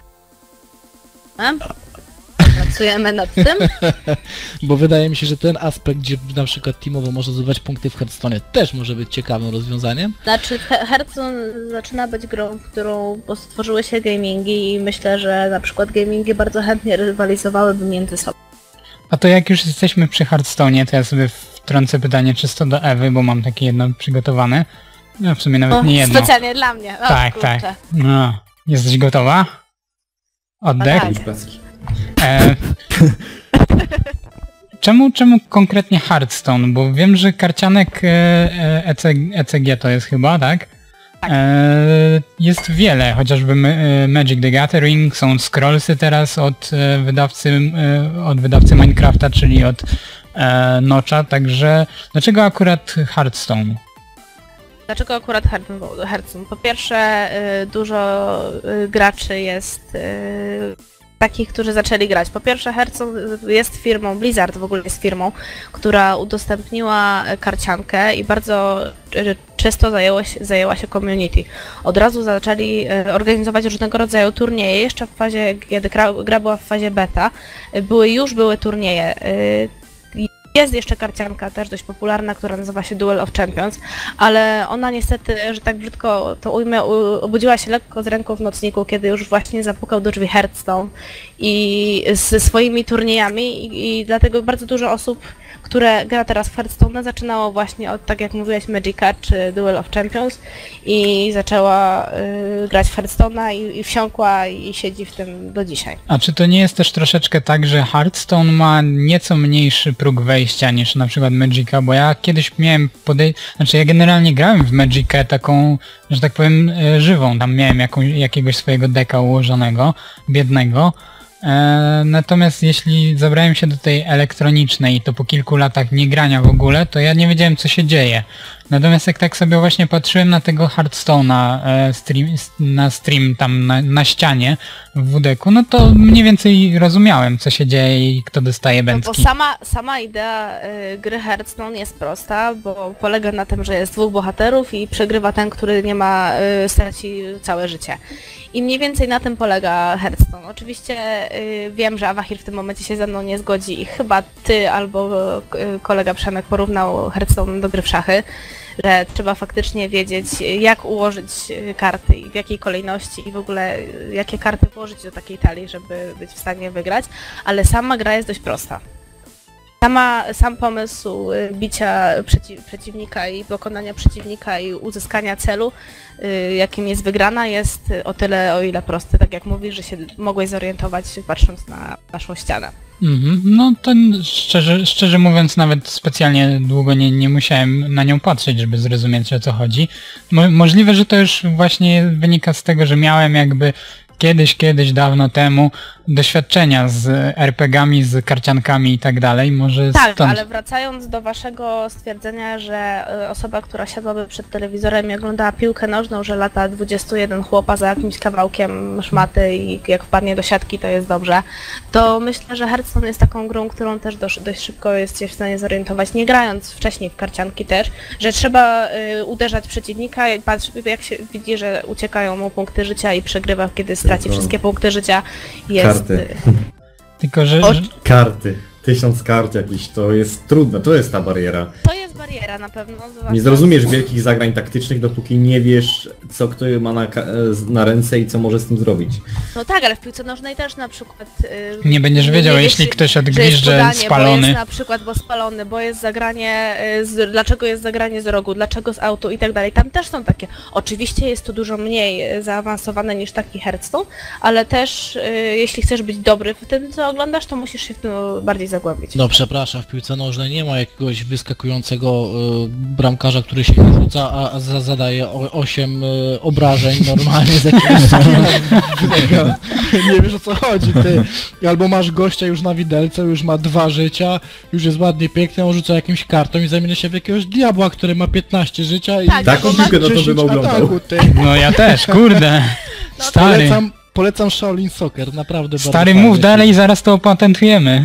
Pracujemy nad tym. Bo wydaje mi się, że ten aspekt, gdzie na przykład teamowo można zdobywać punkty w Hearthstone, też może być ciekawym rozwiązaniem. Znaczy Hearthstone zaczyna być grą, w którą stworzyły się gamingi i myślę, że na przykład gamingi bardzo chętnie rywalizowałyby między sobą. A to jak już jesteśmy przy Hearthstone'ie, to ja sobie wtrącę pytanie czysto do Ewy, bo mam takie jedno przygotowane. No w sumie nawet nie jedno. Specjalnie dla mnie. O, tak, kurczę. tak. No. Jesteś gotowa? Oddech? Tak. Czemu konkretnie Hearthstone? Bo wiem, że karcianek ECG to jest chyba, tak? Jest wiele, chociażby Magic the Gathering, są scrollsy teraz od wydawcy Minecrafta, czyli od Notcha, także dlaczego akurat Hearthstone? Dlaczego akurat Hearthstone? Po pierwsze, dużo graczy jest takich, którzy zaczęli grać. Po pierwsze, Hearthstone jest firmą, Blizzard w ogóle jest firmą, która udostępniła karciankę i bardzo często zajęła się community. Od razu zaczęli organizować różnego rodzaju turnieje, jeszcze w fazie, kiedy gra była w fazie beta, już były turnieje. Jest jeszcze karcianka, też dość popularna, która nazywa się Duel of Champions, ale ona niestety, że tak brzydko to ujmę, obudziła się lekko z ręką w nocniku, kiedy już właśnie zapukał do drzwi Hearthstone i ze swoimi turniejami i dlatego bardzo dużo osób, które gra teraz w Hearthstone, zaczynało właśnie od, tak jak mówiłeś, Magica czy Duel of Champions i zaczęła grać w Hearthstone'a i wsiąkła i siedzi w tym do dzisiaj. A czy to nie jest też troszeczkę tak, że Hearthstone ma nieco mniejszy próg wejścia niż na przykład Magica, bo ja kiedyś miałem znaczy ja generalnie grałem w Magicę taką, że tak powiem, żywą, tam miałem jakiegoś swojego deka ułożonego, biednego. Natomiast jeśli zabrałem się do tej elektronicznej i to po kilku latach nie grania w ogóle, to ja nie wiedziałem, co się dzieje. Natomiast jak tak sobie właśnie patrzyłem na tego Hearthstone'a na stream tam na ścianie w WD-ku, no to mniej więcej rozumiałem, co się dzieje i kto dostaje bęcki. No bo sama idea gry Hearthstone jest prosta, bo polega na tym, że jest dwóch bohaterów i przegrywa ten, który nie ma, straci całe życie. I mniej więcej na tym polega Hearthstone. Oczywiście wiem, że Awahir w tym momencie się ze mną nie zgodzi i chyba ty albo kolega Przemek porównał Hearthstone do gry w szachy, że trzeba faktycznie wiedzieć, jak ułożyć karty i w jakiej kolejności i w ogóle jakie karty położyć do takiej talii, żeby być w stanie wygrać, ale sama gra jest dość prosta. Sam pomysł bicia przeciwnika i pokonania przeciwnika i uzyskania celu, jakim jest wygrana, jest o tyle, o ile prosty, tak jak mówisz, że się mogłeś zorientować patrząc na naszą ścianę. No to szczerze mówiąc nawet specjalnie długo nie musiałem na nią patrzeć, żeby zrozumieć, o co chodzi. Możliwe, że to już właśnie wynika z tego, że miałem jakby kiedyś, dawno temu doświadczenia z RPG-ami, z karciankami i tak dalej, może tak, stąd... ale wracając do waszego stwierdzenia, że osoba, która siadłaby przed telewizorem i oglądała piłkę nożną, że lata 21 chłopa za jakimś kawałkiem szmaty i jak wpadnie do siatki, to jest dobrze, to myślę, że Hearthstone jest taką grą, którą też dość szybko jesteś w stanie zorientować, nie grając wcześniej w karcianki też, że trzeba uderzać przeciwnika i jak się widzi, że uciekają mu punkty życia i przegrywa, kiedy straci wszystkie punkty życia, jest... Karty. Tylko, że... Karty. 1000 kart jakiś, to jest trudne, to jest ta bariera. To jest bariera na pewno. Nie zrozumiesz wielkich zagrań taktycznych, dopóki nie wiesz, co kto ma na ręce i co może z tym zrobić. No tak, ale w piłce nożnej też na przykład... nie będziesz wiedział, jeśli ktoś odgwizdże spalony. Bo jest na przykład, bo spalony, bo jest zagranie, dlaczego jest zagranie z rogu, dlaczego z autu i tak dalej. Tam też są takie... Oczywiście jest to dużo mniej zaawansowane niż taki Hearthstone, ale też jeśli chcesz być dobry w tym, co oglądasz, to musisz się w tym bardziej zagłębić. No przepraszam, w piłce nożnej nie ma jakiegoś wyskakującego bramkarza, który się nie rzuca, a zadaje 8 obrażeń normalnie z jakiegoś nie wiesz, o co chodzi, ty. Albo masz gościa już na widelce, już ma 2 życia, już jest ładnie piękny, on rzuca jakimś kartą i zamienia się w jakiegoś diabła, który ma 15 życia i... Tak, taką piłkę no to bym oglądał. Ataku, ty. No ja też, kurde. No, Stary. Polecam Shaolin Soccer, naprawdę Stary, bardzo mów fajnie. dalej, zaraz to opatentujemy.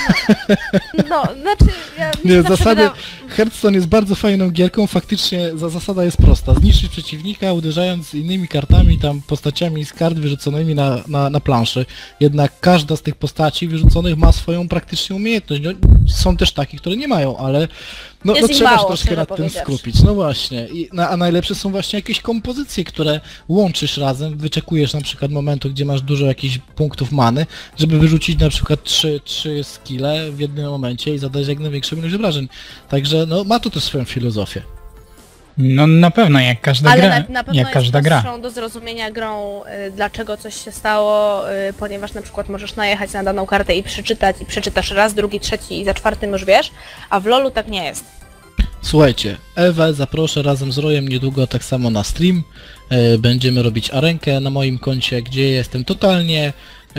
No, znaczy... Nie, zasady... Hearthstone jest bardzo fajną gierką, faktycznie zasada jest prosta. Zniszczyć przeciwnika, uderzając innymi kartami, tam postaciami z kart wyrzuconymi na planszy. Jednak każda z tych postaci wyrzuconych ma swoją praktycznie umiejętność. No, są też takie, które nie mają, ale no trzeba się mało, troszkę nad tym skupić. No właśnie. A najlepsze są właśnie jakieś kompozycje, które łączysz razem, wyczekujesz na przykład momentu, gdzie masz dużo jakichś punktów many, żeby wyrzucić na przykład 3 skille w jednym momencie i zadać jak największą ilość obrażeń. Także no ma to też swoją filozofię. No na pewno, jak każda gra. Ale na pewno jak każda jest gra. prostszą do zrozumienia grą, dlaczego coś się stało, ponieważ na przykład możesz najechać na daną kartę i przeczytasz raz, drugi, trzeci i za czwartym już wiesz, a w LoLu tak nie jest. Słuchajcie, Ewę zaproszę razem z Rojem niedługo tak samo na stream. Będziemy robić arenkę na moim koncie, gdzie jestem totalnie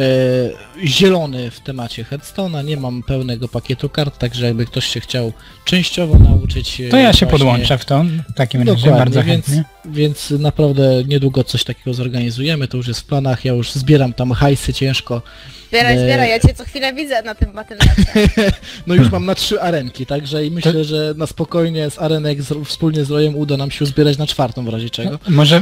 zielony w temacie Hearthstone'a, nie mam pełnego pakietu kart, także jakby ktoś się chciał częściowo nauczyć... To ja się podłączę w to, w takim razie bardzo chętnie. Więc naprawdę niedługo coś takiego zorganizujemy, to już jest w planach, ja już zbieram tam hajsy ciężko Zbieraj, ja cię co chwilę widzę na tym battle.necie. No już mam na 3 arenki, także i myślę, że na spokojnie z arenek wspólnie z Rojem uda nam się uzbierać na 4 w razie czego.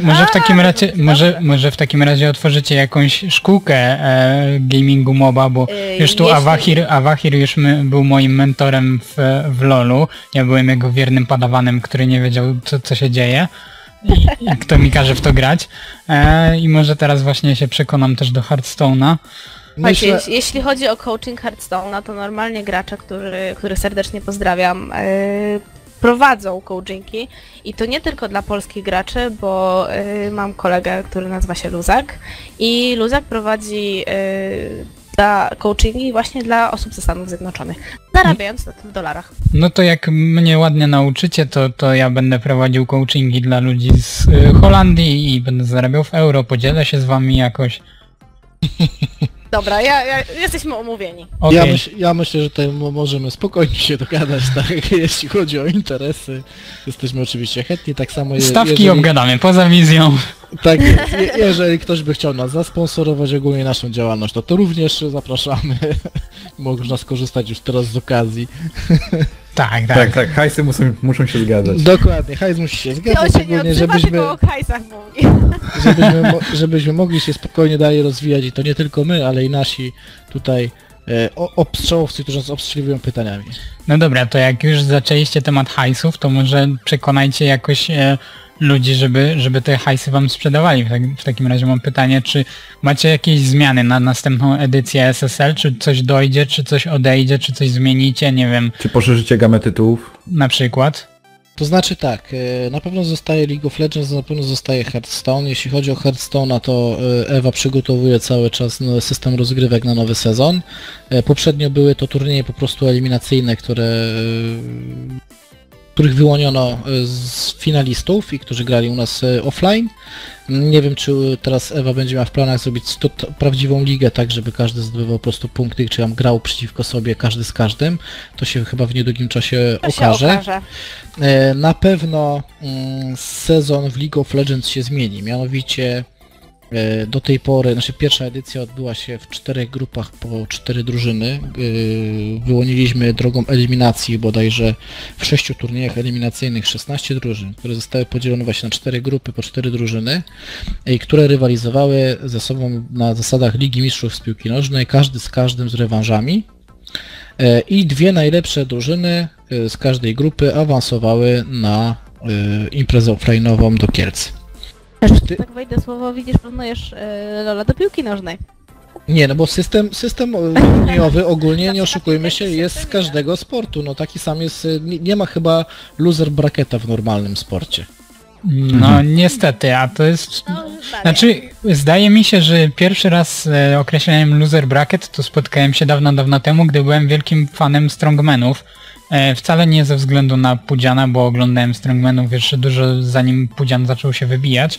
Może w takim razie otworzycie jakąś szkółkę gamingu MOBA, bo już tu Awahir już był moim mentorem w LoLu. Ja byłem jego wiernym padawanem, który nie wiedział co się dzieje. I kto mi każe w to grać. I może teraz właśnie się przekonam też do Hearthstone'a. Jeśli chodzi o coaching Hearthstone'a, to normalnie gracze, których serdecznie pozdrawiam, prowadzą coachingi i to nie tylko dla polskich graczy, bo mam kolegę, który nazywa się Luzak i Luzak prowadzi coachingi właśnie dla osób ze Stanów Zjednoczonych, zarabiając na tym w dolarach. No to jak mnie ładnie nauczycie, to ja będę prowadził coachingi dla ludzi z Holandii i będę zarabiał w euro, podzielę się z wami jakoś. Dobra, jesteśmy omówieni. Okay. Ja myślę, że tutaj możemy spokojnie się dogadać, tak, jeśli chodzi o interesy. Jesteśmy oczywiście chętni, tak samo stawki obgadamy poza wizją. Tak jest. Jeżeli ktoś by chciał nas zasponsorować ogólnie naszą działalność, to również zapraszamy. Można skorzystać już teraz z okazji. Tak, hajsy muszą się zgadzać. Dokładnie, hajs musi się zgadzać, ogólnie, tylko o hajsach mówi. Żebyśmy mogli się spokojnie dalej rozwijać i to nie tylko my, ale i nasi tutaj obstrzałowcy, którzy nas obstrzeliwują pytaniami. No dobra, to jak już zaczęliście temat hajsów, to może przekonajcie jakoś ludzi, żeby te hajsy wam sprzedawali. W takim razie mam pytanie, czy macie jakieś zmiany na następną edycję SSL? Czy coś dojdzie, czy coś odejdzie, czy coś zmienicie, nie wiem. Czy poszerzycie gamę tytułów? Na przykład? To znaczy tak, na pewno zostaje League of Legends, na pewno zostaje Hearthstone. Jeśli chodzi o Hearthstone'a, to Ewa przygotowuje cały czas system rozgrywek na nowy sezon. Poprzednio były to turnieje po prostu eliminacyjne, których wyłoniono z finalistów i którzy grali u nas offline. Nie wiem, czy teraz Ewa będzie miała w planach zrobić prawdziwą ligę, tak żeby każdy zdobywał po prostu punkty, czy tam grał przeciwko sobie każdy z każdym. To się chyba w niedługim czasie okaże. Na pewno sezon w League of Legends się zmieni, mianowicie do tej pory, pierwsza edycja odbyła się w 4 grupach po 4 drużyny. Wyłoniliśmy drogą eliminacji bodajże w 6 turniejach eliminacyjnych 16 drużyn, które zostały podzielone właśnie na 4 grupy po 4 drużyny i które rywalizowały ze sobą na zasadach Ligi Mistrzów z piłki nożnej, każdy z każdym z rewanżami. I 2 najlepsze drużyny z każdej grupy awansowały na imprezę offline'ową do Kielc. Tak wejdę słowo, widzisz, planujesz Lola do piłki nożnej. Nie, no bo system turniejowy ogólnie, nie oszukujmy się, jest z każdego sportu. No taki sam jest, nie ma chyba loser bracketa w normalnym sporcie. No niestety, a to jest... Znaczy, zdaje mi się, że pierwszy raz z określeniem loser bracket to spotkałem się dawno temu, gdy byłem wielkim fanem strongmanów. Wcale nie ze względu na Pudziana, bo oglądałem strongmanów jeszcze dużo zanim Pudzian zaczął się wybijać.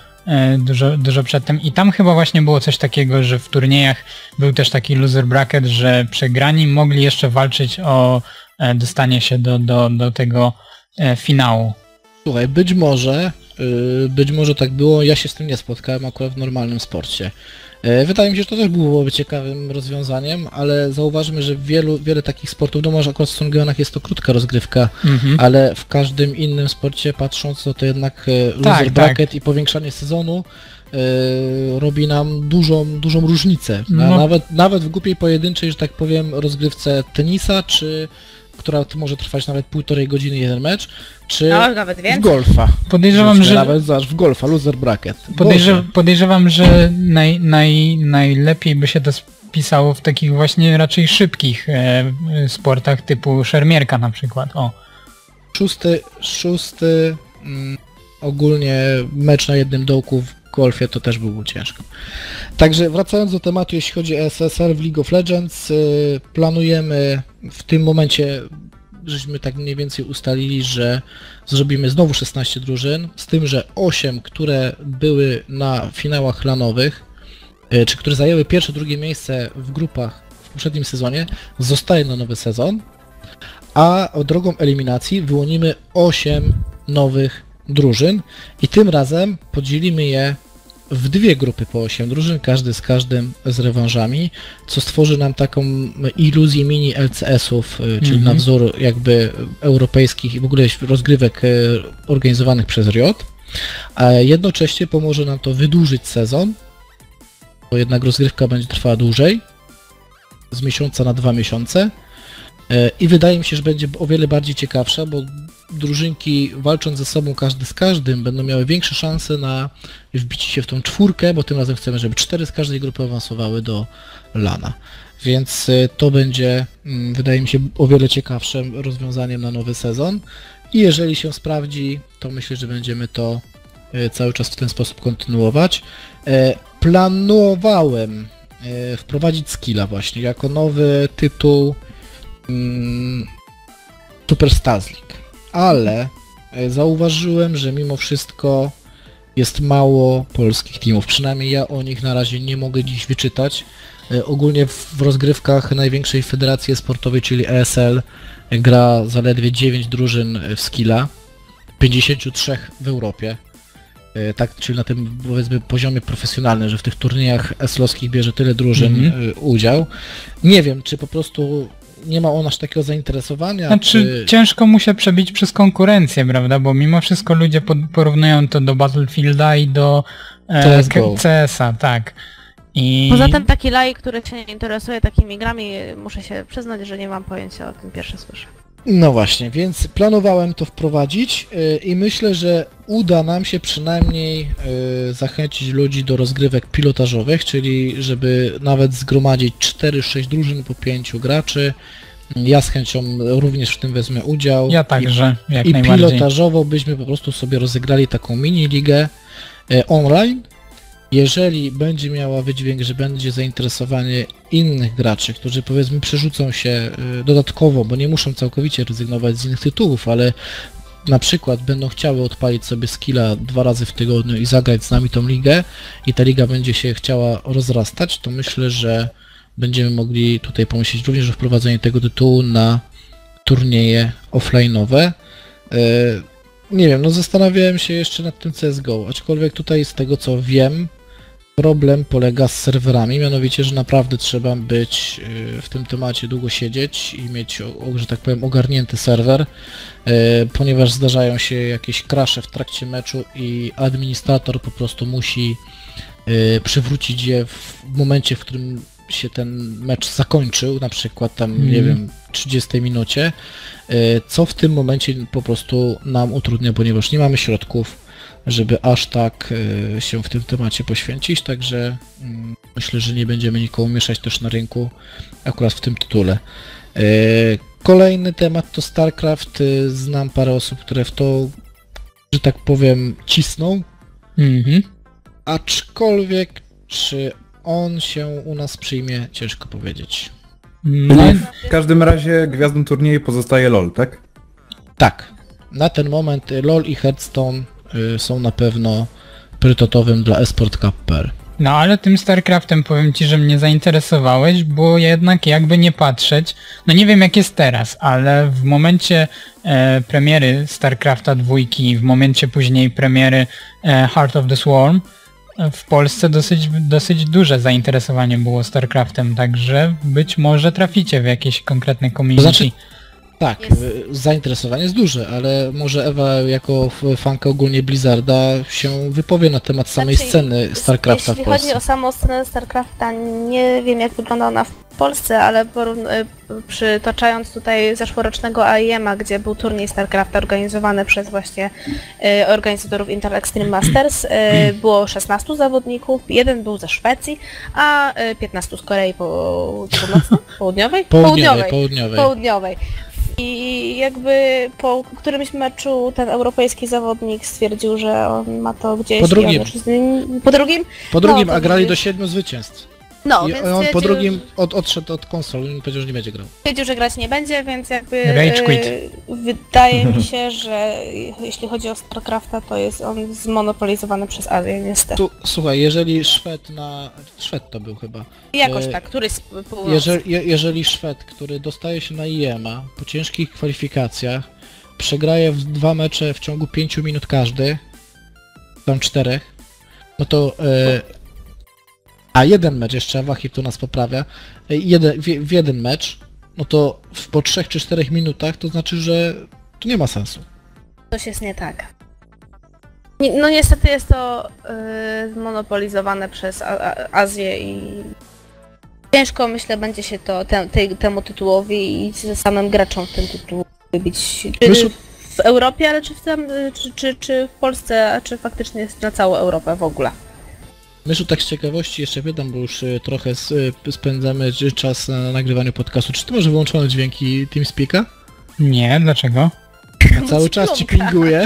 Dużo przedtem. I tam chyba właśnie było coś takiego, że w turniejach był też taki loser bracket, że przegrani mogli jeszcze walczyć o dostanie się do tego finału. Słuchaj, być może tak było, ja się z tym nie spotkałem akurat w normalnym sporcie. Wydaje mi się, że to też byłoby ciekawym rozwiązaniem, ale zauważmy, że wiele takich sportów, no może akurat w Strongmanach jest to krótka rozgrywka, ale w każdym innym sporcie patrząc, to jednak loser bracket i powiększanie sezonu robi nam dużą różnicę. No. Nawet w głupiej pojedynczej, że tak powiem, rozgrywce tenisa, która może trwać nawet 1,5 godziny jeden mecz, czy nawet w golfa. Podejrzewam, że... Nawet w golfa, loser bracket. Podejrzewam, że najlepiej by się to spisało w takich właśnie raczej szybkich sportach typu szermierka na przykład. Szósty ogólnie mecz na jednym dołku w golfie to też byłoby ciężko. Także wracając do tematu, jeśli chodzi o SSL w League of Legends, planujemy w tym momencie, żeśmy tak mniej więcej ustalili, że zrobimy znowu 16 drużyn, z tym, że 8, które były na finałach lanowych, czy które zajęły pierwsze, drugie miejsce w grupach w poprzednim sezonie, zostaje na nowy sezon, a drogą eliminacji wyłonimy 8 nowych drużyn i tym razem podzielimy je w dwie grupy po 8 drużyn, każdy z każdym z rewanżami, co stworzy nam taką iluzję mini LCS-ów, czyli na wzór jakby europejskich i w ogóle rozgrywek organizowanych przez Riot, a jednocześnie pomoże nam to wydłużyć sezon, bo jednak rozgrywka będzie trwała dłużej, z miesiąca na 2 miesiące i wydaje mi się, że będzie o wiele bardziej ciekawsza, bo drużynki walcząc ze sobą każdy z każdym będą miały większe szanse na wbicie się w tą czwórkę, bo tym razem chcemy, żeby 4 z każdej grupy awansowały do LAN-a. Więc to będzie, wydaje mi się, o wiele ciekawszym rozwiązaniem na nowy sezon i jeżeli się sprawdzi, to myślę, że będziemy to cały czas w ten sposób kontynuować. Planowałem wprowadzić skilla właśnie jako nowy tytuł Super Stars League, ale zauważyłem, że mimo wszystko jest mało polskich teamów, przynajmniej ja o nich na razie nie mogę dziś wyczytać. Ogólnie w rozgrywkach największej federacji sportowej, czyli ESL, gra zaledwie 9 drużyn w skilla, 53 w Europie. Tak, czyli na tym, powiedzmy, poziomie profesjonalnym, że w tych turniejach eslowskich bierze tyle drużyn udział. Nie wiem, czy po prostu nie ma on aż takiego zainteresowania. Znaczy, ciężko mu się przebić przez konkurencję, prawda? Bo mimo wszystko ludzie porównują to do Battlefielda i do CS-a, tak. Poza tym taki laik, który się nie interesuje takimi grami, muszę się przyznać, że nie mam pojęcia o tym, pierwsze słyszę. No właśnie, więc planowałem to wprowadzić i myślę, że uda nam się przynajmniej zachęcić ludzi do rozgrywek pilotażowych, czyli żeby nawet zgromadzić 4-6 drużyn po 5 graczy. Ja z chęcią również w tym wezmę udział. Ja także, jak i najbardziej. Pilotażowo byśmy po prostu sobie rozegrali taką mini ligę online. Jeżeli będzie miała wydźwięk, że będzie zainteresowanie innych graczy, którzy powiedzmy przerzucą się dodatkowo, bo nie muszą całkowicie rezygnować z innych tytułów, ale na przykład będą chciały odpalić sobie skilla 2 razy w tygodniu i zagrać z nami tą ligę i ta liga będzie się chciała rozrastać, to myślę, że będziemy mogli tutaj pomyśleć również o wprowadzeniu tego tytułu na turnieje offline'owe. Nie wiem, no zastanawiałem się jeszcze nad tym CSGO, aczkolwiek tutaj z tego co wiem, problem polega z serwerami, mianowicie, że naprawdę trzeba być w tym temacie długo siedzieć i mieć, że tak powiem, ogarnięty serwer, ponieważ zdarzają się jakieś crashe w trakcie meczu i administrator po prostu musi przywrócić je w momencie, w którym się ten mecz zakończył, na przykład tam, nie wiem, 30 minucie, co w tym momencie po prostu nam utrudnia, ponieważ nie mamy środków, żeby aż tak się w tym temacie poświęcić, także myślę, że nie będziemy nikomu mieszać też na rynku akurat w tym tytule. Kolejny temat to StarCraft. Znam parę osób, które w to, że tak powiem, cisną. Aczkolwiek czy on się u nas przyjmie, ciężko powiedzieć. No, w każdym razie gwiazdą turnieju pozostaje LoL, tak? Tak. Na ten moment LoL i Hearthstone są na pewno priorytetowym dla esport.pl. No ale tym StarCraftem powiem Ci, że mnie zainteresowałeś, bo jednak jakby nie patrzeć, no nie wiem jak jest teraz, ale w momencie premiery StarCrafta 2, w momencie później premiery Heart of the Swarm, w Polsce dosyć duże zainteresowanie było StarCraftem, także być może traficie w jakieś konkretne community. To znaczy, tak, zainteresowanie jest duże, ale może Ewa jako fanka ogólnie Blizzarda się wypowie na temat samej sceny StarCrafta w Polsce. Jeśli chodzi o samą scenę StarCrafta, nie wiem jak wygląda ona w Polsce, ale przytaczając tutaj zeszłorocznego AIM-a, gdzie był turniej StarCrafta organizowany przez właśnie organizatorów Intel Extreme Masters, było 16 zawodników, jeden był ze Szwecji, a 15 z Korei Południowej. I jakby po którymś meczu ten europejski zawodnik stwierdził, że on ma to gdzieś... Po drugim, a grali do 7 zwycięstw. No, i więc on po drugim odszedł od konsol i powiedział, że nie będzie grał. Stwierdził, że grać nie będzie, więc jakby Rage quit. Wydaje mi się, że jeśli chodzi o StarCrafta, to jest on zmonopolizowany przez Azję, niestety. Słuchaj, jeżeli Szwed to był chyba. Jakoś tak, który z północy. Jeżeli Szwed, który dostaje się na IEM-a po ciężkich kwalifikacjach, przegraje w 2 mecze w ciągu 5 minut każdy, tam 4, No to... jeden mecz jeszcze, Wahid tu nas poprawia. W jeden mecz, no to po 3 czy 4 minutach to znaczy, że to nie ma sensu. Coś jest nie tak. No niestety jest to zmonopolizowane przez Azję i ciężko, myślę, będzie się to temu tytułowi i ze samym graczom w tym tytułu wybić. Czy w Europie, ale czy w Polsce, a czy faktycznie jest na całą Europę w ogóle. Myszu, tak z ciekawości jeszcze pytam, bo już trochę spędzamy czas na nagrywaniu podcastu. Czy ty masz wyłączone dźwięki TeamSpeak'a? Nie, dlaczego? Ja cały czas ci pinguję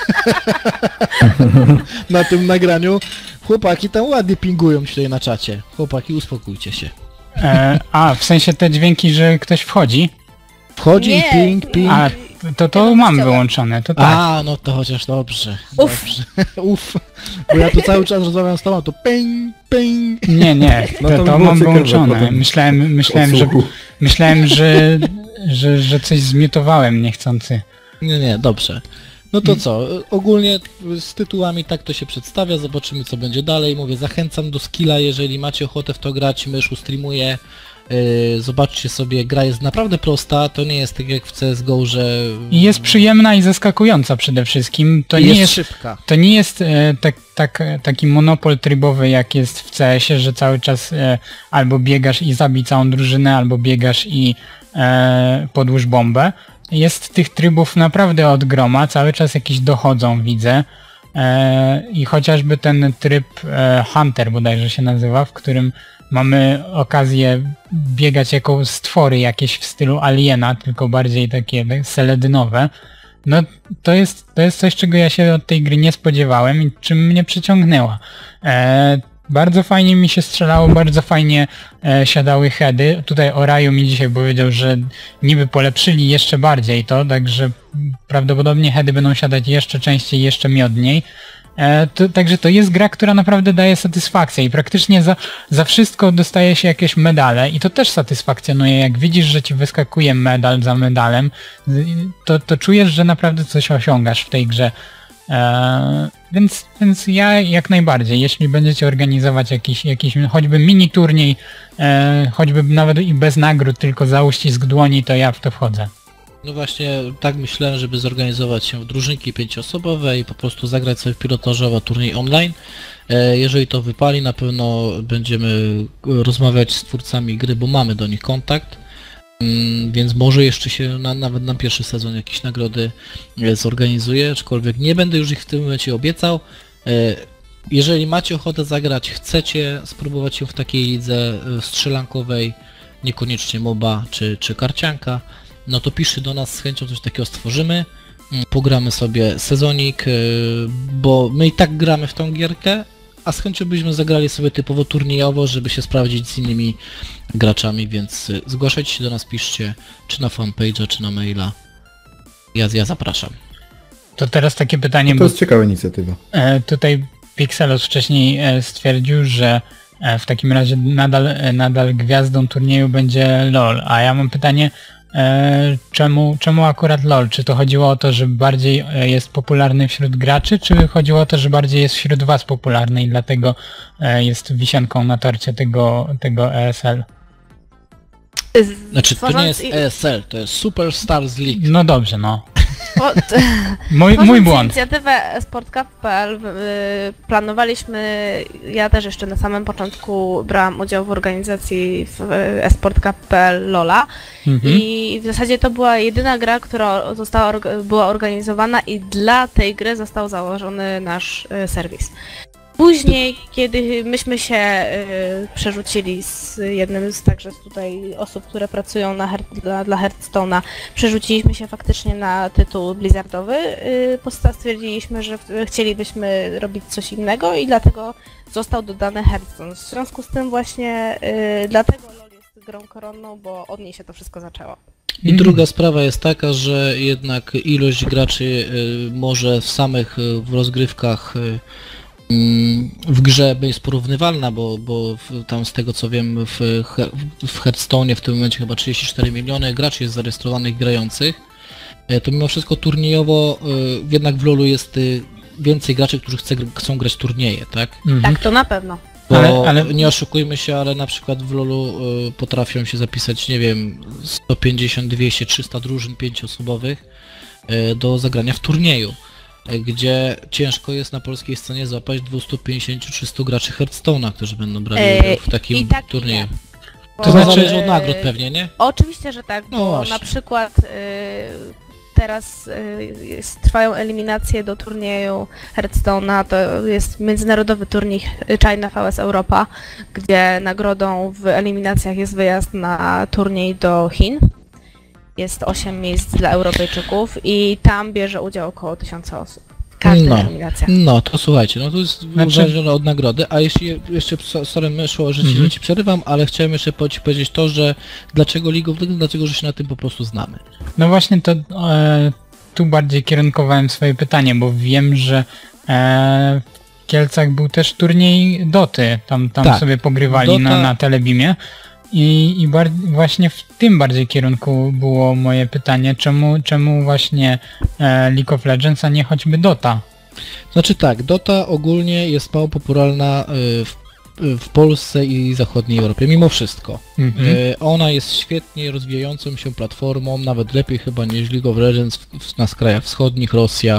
na tym nagraniu. Chłopaki tam ładnie pingują się tutaj na czacie. Chłopaki, uspokójcie się. W sensie te dźwięki, że ktoś wchodzi? Wchodzi Nie, i ping. To mam wyłączone, to tak. No to chociaż dobrze. Uf. Uf. Bo ja tu cały czas rozmawiam z tobą, to ping. Nie, No to by to było mam ciekawe wyłączone. potem Myślałem, że coś zmiutowałem niechcący. Nie, dobrze. No to co, ogólnie z tytułami tak to się przedstawia, zobaczymy co będzie dalej. Mówię, zachęcam do skilla, jeżeli macie ochotę w to grać, Myszu streamuje. Zobaczcie sobie, gra jest naprawdę prosta, to nie jest tak jak w CSGO, że... Jest przyjemna i zaskakująca przede wszystkim. To jest nie jest szybka. To nie jest taki monopol trybowy jak jest w CS-ie, że cały czas albo biegasz i zabij całą drużynę, albo biegasz i podłóż bombę. Jest tych trybów naprawdę od groma, cały czas jakieś dochodzą, widzę. I chociażby ten tryb Hunter bodajże się nazywa, w którym mamy okazję biegać jako stwory jakieś w stylu Aliena, tylko bardziej takie seledynowe. No to jest coś, czego ja się od tej gry nie spodziewałem i czym mnie przyciągnęła. Bardzo fajnie mi się strzelało, bardzo fajnie siadały heady. Tutaj Oraju mi dzisiaj powiedział, że niby polepszyli jeszcze bardziej to, także prawdopodobnie heady będą siadać jeszcze częściej, jeszcze miodniej. Także to jest gra, która naprawdę daje satysfakcję i praktycznie za wszystko dostaje się jakieś medale i to też satysfakcjonuje. Jak widzisz, że ci wyskakuje medal za medalem, to czujesz, że naprawdę coś osiągasz w tej grze. Więc ja jak najbardziej, jeśli będziecie organizować jakiś choćby mini turniej, choćby nawet i bez nagród, tylko za uścisk dłoni, to ja w to wchodzę. No właśnie, tak myślałem, żeby zorganizować się w drużynki 5-osobowe i po prostu zagrać sobie w pilotażowy turniej online. Jeżeli to wypali, na pewno będziemy rozmawiać z twórcami gry, bo mamy do nich kontakt. Więc może jeszcze się nawet na pierwszy sezon jakieś nagrody zorganizuje, aczkolwiek nie będę już ich w tym momencie obiecał. Jeżeli macie ochotę zagrać, chcecie spróbować się w takiej lidze strzelankowej, niekoniecznie MOBA czy karcianka, no to piszcie do nas, z chęcią coś takiego stworzymy, pogramy sobie sezonik, bo my i tak gramy w tą gierkę, a z chęcią byśmy zagrali sobie typowo turniejowo, żeby się sprawdzić z innymi graczami, więc zgłaszajcie się do nas, piszcie, czy na fanpage'a, czy na maila. Ja zapraszam. To teraz takie pytanie, To jest ciekawa inicjatywa. Tutaj Pixelos wcześniej stwierdził, że w takim razie nadal gwiazdą turnieju będzie LoL, a ja mam pytanie, czemu akurat LoL? Czy to chodziło o to, że bardziej jest popularny wśród graczy, czy chodziło o to, że bardziej jest wśród was popularny i dlatego jest wisienką na torcie tego ESL? Znaczy to nie jest ESL, to jest Super Stars League. No dobrze, no. Mój błąd. Inicjatywę esportcup.pl planowaliśmy, ja też jeszcze na samym początku brałam udział w organizacji w esportcup.pl LoL'a i w zasadzie to była jedyna gra, która była organizowana i dla tej gry został założony nasz serwis. Później, kiedy myśmy się przerzucili z jednym z także tutaj osób, które pracują dla Hearthstone'a, przerzuciliśmy się faktycznie na tytuł blizzardowy, stwierdziliśmy, że chcielibyśmy robić coś innego i dlatego został dodany Hearthstone. W związku z tym właśnie dlatego LoL jest grą koronną, bo od niej się to wszystko zaczęło. I druga sprawa jest taka, że jednak ilość graczy może w samych rozgrywkach w grze jest porównywalna, bo tam z tego co wiem w Hearthstone'ie w tym momencie chyba 34 miliony graczy jest zarejestrowanych grających, to mimo wszystko turniejowo jednak w LoLu jest więcej graczy, którzy chcą grać turnieje, tak? Tak, to na pewno. Bo Ale- nie oszukujmy się, ale na przykład w LoLu potrafią się zapisać, nie wiem, 150, 200, 300 drużyn 5-osobowych do zagrania w turnieju, gdzie ciężko jest na polskiej scenie złapać 250-300 graczy Hearthstone'a, którzy będą brali udział w takim i tak, i turnieju. nie. To Bo, zależy od nagród pewnie, nie? Oczywiście, że tak, No bo właśnie. na przykład teraz trwają eliminacje do turnieju Hearthstone'a, to jest międzynarodowy turniej China VS Europa, gdzie nagrodą w eliminacjach jest wyjazd na turniej do Chin. Jest 8 miejsc dla Europejczyków i tam bierze udział około 1000 osób. Każda eliminacja. No to słuchajcie, no to jest Znaczy- uzależnione od nagrody, a jeśli jeszcze, sorry Myszu, że ci przerywam, ale chciałem jeszcze powiedzieć to, że dlaczego League of Legends, dlaczego, że się na tym po prostu znamy. No właśnie to tu bardziej kierunkowałem swoje pytanie, bo wiem, że w Kielcach był też turniej Doty, tam Tak, sobie pogrywali Dota- na Telebimie i właśnie w tym bardziej kierunku było moje pytanie, czemu właśnie League of Legends, a nie choćby Dota? Znaczy tak, Dota ogólnie jest mało popularna w Polsce i zachodniej Europie, mimo wszystko. Ona jest świetnie rozwijającą się platformą, nawet lepiej chyba niż League of Legends na krajach wschodnich, Rosja.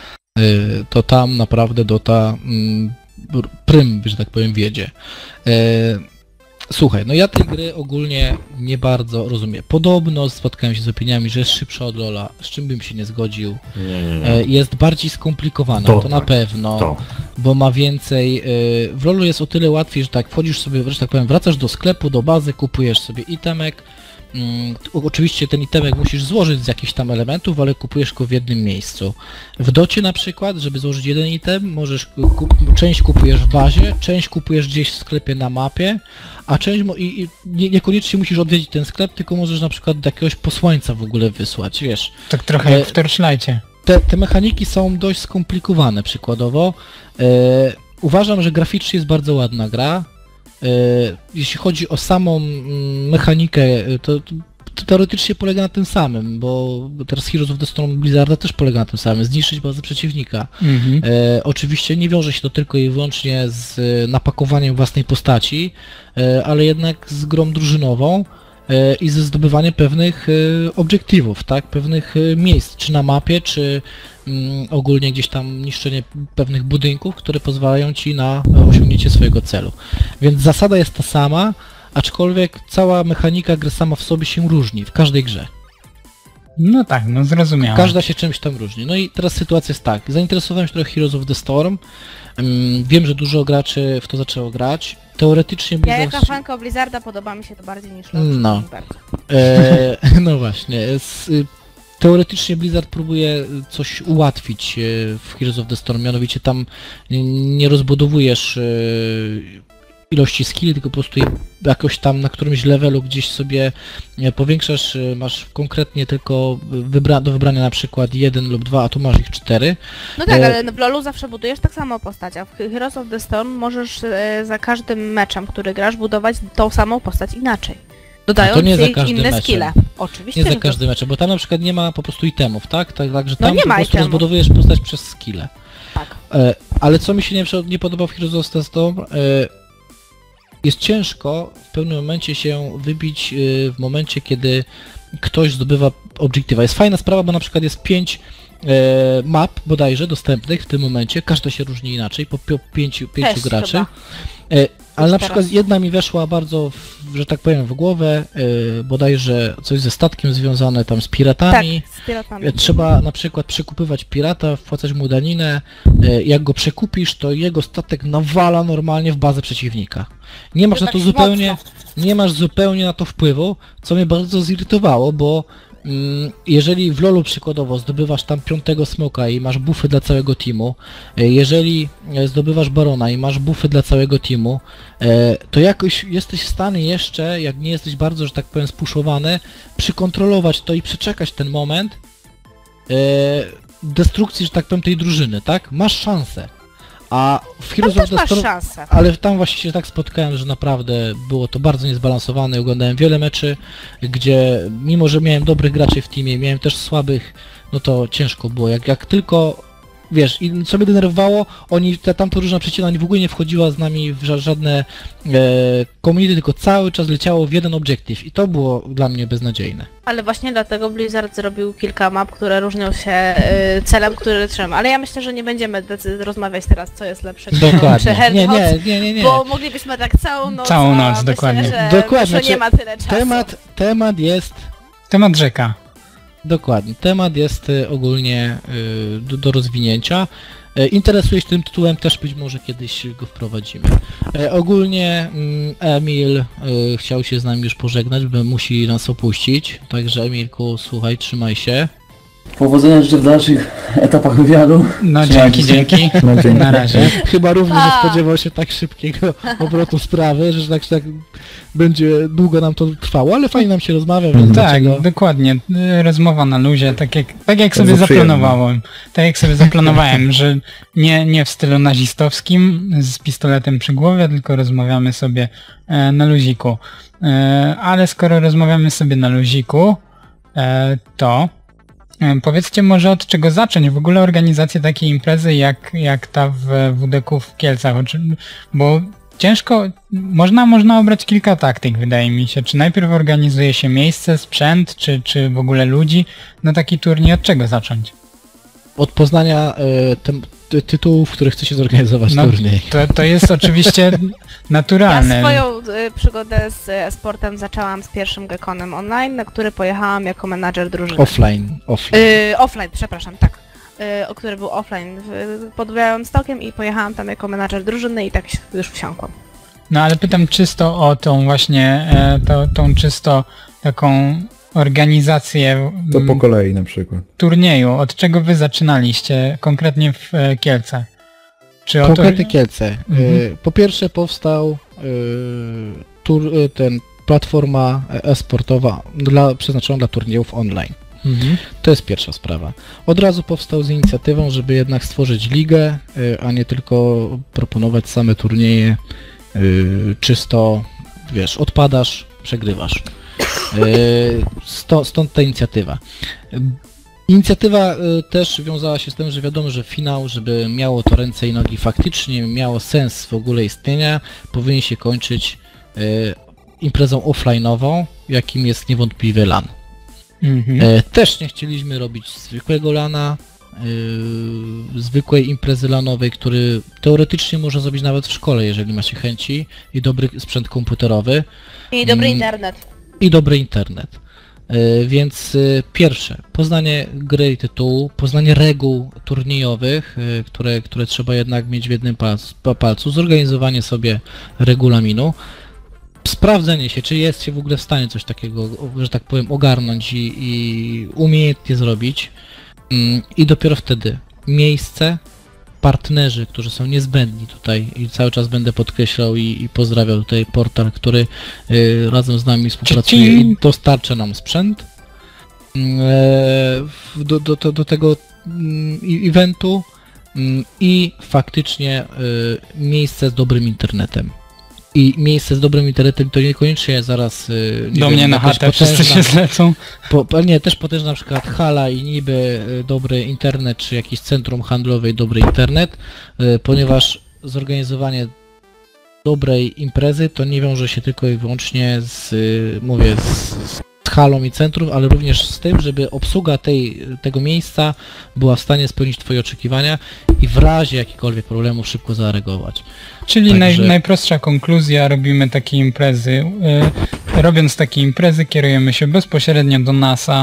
To tam naprawdę Dota prym, że tak powiem, wiedzie. Słuchaj, no ja tej gry ogólnie nie bardzo rozumiem. Podobno spotkałem się z opiniami, że jest szybsza od LoL'a, z czym bym się nie zgodził. Nie. Jest bardziej skomplikowana, To to na tak, pewno, To. bo ma więcej... W LoL'u jest o tyle łatwiej, że tak wchodzisz sobie, że tak powiem, wracasz do sklepu, do bazy, kupujesz sobie itemek. Oczywiście ten itemek musisz złożyć z jakichś tam elementów, ale kupujesz go w jednym miejscu. W Docie na przykład, żeby złożyć jeden item, możesz część kupujesz w bazie, część kupujesz gdzieś w sklepie na mapie, a część niekoniecznie musisz odwiedzić ten sklep, tylko możesz na przykład do jakiegoś posłańca w ogóle wysłać, wiesz. Tak trochę jak w Torchlightie. Te mechaniki są dość skomplikowane przykładowo. Uważam, że graficznie jest bardzo ładna gra. Jeśli chodzi o samą mechanikę, to teoretycznie polega na tym samym, bo teraz Heroes of the Storm Blizzarda też polega na tym samym, zniszczyć bazę przeciwnika. Oczywiście nie wiąże się to tylko i wyłącznie z napakowaniem własnej postaci, ale jednak z grą drużynową i ze zdobywaniem pewnych obiektywów, tak, pewnych miejsc, czy na mapie, czy ogólnie gdzieś tam niszczenie pewnych budynków, które pozwalają ci na osiągnięcie swojego celu. Więc zasada jest ta sama, aczkolwiek cała mechanika gry sama w sobie się różni w każdej grze. No tak, no zrozumiałem. Każda się czymś tam różni. No i teraz sytuacja jest tak. Zainteresowałem się trochę Heroes of the Storm. Wiem, że dużo graczy w to zaczęło grać. Teoretycznie Ja jako fanka Blizzarda podoba mi się to bardziej niż LoL. No. Bardzo. No właśnie. Teoretycznie Blizzard próbuje coś ułatwić w Heroes of the Storm, mianowicie tam nie rozbudowujesz ilości skilli, tylko po prostu jakoś tam na którymś levelu gdzieś sobie powiększasz, masz konkretnie tylko do wybrania na przykład 1 lub 2, a tu masz ich 4. No tak, ale w LoLu zawsze budujesz tak samo postać, a w Heroes of the Storm możesz za każdym meczem, który grasz, budować tą samą postać inaczej. Dodając to nie za jej każdym inne meczem. skille. Oczywiście, Nie za że to- każdym meczem, bo tam na przykład nie ma po prostu itemów, tak? Także No tam nie po ma prostu itemów. rozbudowujesz postać przez skille. Tak. Ale co mi się nie podoba w Heroes of the Storm, jest ciężko w pewnym momencie się wybić w momencie, kiedy ktoś zdobywa obiektywa. Jest fajna sprawa, bo na przykład jest 5 map bodajże dostępnych w tym momencie, każda się różni inaczej, po 5 Też graczy. chyba. Ale na teraz. przykład jedna mi weszła bardzo, że tak powiem, w głowę, bodajże coś ze statkiem związane tam z Tak, piratami. z piratami. Trzeba na przykład przekupywać pirata, wpłacać mu daninę, jak go przekupisz, to jego statek nawala normalnie w bazę przeciwnika. Nie masz na to zupełnie, nie masz zupełnie na to wpływu, co mnie bardzo zirytowało, bo jeżeli w LoLu przykładowo zdobywasz tam 5 smoka i masz buffy dla całego teamu, jeżeli zdobywasz barona i masz buffy dla całego teamu, to jakoś jesteś w stanie jeszcze, jak nie jesteś bardzo, że tak powiem, spuszowany, przykontrolować to i przeczekać ten moment destrukcji, że tak powiem, tej drużyny, tak? Masz szansę. A w Tam Heroes of też the masz Storm... szansę. Ale tam właśnie się tak spotkałem, że naprawdę było to bardzo niezbalansowane. Oglądałem wiele meczy, gdzie mimo, że miałem dobrych graczy w teamie, miałem też słabych, no to ciężko było. Jak tylko wiesz, i co mnie denerwowało, tamta drużyna przeciwna w ogóle nie wchodziła z nami w żadne community, tylko cały czas leciało w jeden obiektyw i to było dla mnie beznadziejne. Ale właśnie dlatego Blizzard zrobił kilka map, które różnią się celem, który trzyma. Ale ja myślę, że nie będziemy rozmawiać teraz, co jest lepsze. Dokładnie. Nie. Bo moglibyśmy tak całą noc. Całą noc, myślę, dokładnie. Że Dokładnie. nie ma tyle czasu. Temat jest... Temat rzeka. Dokładnie. Temat jest ogólnie do rozwinięcia. Interesuje się tym tytułem, też być może kiedyś go wprowadzimy. Ogólnie Emil chciał się z nami już pożegnać, bo musi nas opuścić. Także Emilku, słuchaj, trzymaj się. Powodzenia życzę w dalszych etapach wywiadu. No Trzymajcie dzięki, się. dzięki. No, dzięki. Na razie. Chyba również nie spodziewał się tak szybkiego obrotu sprawy, że tak będzie długo nam to trwało, ale fajnie nam się rozmawia, więc Tak, dlaczego? dokładnie. Rozmowa na luzie, tak jak sobie Bardzo przyjemnie. zaplanowałem. Tak jak sobie zaplanowałem, że nie w stylu nazistowskim z pistoletem przy głowie, tylko rozmawiamy sobie na luziku. Ale skoro rozmawiamy sobie na luziku, to powiedzcie może od czego zacząć w ogóle organizację takiej imprezy jak ta w WDK w Kielcach, bo ciężko, można obrać kilka taktyk, wydaje mi się. Czy najpierw organizuje się miejsce, sprzęt, czy w ogóle ludzi na taki turniej, od czego zacząć? Od poznania tytułów, w których chce się zorganizować turniej. To jest oczywiście naturalne. Ja swoją przygodę z sportem zaczęłam z pierwszym Gekonem online, na który pojechałam jako menadżer drużyny. Offline. Offline, przepraszam, tak. Który był offline pod Białymstokiem i pojechałam tam jako menadżer drużyny i tak już wsiąkłam. No ale pytam czysto o tą właśnie, tą czysto taką organizację To po kolei na przykład. turnieju. Od czego wy zaczynaliście konkretnie w Kielcach? Czy Konkretnie Kielce. Mhm. Po pierwsze powstał platforma e-sportowa przeznaczona dla turniejów online. Mhm. To jest pierwsza sprawa. Od razu powstał z inicjatywą, żeby jednak stworzyć ligę, a nie tylko proponować same turnieje czysto, wiesz, odpadasz, przegrywasz. Stąd ta inicjatywa. Inicjatywa też wiązała się z tym, że wiadomo, że finał, żeby miało to ręce i nogi faktycznie, miało sens w ogóle istnienia, powinien się kończyć imprezą offline'ową, jakim jest niewątpliwie LAN. Mhm. Też nie chcieliśmy robić zwykłego LANa, zwykłej imprezy LANowej, który teoretycznie można zrobić nawet w szkole, jeżeli ma się chęci i dobry sprzęt komputerowy. I dobry internet. I dobry internet. Więc pierwsze, poznanie gry i tytułu, poznanie reguł turniejowych, które trzeba jednak mieć w jednym palcu, zorganizowanie sobie regulaminu, sprawdzenie się, czy jest się w ogóle w stanie coś takiego, że tak powiem, ogarnąć i umiejętnie zrobić. I dopiero wtedy miejsce, partnerzy, którzy są niezbędni tutaj i cały czas będę podkreślał i pozdrawiał tutaj portal, który razem z nami współpracuje i dostarcza nam sprzęt do tego eventu i faktycznie miejsce z dobrym internetem. I miejsce z dobrym internetem to niekoniecznie zaraz... Do mnie na chatę wszyscy się zlecą. Nie, też potężna na przykład hala i niby dobry internet, czy jakieś centrum handlowe i dobry internet, ponieważ zorganizowanie dobrej imprezy to nie wiąże się tylko i wyłącznie z halą i centrum, ale również z tym, żeby obsługa tego miejsca była w stanie spełnić twoje oczekiwania i w razie jakichkolwiek problemów szybko zareagować. Czyli Także... najprostsza konkluzja, robimy takie imprezy. Robiąc takie imprezy, kierujemy się bezpośrednio do NASA.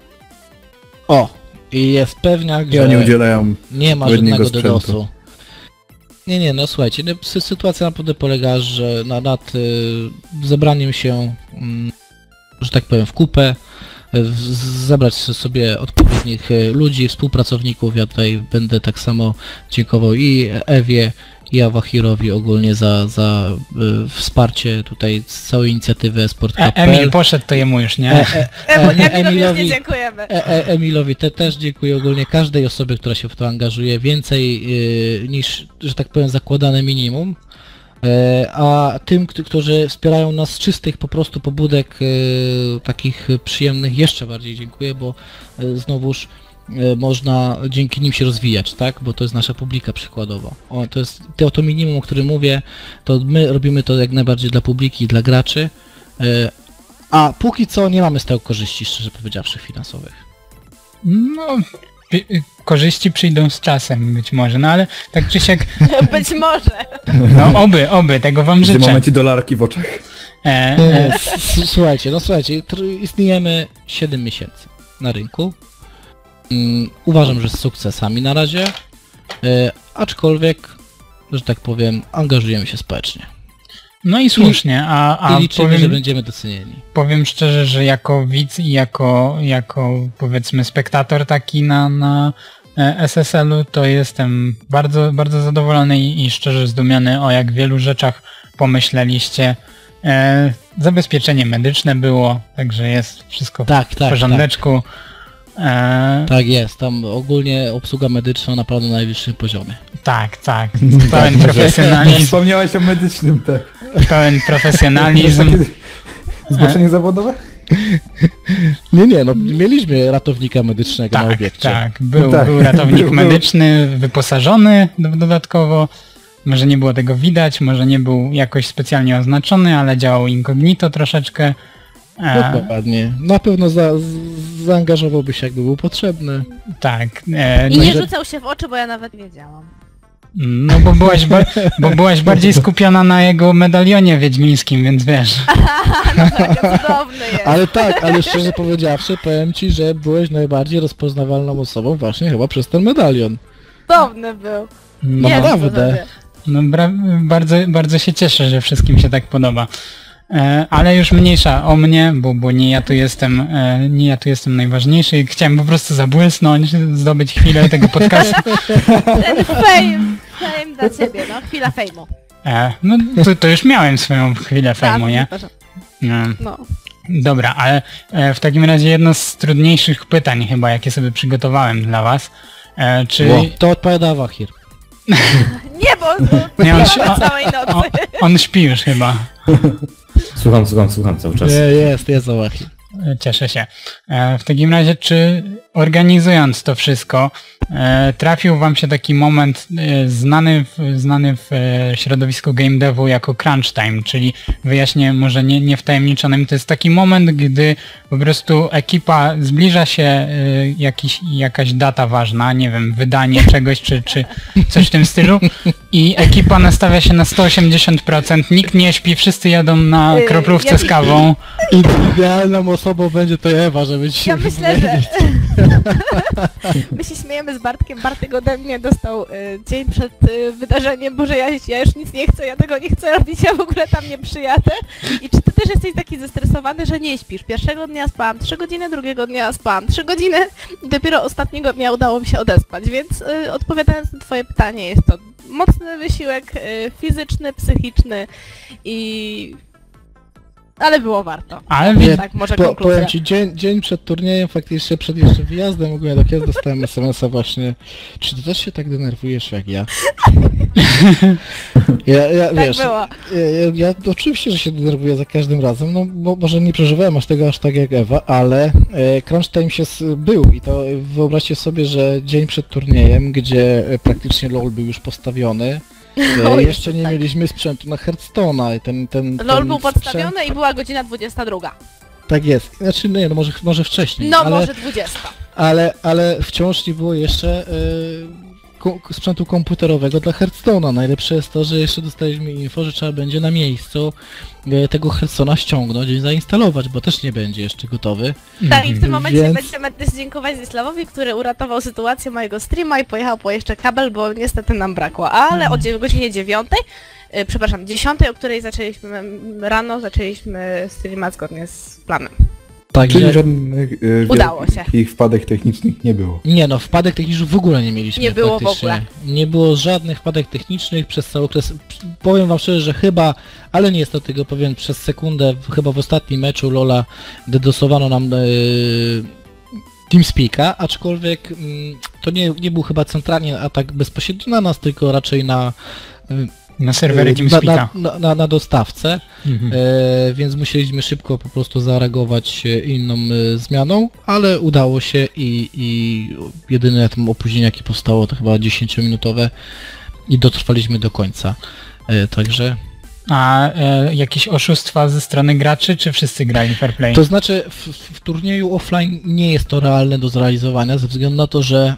I jest pewniak, I że oni udzielają nie ma żadnego DDoS-u. Nie, no słuchajcie, sytuacja naprawdę polega, że nad zebraniem się, że tak powiem, w kupę, zebrać sobie odpowiednich ludzi, współpracowników. Ja tutaj będę tak samo dziękował i Ewie, i Awahirowi ogólnie za wsparcie tutaj z całej inicjatywy esport.pl. Emil poszedł, to jemu już nie. Emilowi nie dziękujemy. Emilowi też dziękuję ogólnie każdej osobie, która się w to angażuje, więcej niż, że tak powiem, zakładane minimum. A tym, którzy wspierają nas z czystych po prostu pobudek takich przyjemnych, jeszcze bardziej dziękuję, bo znowuż można dzięki nim się rozwijać, tak? Bo to jest nasza publika przykładowo. To jest to minimum, o którym mówię, to my robimy to jak najbardziej dla publiki, dla graczy, a póki co nie mamy z tego korzyści, szczerze powiedziawszy, finansowych. No, korzyści przyjdą z czasem być może, no ale tak czy siak, Być może. no oby, tego wam W tym życzę. momencie dolarki w oczach. Słuchajcie, istniejemy 7 miesięcy na rynku. Uważam, że z sukcesami na razie, aczkolwiek, że tak powiem, angażujemy się społecznie. No i słusznie, a I liczymy, że powiem, będziemy docenieni. powiem szczerze, że jako widz i jako powiedzmy spektator taki na SSL-u, to jestem bardzo, bardzo zadowolony i szczerze zdumiony, o jak wielu rzeczach pomyśleliście. Zabezpieczenie medyczne było, także jest wszystko w porządeczku. Tak jest, tam ogólnie obsługa medyczna naprawdę na najwyższym poziomie. Tak, pełen profesjonalizm, Wspomniałeś o medycznym, tak. pełen profesjonalizm. Zgłoszenie zawodowe? Nie, no mieliśmy ratownika medycznego na obiekcie. Tak, był Tak, ratownik był. medyczny, wyposażony dodatkowo. Może nie było tego widać, może nie był jakoś specjalnie oznaczony, ale działał incognito troszeczkę. Dokładnie. Na pewno zaangażowałby się, jakby był potrzebny. Tak. I No nie i- rzucał się w oczy, bo ja nawet wiedziałam. No bo byłaś bardziej skupiona na jego medalionie wiedźmińskim, więc wiesz. Cudowny jest. Ale szczerze powiedziawszy, powiem ci, że byłeś najbardziej rozpoznawalną osobą właśnie chyba przez ten medalion. Cudowny był. No, Jezu, naprawdę. sobie. no bardzo, bardzo się cieszę, że wszystkim się tak podoba. Ale już mniejsza o mnie, bo nie ja tu jestem najważniejszy. Chciałem po prostu zabłysnąć, zdobyć chwilę tego podcastu. Ten fame dla ciebie, no. Chwila fejmu. No to już miałem swoją chwilę fejmu, nie? No. Dobra, ale w takim razie jedno z trudniejszych pytań chyba, jakie sobie przygotowałem dla was. Czy... To odpowiada Wahir. Nie, bo Nie, on, całej nocy. on śpi już chyba. Słucham cały czas. Jest Wahir. Cieszę się. W takim razie, czy organizując to wszystko, trafił wam się taki moment znany w środowisku game devu jako crunch time, czyli wyjaśnię może nie wtajemniczonym, to jest taki moment, gdy po prostu ekipa zbliża się jakaś data ważna, nie wiem, wydanie czegoś czy coś w tym stylu i ekipa nastawia się na 180%, nikt nie śpi, wszyscy jadą na kroplówce z kawą. Idealną osobą będzie to Ewa, żeby ci Ja myślę, że my się śmiejemy z Bartkiem. Bartek ode mnie dostał dzień przed wydarzeniem, Boże, ja już nic nie chcę, ja tego nie chcę robić, ja w ogóle tam nie przyjadę. I czy ty też jesteś taki zestresowany, że nie śpisz? Pierwszego dnia spałam 3 godziny, drugiego dnia spałam 3 godziny i dopiero ostatniego dnia udało mi się odespać, więc odpowiadając na twoje pytanie, jest to mocny wysiłek fizyczny, psychiczny ale było warto. Ale Tak, może konkluzja. Powiem ci, dzień przed turniejem, faktycznie przed jeszcze wyjazdem, ogólnie tak jest, dostałem SMS-a właśnie. Czy ty też się tak denerwujesz jak ja? Tak wiesz, było. ja oczywiście, że się denerwuję za każdym razem, no bo może nie przeżywałem aż tak jak Ewa, ale crunch time był i to wyobraźcie sobie, że dzień przed turniejem, gdzie praktycznie LoL był już postawiony, jeszcze nie mieliśmy sprzętu na Hearthstone'a i ten LOL był sprzęt, podstawiony i była godzina 22. tak jest, znaczy nie, no może wcześniej, No ale, może 20. ale wciąż nie było jeszcze sprzętu komputerowego dla Hearthstone'a. Najlepsze jest to, że jeszcze dostaliśmy info, że trzeba będzie na miejscu tego Hearthstone'a ściągnąć i zainstalować, bo też nie będzie jeszcze gotowy. Tak, i w tym momencie Więc- będziemy też dziękować Zysławowi, który uratował sytuację mojego streama i pojechał po jeszcze kabel, bo niestety nam brakło. Ale o godzinie 9, przepraszam, 10, o której zaczęliśmy rano, zaczęliśmy streama zgodnie z planem. Także Czyli żadnych Udało się. wielkich wpadek technicznych nie było. nie no, wpadek technicznych w ogóle nie mieliśmy. Nie było w praktycznie. ogóle. Nie było żadnych wpadek technicznych przez cały okres. Powiem wam szczerze, że chyba, ale nie jest to tego powiem przez sekundę, chyba w ostatnim meczu LoL'a dedosowano nam TeamSpeak'a, aczkolwiek to nie był chyba centralnie atak bezpośrednio na nas, tylko raczej na Na serwery TeamSpeaka. Na dostawcę, Mhm. więc musieliśmy szybko po prostu zareagować inną zmianą, ale udało się i jedyne tam opóźnienie jakie powstało to chyba 10-minutowe i dotrwaliśmy do końca. Także... A jakieś oszustwa ze strony graczy, czy wszyscy grali fair play? To znaczy w turnieju offline nie jest to realne do zrealizowania ze względu na to, że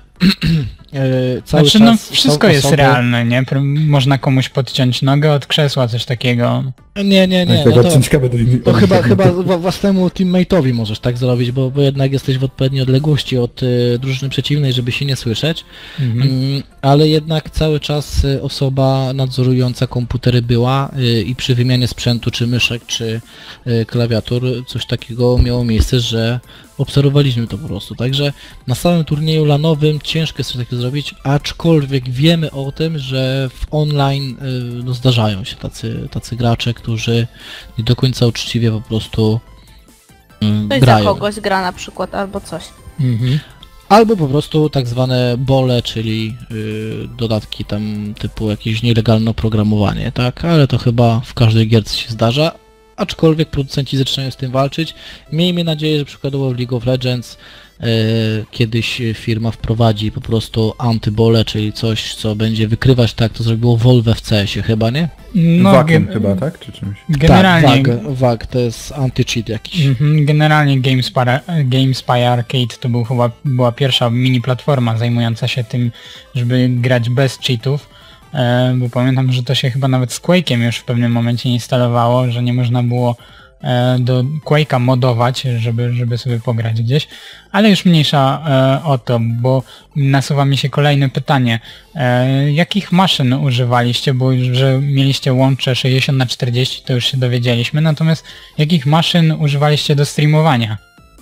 cały Znaczy, czas no wszystko są jest osoby... realne, nie? Można komuś podciąć nogę od krzesła, coś takiego. Nie, Tak, no to... odciąć kabel do To chyba własnemu teammate'owi możesz tak zrobić, bo jednak jesteś w odpowiedniej odległości od drużyny przeciwnej, żeby się nie słyszeć, ale jednak cały czas osoba nadzorująca komputery była i przy wymianie sprzętu, czy myszek, czy klawiatur, coś takiego miało miejsce, że obserwowaliśmy to po prostu, także na samym turnieju lanowym ciężko jest coś takiego zrobić, aczkolwiek wiemy o tym, że w online no, zdarzają się tacy gracze, którzy nie do końca uczciwie po prostu Ktoś grają. za kogoś gra na przykład, albo coś. Albo po prostu tak zwane bole, czyli dodatki tam typu jakieś nielegalne oprogramowanie, tak? Ale to chyba w każdej gierce się zdarza, aczkolwiek producenci zaczynają z tym walczyć. Miejmy nadzieję, że przykładowo w League of Legends kiedyś firma wprowadzi po prostu antybole, czyli coś, co będzie wykrywać tak, to zrobiło Valve w CS-ie chyba, nie? No, Wakiem chyba, tak? Czy czymś? Generalnie, Tak, WAG to jest anti-cheat jakiś. generalnie GameSpy Arcade to była pierwsza mini platforma zajmująca się tym, żeby grać bez cheatów. Bo pamiętam, że to się chyba nawet z Quake'iem już w pewnym momencie instalowało, że nie można było do Quake'a modować, żeby sobie pograć gdzieś, ale już mniejsza o to, bo nasuwa mi się kolejne pytanie. Jakich maszyn używaliście, bo że mieliście łącze 60x40, to już się dowiedzieliśmy, natomiast jakich maszyn używaliście do streamowania?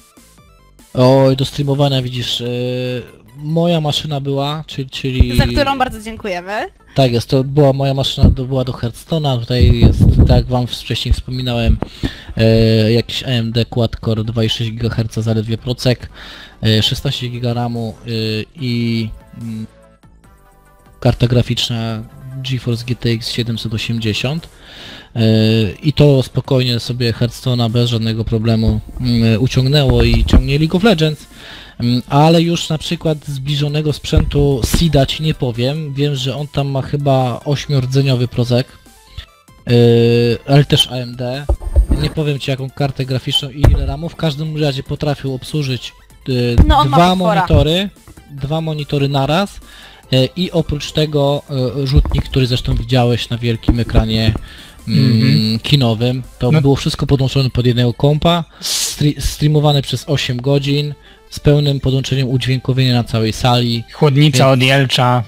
Oj, do streamowania widzisz, moja maszyna była, czyli... Za którą bardzo dziękujemy. Tak jest, to była moja maszyna, to była do Hearthstone'a, tutaj jest, tak jak wam wcześniej wspominałem, jakiś AMD Quad-Core 2,6 GHz zaledwie procek, 16 GB RAMu i karta graficzna GeForce GTX 780 i to spokojnie sobie Hearthstone'a bez żadnego problemu uciągnęło i ciągnie League of Legends. Ale już na przykład zbliżonego sprzętu SIDA ci nie powiem. Wiem, że on tam ma chyba 8-rdzeniowy procek, ale też AMD. Nie powiem ci jaką kartę graficzną i ile RAMu. W każdym razie potrafił obsłużyć dwa monitory naraz i oprócz tego rzutnik, który zresztą widziałeś na wielkim ekranie kinowym. To było wszystko podłączone pod jednego kompa, streamowane przez 8 godzin. Z pełnym podłączeniem udźwiękowienia na całej sali. Chłodnica od Jelcza.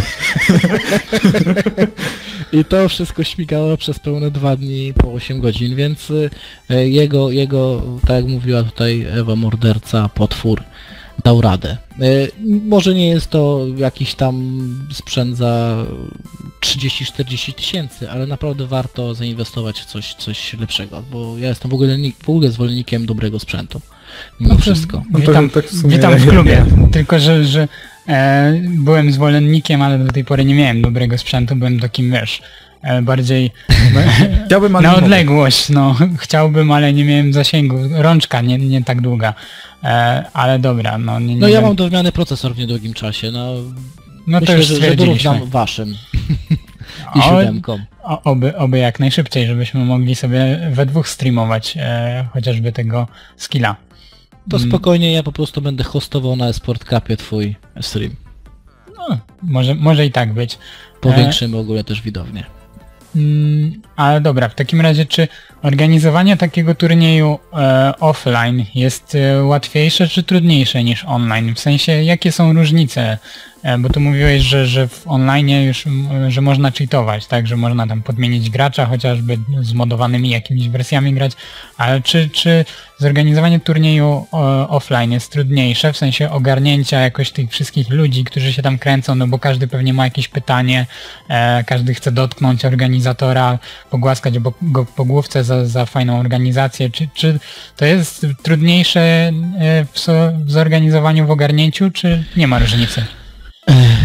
I to wszystko śmigało przez pełne 2 dni po 8 godzin, więc jego, tak jak mówiła tutaj Ewa Morderca, potwór, dał radę. Może nie jest to jakiś tam sprzęt za 30-40 tysięcy, ale naprawdę warto zainwestować w coś lepszego, bo ja jestem w ogóle zwolennikiem dobrego sprzętu. Mimo wszystko. Witam w klubie, tylko że byłem zwolennikiem, ale do tej pory nie miałem dobrego sprzętu, byłem takim, wiesz, bardziej Chciałbym, ale na nie mogę. odległość, no chciałbym, ale nie miałem zasięgu, rączka nie tak długa, ale dobra, no nie No ja wiem. mam do wymiany procesor w niedługim czasie, no No myślę, to już że stwierdziliśmy. dorównam waszym i 7. Oby jak najszybciej, żebyśmy mogli sobie we dwóch streamować chociażby tego skilla. To spokojnie, ja po prostu będę hostował na Esport Cupie twój stream. No, może i tak być. Powiększymy ogólnie też widownię. Ale dobra, w takim razie czy organizowanie takiego turnieju offline jest łatwiejsze czy trudniejsze niż online? W sensie jakie są różnice? Bo tu mówiłeś, że w online już że można cheatować, tak? Że można tam podmienić gracza, chociażby z modowanymi jakimiś wersjami grać, ale czy zorganizowanie turnieju offline jest trudniejsze, w sensie ogarnięcia jakoś tych wszystkich ludzi, którzy się tam kręcą, no bo każdy pewnie ma jakieś pytanie, każdy chce dotknąć organizatora, pogłaskać go po główce za fajną organizację, czy to jest trudniejsze w zorganizowaniu, w ogarnięciu, czy nie ma różnicy?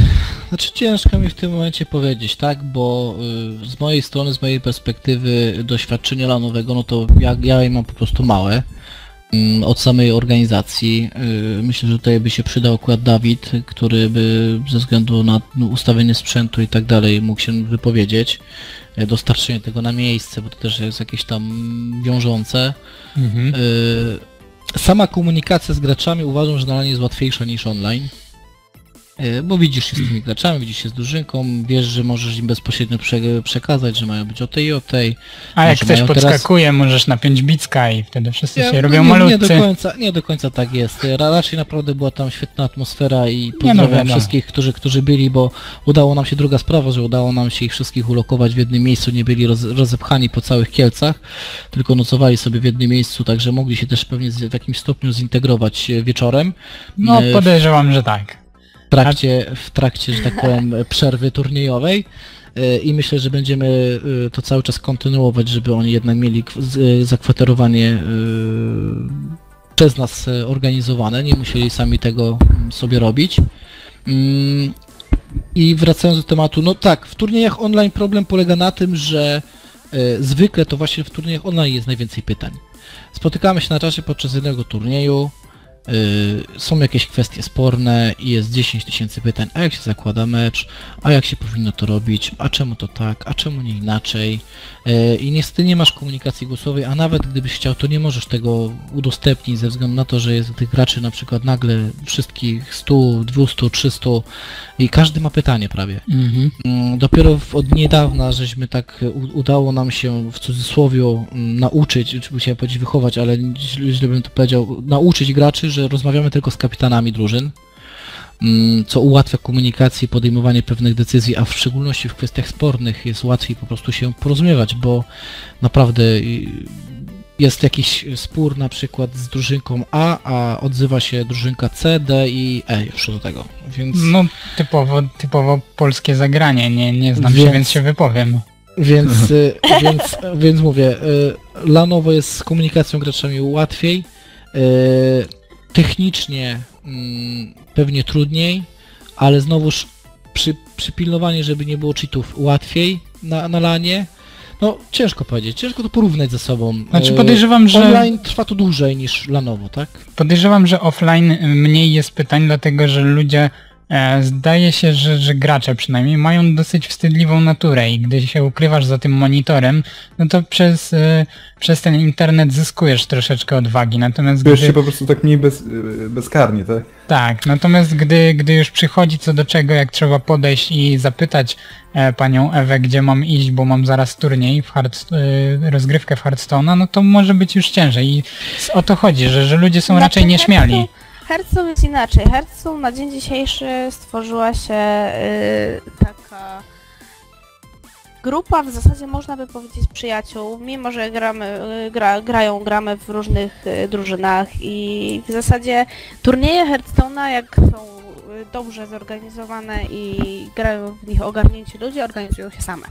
Znaczy ciężko mi w tym momencie powiedzieć, tak, bo z mojej strony, z mojej perspektywy doświadczenie lanowego, no to ja je mam po prostu małe od samej organizacji. Myślę, że tutaj by się przydał akurat Dawid, który by ze względu na ustawienie sprzętu i tak dalej mógł się wypowiedzieć. Dostarczenie tego na miejsce, bo to też jest jakieś tam wiążące. Sama komunikacja z graczami uważam, że na LAN jest łatwiejsza niż online. Bo widzisz się z tymi graczami, widzisz się z drużynką, wiesz, że możesz im bezpośrednio przekazać, że mają być o tej i o tej. A jak ktoś podskakuje, możesz napiąć bicka i wtedy wszyscy się robią malutcy. Nie do końca tak jest. Raczej naprawdę była tam świetna atmosfera i pozdrawiam wszystkich, którzy byli, bo udało nam się, druga sprawa, że udało nam się ich wszystkich ulokować w jednym miejscu, nie byli rozepchani po całych Kielcach, tylko nocowali sobie w jednym miejscu, także mogli się też pewnie w jakimś stopniu zintegrować wieczorem. No podejrzewam, że tak. W trakcie, że tak powiem, przerwy turniejowej i myślę, że będziemy to cały czas kontynuować, żeby oni jednak mieli zakwaterowanie przez nas organizowane, nie musieli sami tego sobie robić. I wracając do tematu, no tak, w turniejach online problem polega na tym, że zwykle to właśnie w turniejach online jest najwięcej pytań. Spotykamy się na czasie podczas jednego turnieju, są jakieś kwestie sporne i jest 10 000 pytań, a jak się zakłada mecz, a jak się powinno to robić, a czemu to tak, a czemu nie inaczej. I niestety nie masz komunikacji głosowej, a nawet gdybyś chciał, to nie możesz tego udostępnić ze względu na to, że jest tych graczy na przykład nagle wszystkich 100, 200, 300 i każdy ma pytanie prawie. Dopiero od niedawna żeśmy tak udało nam się w cudzysłowie nauczyć, czy chciałem powiedzieć wychować, ale źle bym to powiedział, nauczyć graczy, że rozmawiamy tylko z kapitanami drużyn, co ułatwia komunikację i podejmowanie pewnych decyzji, a w szczególności w kwestiach spornych jest łatwiej po prostu się porozumiewać, bo naprawdę jest jakiś spór na przykład z drużynką A odzywa się drużynka C, D i E już do tego, więc... No typowo polskie zagranie, nie znam się, więc się wypowiem. Więc mówię, lanowo jest z komunikacją graczami łatwiej, technicznie pewnie trudniej, ale znowuż przypilnowanie, żeby nie było cheatów łatwiej na lanie. No ciężko powiedzieć, ciężko to porównać ze sobą. Znaczy podejrzewam, że... Online trwa to dłużej niż lanowo, tak? Podejrzewam, że offline mniej jest pytań, dlatego że ludzie... Zdaje się, że gracze przynajmniej mają dosyć wstydliwą naturę i gdy się ukrywasz za tym monitorem, no to przez ten internet zyskujesz troszeczkę odwagi, natomiast czujesz się po prostu tak mniej bezkarnie, tak? Tak, natomiast gdy już przychodzi co do czego, jak trzeba podejść i zapytać panią Ewę, gdzie mam iść, bo mam zaraz turniej, rozgrywkę w Hearthstone'a, no to może być już ciężej i o to chodzi, że ludzie są raczej nieśmiali. Hearthstone jest inaczej. Hearthstone na dzień dzisiejszy stworzyła się taka grupa, w zasadzie można by powiedzieć przyjaciół, mimo że gramy w różnych drużynach i w zasadzie turnieje Hearthstone'a, jak są dobrze zorganizowane i grają w nich ogarnięci ludzie, organizują się same.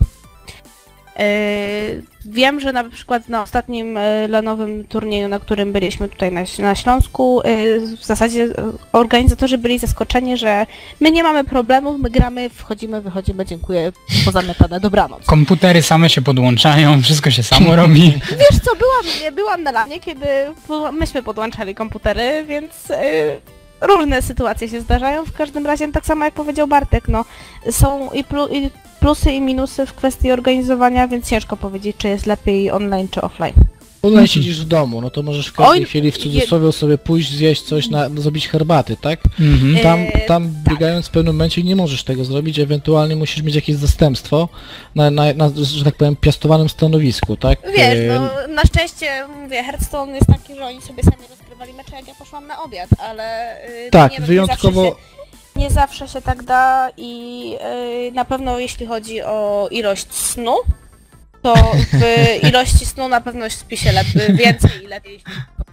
Wiem, że na przykład na ostatnim lanowym turnieju, na którym byliśmy tutaj na Śląsku, w zasadzie organizatorzy byli zaskoczeni, że my nie mamy problemów, my gramy, wchodzimy, wychodzimy, dziękuję, pozamiatane, dobranoc. Komputery same się podłączają, wszystko się samo robi. Wiesz co, byłam na lanie, kiedy myśmy podłączali komputery, więc różne sytuacje się zdarzają, w każdym razie tak samo jak powiedział Bartek, no są i plusy i minusy w kwestii organizowania, więc ciężko powiedzieć, czy jest lepiej online czy offline. Online siedzisz w domu, no to możesz w każdej chwili w cudzysłowie sobie pójść, zjeść coś, zrobić herbaty, tak? Tam biegając w pewnym momencie nie możesz tego zrobić, ewentualnie musisz mieć jakieś zastępstwo na że tak powiem, piastowanym stanowisku, tak? Wiesz, no na szczęście, mówię, Hearthstone jest taki, że oni sobie sami rozgrywali mecze, jak ja poszłam na obiad, ale... Tak, wyjątkowo... Nie zawsze się tak da i na pewno jeśli chodzi o ilość snu, to w ilości snu na pewno śpi się więcej i lepiej, jeśli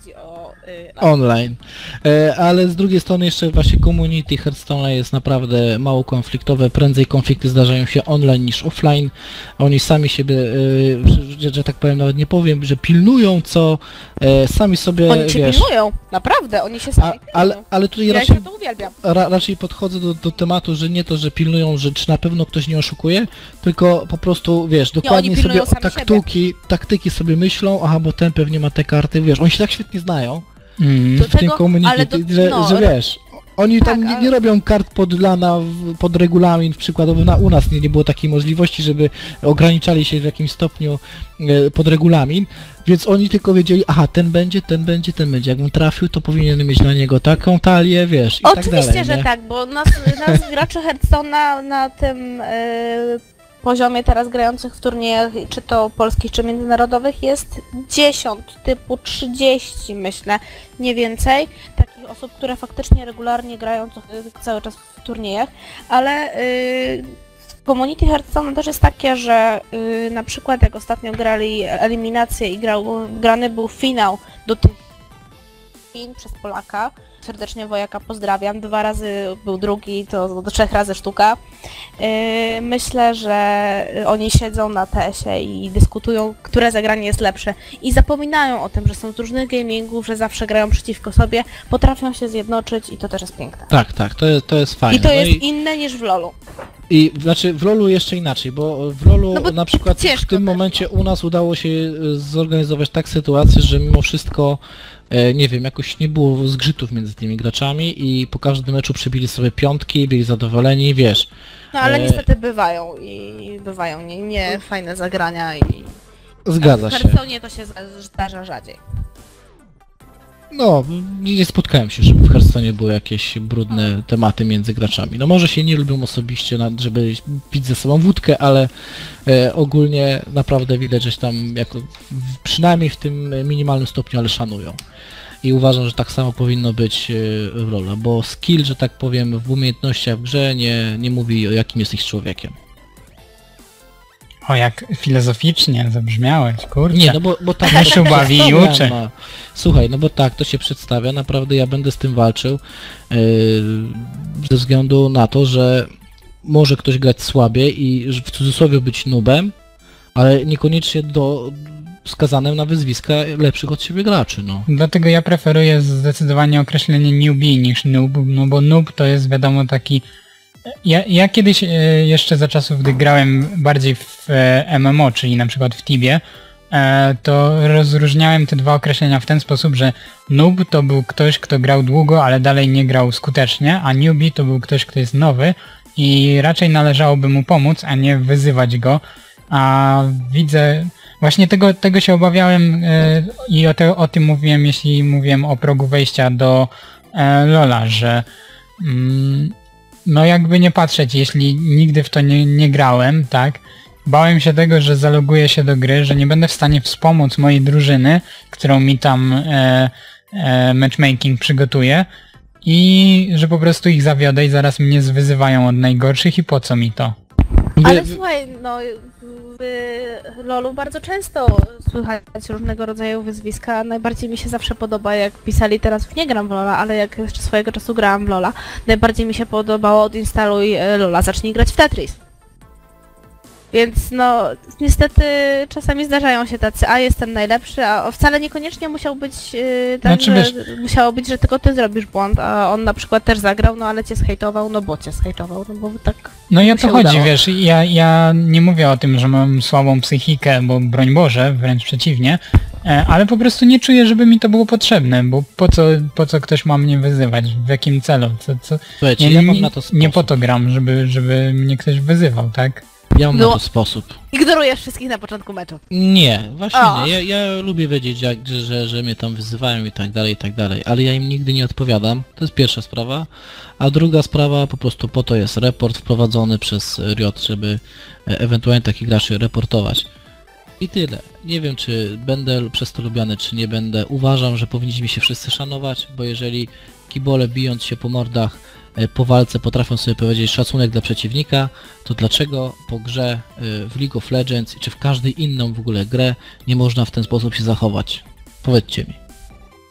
chodzi o... Online. Ale z drugiej strony jeszcze właśnie community Hearthstone'a jest naprawdę mało konfliktowe, prędzej konflikty zdarzają się online niż offline. Oni sami siebie, że tak powiem, nawet nie powiem, że pilnują, co sami sobie, Oni się pilnują, naprawdę, oni się sami pilnują. Ale tutaj Ja raczej, się to uwielbiam. raczej podchodzę do tematu, że nie to, że pilnują, że czy na pewno ktoś nie oszukuje, tylko po prostu, wiesz, dokładnie oni sobie pilnują sami taktyki sobie myślą, aha, bo ten pewnie ma te karty, wiesz, oni się tak świetnie znają Do w tym tego- community, ale że wiesz, oni Tak, tam ale- nie robią kart pod regulamin, przykładowo u nas nie było takiej możliwości, żeby ograniczali się w jakimś stopniu pod regulamin, więc oni tylko wiedzieli, aha, ten będzie, jakbym trafił, to powinienem mieć na niego taką talię, wiesz, i tak dalej. Oczywiście, że nie? tak, bo nas graczy Hearthstone'a na tym poziomie teraz grających w turniejach, czy to polskich, czy międzynarodowych, jest 10, typu 30 myślę, nie więcej, takich osób, które faktycznie regularnie grają cały czas w turniejach, ale community Hearthstone'a też jest takie, że na przykład jak ostatnio grali eliminację i grany był finał do tych Chin przez Polaka. Serdecznie Wojaka pozdrawiam. 2 razy był drugi, to do 3 razy sztuka. Myślę, że oni siedzą na TS-ie i dyskutują, które zagranie jest lepsze. I zapominają o tym, że są z różnych gamingów, że zawsze grają przeciwko sobie, potrafią się zjednoczyć i to też jest piękne. Tak, to jest fajne. I to No jest inne niż w LoLu. I znaczy w LoLu jeszcze inaczej, bo w LoLu No bo na przykład w ciężko tym też, momencie u nas udało się zorganizować tak sytuację, że mimo wszystko nie wiem, jakoś nie było zgrzytów między tymi graczami i po każdym meczu przybili sobie piątki, byli zadowoleni, wiesz. No ale niestety bywają nie fajne zagrania i Zgadza w się. Hearthstone'ie to się zdarza rzadziej. No, nie spotkałem się, żeby w Hearthstone'ie były jakieś brudne tematy między graczami. No może się nie lubią osobiście, żeby pić ze sobą wódkę, ale ogólnie naprawdę widać, że się tam przynajmniej w tym minimalnym stopniu, ale szanują. I uważam, że tak samo powinno być w LoL'u, bo skill, że tak powiem, w umiejętnościach w grze nie mówi o jakim jesteś człowiekiem. O, jak filozoficznie zabrzmiałeś, kurczę. Nie, no bo tak Meszu to bawi i przedstawia, uczy. no. Słuchaj, no bo tak, to się przedstawia, naprawdę ja będę z tym walczył ze względu na to, że może ktoś grać słabiej i w cudzysłowie być noobem, ale niekoniecznie skazanym na wyzwiska lepszych od siebie graczy, no. Dlatego ja preferuję zdecydowanie określenie newbie niż noob, no bo noob to jest wiadomo taki... Ja kiedyś jeszcze za czasów, gdy grałem bardziej w MMO, czyli na przykład w Tibie, to rozróżniałem te dwa określenia w ten sposób, że noob to był ktoś, kto grał długo, ale dalej nie grał skutecznie, a newbie to był ktoś, kto jest nowy i raczej należałoby mu pomóc, a nie wyzywać go. A widzę... Właśnie tego się obawiałem i o tym mówiłem, jeśli mówiłem o progu wejścia do LoL'a, że no jakby nie patrzeć, jeśli nigdy w to nie grałem, tak, bałem się tego, że zaloguję się do gry, że nie będę w stanie wspomóc mojej drużyny, którą mi tam matchmaking przygotuje i że po prostu ich zawiodę i zaraz mnie zwyzywają od najgorszych i po co mi to? Ale słuchaj, no w LoLu bardzo często słychać różnego rodzaju wyzwiska. Najbardziej mi się zawsze podoba, jak pisali teraz, nie gram w LoLa, ale jak jeszcze swojego czasu grałam w LoLa, najbardziej mi się podobało odinstaluj LoLa, zacznij grać w Tetris. Więc no, niestety czasami zdarzają się tacy, a jestem najlepszy, a wcale niekoniecznie musiał być tak, Znaczy, że musiało być, że tylko ty zrobisz błąd, a on na przykład też zagrał, no ale cię zhejtował, no bo tak... No i o mu to się chodzi, udało. wiesz, ja nie mówię o tym, że mam słabą psychikę, bo broń Boże, wręcz przeciwnie, ale po prostu nie czuję, żeby mi to było potrzebne, bo po co ktoś ma mnie wyzywać, w jakim celu, Słuchajcie, ja mam na to sposób. nie po to gram, żeby mnie ktoś wyzywał, tak? Ja mam No. na to sposób. Ignorujesz wszystkich na początku meczu. Nie, właśnie O. nie. Ja lubię wiedzieć, że mnie tam wyzywają i tak dalej, ale ja im nigdy nie odpowiadam. To jest pierwsza sprawa. A druga sprawa, po prostu po to jest report wprowadzony przez Riot, żeby ewentualnie takich graczy reportować. I tyle. Nie wiem, czy będę przez to lubiany, czy nie będę. Uważam, że powinniśmy się wszyscy szanować, bo jeżeli kibole bijąc się po mordach po walce potrafią sobie powiedzieć szacunek dla przeciwnika, to dlaczego po grze w League of Legends czy w każdej inną w ogóle grę nie można w ten sposób się zachować? Powiedzcie mi.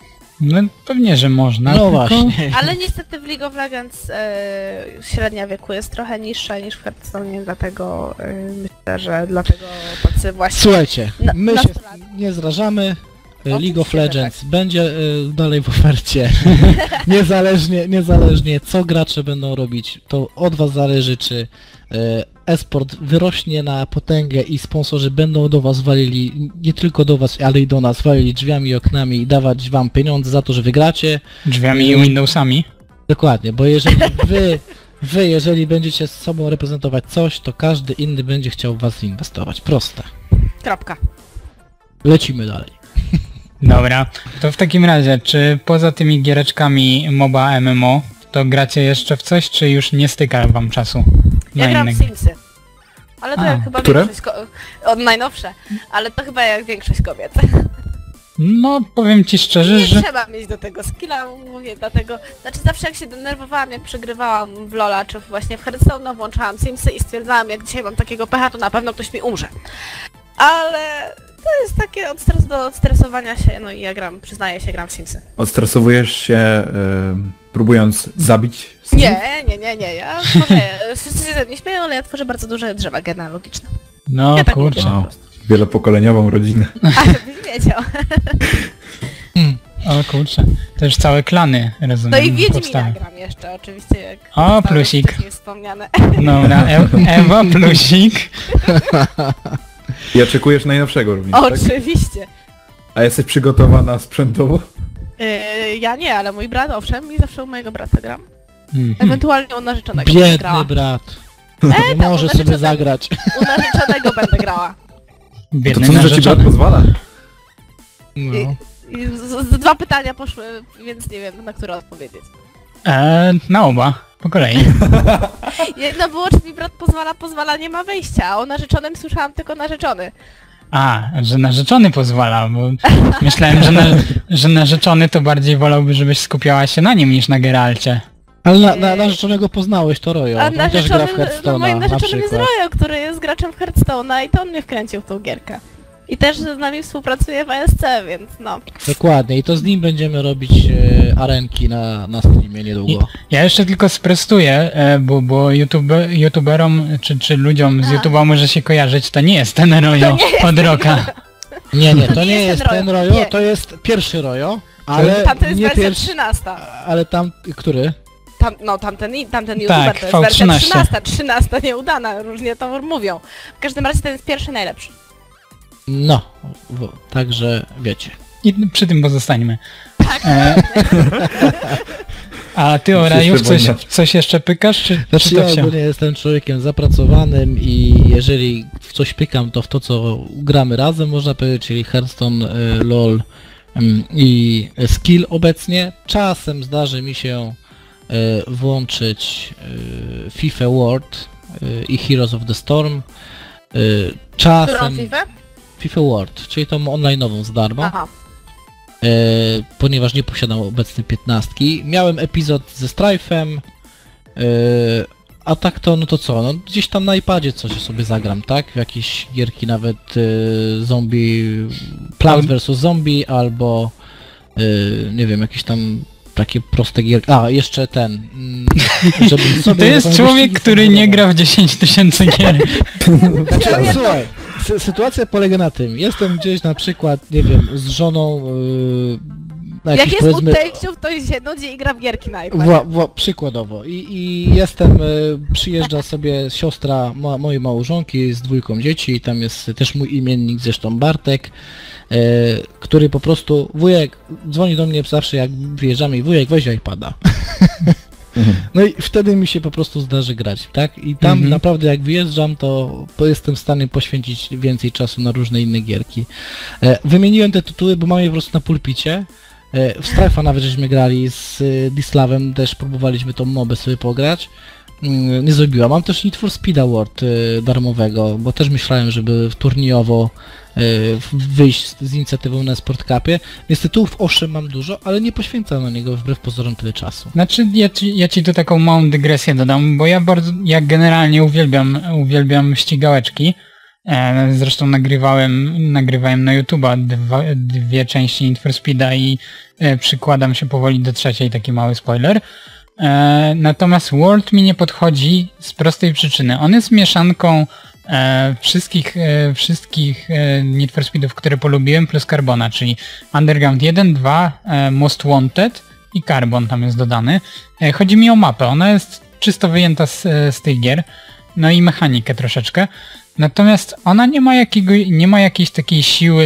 No pewnie, że można. No tylko... właśnie. Ale niestety w League of Legends średnia wieku jest trochę niższa niż w Hearthstone, dlatego myślę, że dlatego tacy właśnie... Słuchajcie, my się nastolatki. nie zrażamy. League of Oczywiście, że Legends będzie dalej w ofercie. niezależnie co gracze będą robić, to od was zależy, czy e-sport wyrośnie na potęgę i sponsorzy będą do was walili, nie tylko do was, ale i do nas, walili drzwiami i oknami i dawać wam pieniądze za to, że wygracie. Drzwiami i Windowsami. Dokładnie, bo jeżeli jeżeli będziecie z sobą reprezentować coś, to każdy inny będzie chciał w was inwestować. Proste. Kropka. Lecimy dalej. Dobra, to w takim razie, czy poza tymi giereczkami MOBA, MMO, to gracie jeszcze w coś, czy już nie styka wam czasu Ja na gram w inne? Simsy. Ale to A, jak chyba które? większość najnowsze. Ale to chyba jak większość kobiet. No, powiem ci szczerze, Nie że... trzeba mieć do tego skilla, mówię, dlatego... Znaczy zawsze jak się denerwowałam, jak przegrywałam w LoL'a, czy właśnie w Hearthstone, no, włączałam Simsy i stwierdzałam, jak dzisiaj mam takiego pecha, to na pewno ktoś mi umrze. Ale to jest takie do odstresowania się, no i ja gram, przyznaję się, gram w Simsy. Odstresowujesz się próbując zabić? Nie, ja tworzę, wszyscy się ze mnie śmieją, ale ja tworzę bardzo duże drzewa genealogiczne. No Ja tak kurczę. mówię. Wow. Wielopokoleniową rodzinę. A żebyś wiedział. O kurczę. To już całe klany, rozumiem, No i Wiedźmina powstały. gram jeszcze, oczywiście, jak O, zostało plusik. wcześniej wspomniane. Dobra, Ewa plusik. I oczekujesz najnowszego również, tak? Oczywiście. A jesteś przygotowana sprzętowo? Ja nie, ale mój brat owszem i zawsze u mojego brata gram. Mhm. Ewentualnie u narzeczonego będę Biedny grała. brat. tam, Nie może u sobie narzeczonego- zagrać. U narzeczonego będę grała. To Biedny co, że ci brat narzeczony. pozwala? No. I dwa pytania poszły, więc nie wiem, na które odpowiedzieć. Na oba, po kolei. Jedno było, czy mi brat pozwala, nie ma wyjścia, a o narzeczonym słyszałam tylko narzeczony. A, że narzeczony pozwala, bo myślałem, że narzeczony to bardziej wolałby, żebyś skupiała się na nim niż na Geralcie. Ale narzeczonego poznałeś, to Rojo. A On też gra w narzeczonym, no moim Hearthstone'a na narzeczonym jest przykład. Royo, który jest graczem w Hearthstone'a i to on mnie wkręcił w tą gierkę. I też z nami współpracuje w ASC, więc no. Dokładnie, i to z nim będziemy robić arenki na streamie niedługo. Ja jeszcze tylko sprostuję, bo youtuberom czy ludziom z YouTube'a może się kojarzyć, to nie jest ten Royo od Roka. Nie, to nie nie jest jest ten ten Royo, Royo, nie. to jest pierwszy Royo, ale Tamten jest nie wersja pierwszy, 13. ale który? Tamten YouTuber Tak, to jest wersja V13. 13 nieudana, różnie to mówią. W każdym razie ten jest pierwszy najlepszy. No, także wiecie. I przy tym pozostańmy. A ty, Oraju, coś jeszcze pykasz, czy Znaczy to ja wsio? ogólnie jestem człowiekiem zapracowanym i jeżeli w coś pykam, to w to, co gramy razem, można powiedzieć, czyli Hearthstone, LoL i Skill obecnie. Czasem zdarzy mi się włączyć FIFA World i Heroes of the Storm. Którą Czasem FIFA? FIFA World, czyli tą online'ową za darmo. Aha. Ponieważ nie posiadam obecnie 15. Miałem epizod ze Strife'em, a tak to, no to co, no gdzieś tam na iPadzie coś sobie zagram, tak? W jakieś gierki nawet zombie, Plants vs Zombie, albo nie wiem, jakieś tam takie proste gierki. A, jeszcze ten, żebym sobie... To jest jakąś człowiek, wyścigi który sobie nie zagrał. gra w 10 tysięcy gier. Znaczy, słuchaj, sytuacja polega na tym, jestem gdzieś na przykład, nie wiem, z żoną na Jak jakiś jest u powiedzmy... teściów, to się nudzi i gra w gierki na iPadzie. Przykładowo. I jestem, przyjeżdża sobie siostra mojej małżonki z 2 dzieci, tam jest też mój imiennik, zresztą Bartek, który po prostu, wujek, dzwoni do mnie zawsze jak wyjeżdżamy i wujek, weź iPada. No i wtedy mi się po prostu zdarzy grać, tak? I tam naprawdę jak wyjeżdżam, to jestem w stanie poświęcić więcej czasu na różne inne gierki. Wymieniłem te tytuły, bo mam je po prostu na pulpicie. W Strife'a nawet żeśmy grali z Dislavem, też próbowaliśmy tą mobę sobie pograć. Nie zrobiła. Mam też Need for Speed Award darmowego, bo też myślałem, żeby turniejowo wyjść z inicjatywą na Sport Cupie. Więc tytułów owszem mam dużo, ale nie poświęcam na niego wbrew pozorom tyle czasu. Znaczy, ja ci tu taką małą dygresję dodam, bo ja generalnie uwielbiam ścigałeczki Zresztą nagrywałem na YouTube'a dwie części Need for Speeda i przykładam się powoli do trzeciej, taki mały spoiler. Natomiast World mi nie podchodzi z prostej przyczyny. On jest mieszanką wszystkich Need for Speedów, które polubiłem, plus Carbona, czyli Underground 1, 2, Most Wanted i Carbon tam jest dodany. Chodzi mi o mapę, ona jest czysto wyjęta z tych gier, no i mechanikę troszeczkę. Natomiast ona nie ma jakiejś takiej siły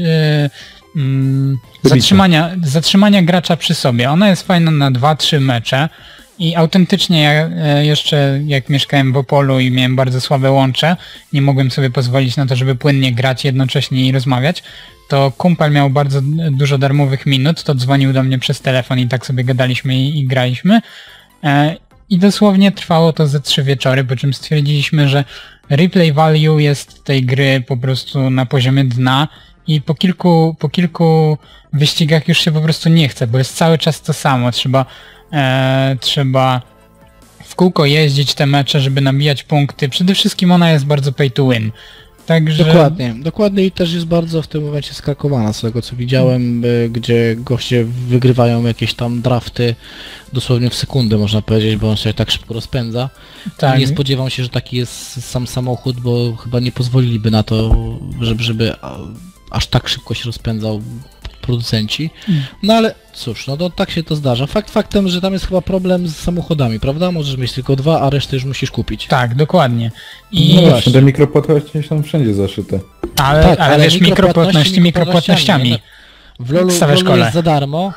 zatrzymania gracza przy sobie. Ona jest fajna na 2-3 mecze i autentycznie ja jeszcze jak mieszkałem w Opolu i miałem bardzo słabe łącze, nie mogłem sobie pozwolić na to, żeby płynnie grać jednocześnie i rozmawiać, to kumpel miał bardzo dużo darmowych minut, to dzwonił do mnie przez telefon i tak sobie gadaliśmy i graliśmy. I dosłownie trwało to ze 3 wieczory, po czym stwierdziliśmy, że replay value jest tej gry po prostu na poziomie dna i po kilku wyścigach już się po prostu nie chce, bo jest cały czas to samo. Trzeba w kółko jeździć te mecze, żeby nabijać punkty. Przede wszystkim ona jest bardzo pay to win. Także... Dokładnie i też jest bardzo w tym momencie skalkowana z tego co widziałem, gdzie goście wygrywają jakieś tam drafty dosłownie w sekundę można powiedzieć, bo on się tak szybko rozpędza. Tak. Nie spodziewam się, że taki jest sam samochód, bo chyba nie pozwoliliby na to, żeby aż tak szybko się rozpędzał producenci. No ale cóż, no to tak się to zdarza. Faktem, że tam jest chyba problem z samochodami, prawda? Możesz mieć tylko 2, a resztę już musisz kupić. Tak, dokładnie. I no właśnie, te mikropłatności są wszędzie zaszyte. Ale wiesz, mikropłatnościami. W LoLu jest za darmo.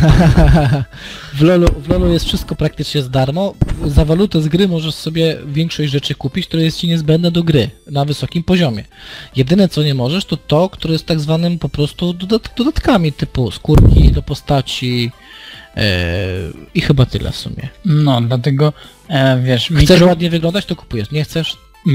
W LoLu jest wszystko praktycznie za darmo. Za walutę z gry możesz sobie większość rzeczy kupić, które jest ci niezbędne do gry na wysokim poziomie. Jedyne co nie możesz to, które jest tak zwanym po prostu dodatkami typu skórki do postaci i chyba tyle w sumie. No, dlatego wiesz... Chcesz ładnie wyglądać, to kupujesz. Nie chcesz?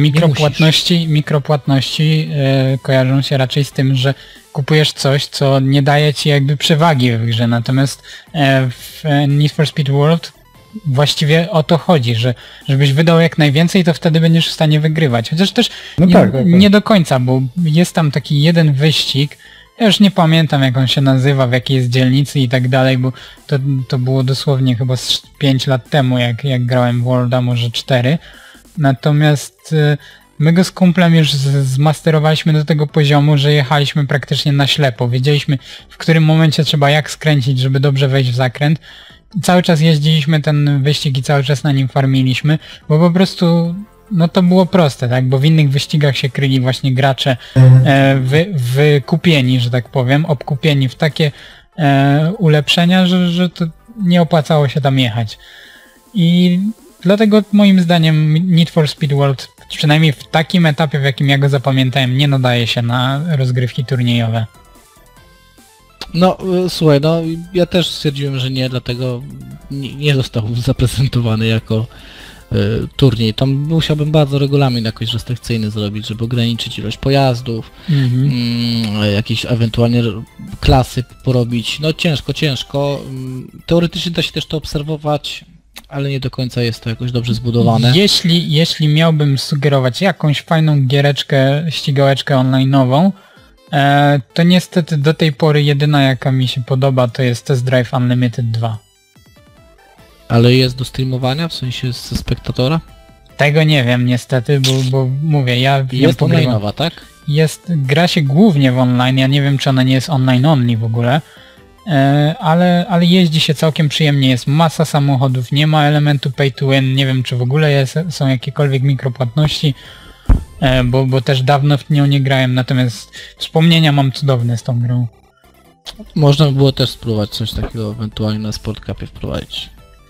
Mikropłatności kojarzą się raczej z tym, że kupujesz coś, co nie daje ci jakby przewagi w grze, natomiast w Need for Speed World właściwie o to chodzi, żebyś wydał jak najwięcej, to wtedy będziesz w stanie wygrywać. Chociaż też nie do końca, bo jest tam taki jeden wyścig, ja już nie pamiętam jak on się nazywa, w jakiej jest dzielnicy i tak dalej, bo to było dosłownie chyba 5 lat temu, jak grałem w Worlda, może 4. Natomiast my go z kumplem już zmasterowaliśmy do tego poziomu, że jechaliśmy praktycznie na ślepo. Wiedzieliśmy, w którym momencie trzeba jak skręcić, żeby dobrze wejść w zakręt. Cały czas jeździliśmy ten wyścig i cały czas na nim farmiliśmy, bo po prostu no to było proste, tak? Bo w innych wyścigach się kryli właśnie gracze wykupieni, że tak powiem, obkupieni w takie ulepszenia, że to nie opłacało się tam jechać. I dlatego moim zdaniem Need for Speed World, przynajmniej w takim etapie, w jakim ja go zapamiętałem, nie nadaje się na rozgrywki turniejowe. No słuchaj, no ja też stwierdziłem, że nie, dlatego nie został zaprezentowany jako turniej. Tam musiałbym bardzo regulamin jakoś restrykcyjny zrobić, żeby ograniczyć ilość pojazdów, jakieś ewentualnie klasy porobić. No ciężko. Teoretycznie da się też to obserwować, ale nie do końca jest to jakoś dobrze zbudowane. Jeśli miałbym sugerować jakąś fajną giereczkę, ścigałeczkę online'ową, to niestety do tej pory jedyna jaka mi się podoba to jest Test Drive Unlimited 2. Ale jest do streamowania, w sensie ze spektatora? Tego nie wiem niestety, bo mówię, ja... Jest online'owa, tak? Gra się głównie w online, ja nie wiem czy ona nie jest online only w ogóle, ale jeździ się całkiem przyjemnie, jest masa samochodów, nie ma elementu pay to win, nie wiem czy w ogóle są jakiekolwiek mikropłatności, bo też dawno w nią nie grałem, natomiast wspomnienia mam cudowne z tą grą. Można by było też spróbować coś takiego ewentualnie na Sport Cupie wprowadzić.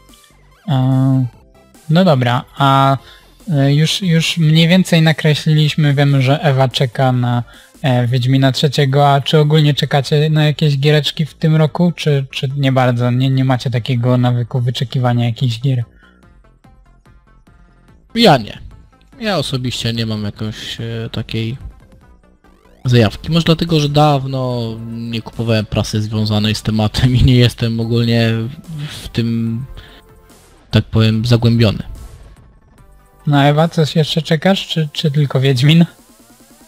No dobra, a już mniej więcej nakreśliliśmy, wiemy, że Ewa czeka na Wiedźmina III, a czy ogólnie czekacie na jakieś giereczki w tym roku, czy nie bardzo? Nie macie takiego nawyku wyczekiwania jakichś gier? Ja nie. Ja osobiście nie mam jakoś takiej zajawki. Może dlatego, że dawno nie kupowałem prasy związanej z tematem i nie jestem ogólnie w tym, tak powiem, zagłębiony. No Ewa, coś jeszcze czekasz, czy tylko Wiedźmin?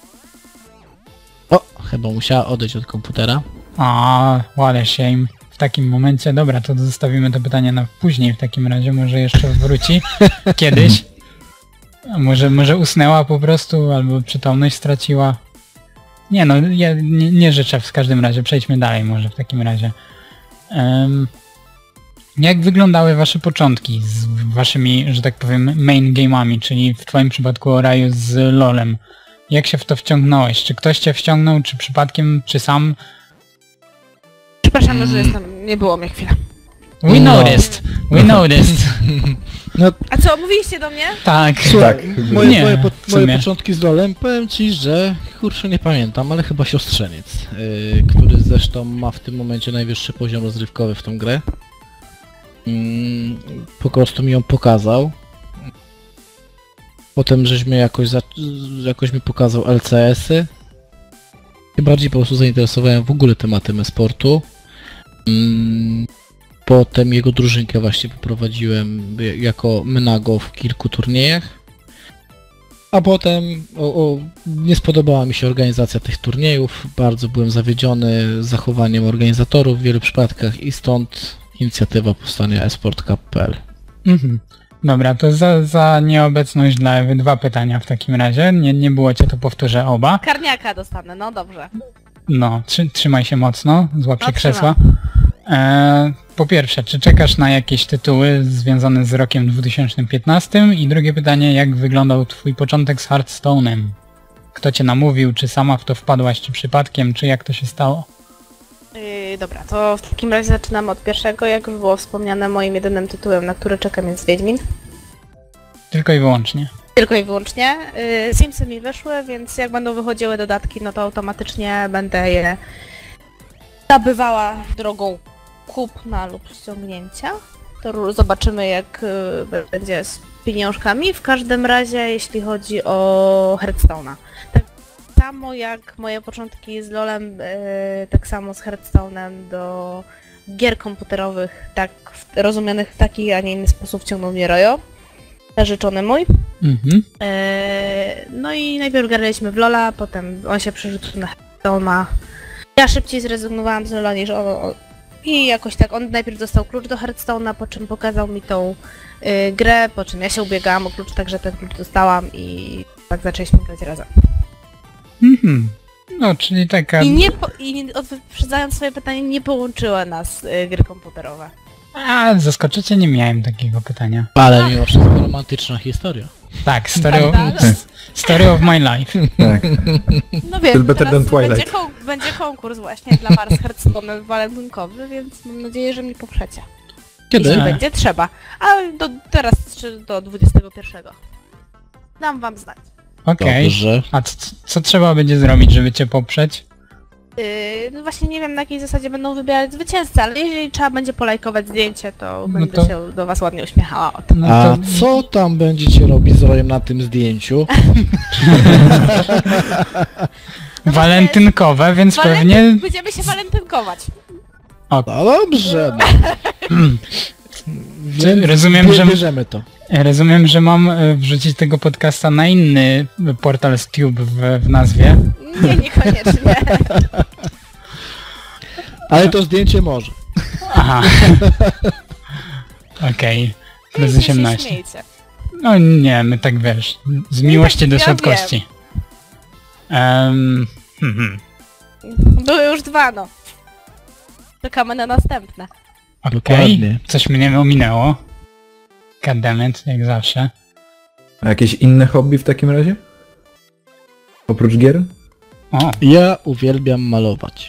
chyba musiała odejść od komputera. A, what a shame. W takim momencie, dobra, to zostawimy to pytanie na później w takim razie, może jeszcze wróci kiedyś. A może usnęła po prostu, albo przytomność straciła. Nie no, ja nie życzę w każdym razie, przejdźmy dalej może w takim razie. Jak wyglądały wasze początki z waszymi, że tak powiem, main game'ami, czyli w twoim przypadku o Raju z LoLem? Jak się w to wciągnąłeś? Czy ktoś cię wciągnął, czy przypadkiem, czy sam? Przepraszam, że jestem, nie było mnie chwilę. We noticed! We noticed! No A co, mówiliście do mnie? Tak. Tak. Nie, moje w sumie. początki z LoLem, powiem ci, że kurczę nie pamiętam, ale chyba siostrzeniec, który zresztą ma w tym momencie najwyższy poziom rozrywkowy w tą grę. Po prostu mi ją pokazał. Potem żeśmy jakoś mi pokazał LCS-y. I bardziej po prostu zainteresowałem w ogóle tematem e-sportu. Potem jego drużynkę właśnie poprowadziłem jako Menago w kilku turniejach. A potem nie spodobała mi się organizacja tych turniejów. Bardzo byłem zawiedziony zachowaniem organizatorów w wielu przypadkach i stąd inicjatywa powstania esport.pl. Mhm. Dobra, to za nieobecność dla Ewy 2 pytania w takim razie. Nie było cię, to powtórzę oba. Karniaka dostanę, no dobrze. No, trzymaj się mocno, złap się No, krzesła. Po pierwsze, czy czekasz na jakieś tytuły związane z rokiem 2015? I drugie pytanie, jak wyglądał twój początek z Hearthstone'em? Kto cię namówił, czy sama w to wpadłaś, czy przypadkiem, czy jak to się stało? Dobra, to w takim razie zaczynamy od pierwszego. Jak już było wspomniane, moim jedynym tytułem, na który czekam, jest Wiedźmin. Tylko i wyłącznie. Tylko i wyłącznie. Simsy mi wyszły, więc jak będą wychodziły dodatki, no to automatycznie będę je nabywała drogą kupna lub ściągnięcia. To zobaczymy, jak będzie z pieniążkami. W każdym razie, jeśli chodzi o Hearthstone'a. Tak samo jak moje początki z LoLem, tak samo z Hearthstone'em do gier komputerowych, tak rozumianych w taki, a nie inny sposób wciągnął mnie Rojo. Narzeczony mój. Mhm. No i najpierw graliśmy w LoL'a, potem on się przerzucił na Hearthstone'a. Ja szybciej zrezygnowałam z LoL'a niż on. I jakoś tak, on najpierw dostał klucz do Hearthstone'a, po czym pokazał mi tą grę, po czym ja się ubiegałam o klucz, także ten klucz dostałam i tak zaczęliśmy grać razem. Mhm. No, czyli taka... I wyprzedzając swoje pytanie, nie połączyły nas gry komputerowe. A, zaskoczycie, nie miałem takiego pytania. Ale mimo wszystko romantyczna historia. Tak, Prawda? story of my life. Tak. No wiem, Still better teraz than Twilight. będzie konkurs właśnie dla par z Hearthstone'em walentynkowy, więc mam nadzieję, że mnie poprzecie. Kiedy? Jeśli będzie trzeba. A teraz czy do 21. Dam wam znać. Okej. Dobrze. A co trzeba będzie zrobić, żeby cię poprzeć? No właśnie nie wiem, na jakiej zasadzie będą wybierać zwycięzcę, ale jeżeli trzeba będzie polajkować zdjęcie, to No będę to- się do was ładnie uśmiechała o tym. No A to co tam będziecie robić z Rojem na tym zdjęciu? walentynkowe, więc pewnie... Będziemy się walentynkować. No dobrze. Rozumiem, że... Bierzemy to. Rozumiem, że mam wrzucić tego podcasta na inny portal z Tube w nazwie. Nie, niekoniecznie. Ale to zdjęcie może. Aha. Okej. Plus Wy się 18. śmiejcie. No nie, my tak wiesz, z miłości do ja słodkości. Były już 2, no. Czekamy na następne. Okej, Dokładnie. coś mnie ominęło. Goddammit, jak zawsze. A jakieś inne hobby w takim razie? Oprócz gier? O, Ja uwielbiam malować.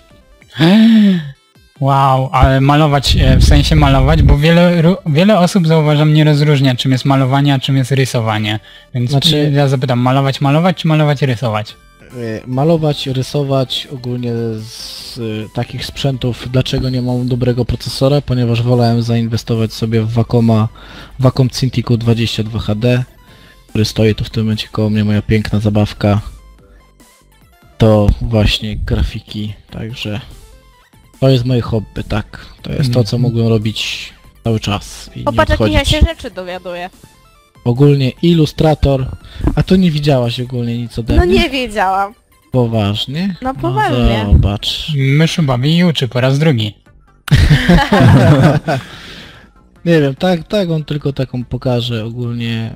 wow, ale malować, w sensie malować, bo wiele osób, zauważam, nie rozróżnia, czym jest malowanie, a czym jest rysowanie. Więc Znaczy- ja zapytam, malować, czy malować, rysować? Malować, rysować ogólnie z takich sprzętów, dlaczego nie mam dobrego procesora, ponieważ wolałem zainwestować sobie w Wacom Cintiq 22 HD, który stoi tu w tym momencie koło mnie, moja piękna zabawka. To właśnie grafiki, także to jest moje hobby, tak. To jest to, co mogłem robić cały czas i nie Popatrz, jakich ja odchodzić. się rzeczy dowiaduję. Ogólnie Illustrator, a to nie widziałaś ogólnie nic ode No mnie? nie wiedziałam. Poważnie? No poważnie. No, zobacz. Myszu bawi i uczy po raz drugi. Nie wiem, tak on tylko taką pokaże ogólnie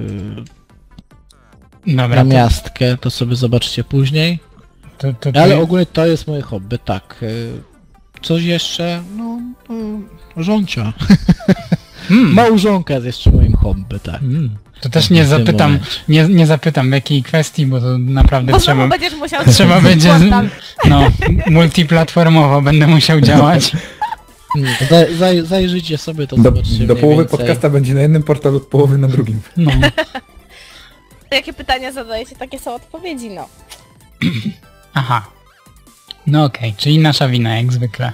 Dobra, namiastkę, to sobie zobaczycie później. to Ale ogólnie to jest moje hobby, tak. Coś jeszcze? No, żoncia. Małżonka jest jeszcze moim hobby, tak. To też nie W tym zapytam, momencie. nie zapytam w jakiej kwestii, bo to naprawdę Bo trzeba... znowu będziesz musiał... Trzeba będzie, portal. no, multiplatformowo będę musiał działać. Zajrzyjcie sobie, to Do zobaczycie mniej połowy więcej. podcasta będzie na jednym portalu, od połowy na drugim. No. Jakie pytania zadajecie, takie są odpowiedzi, no. Aha. No okej, czyli nasza wina jak zwykle.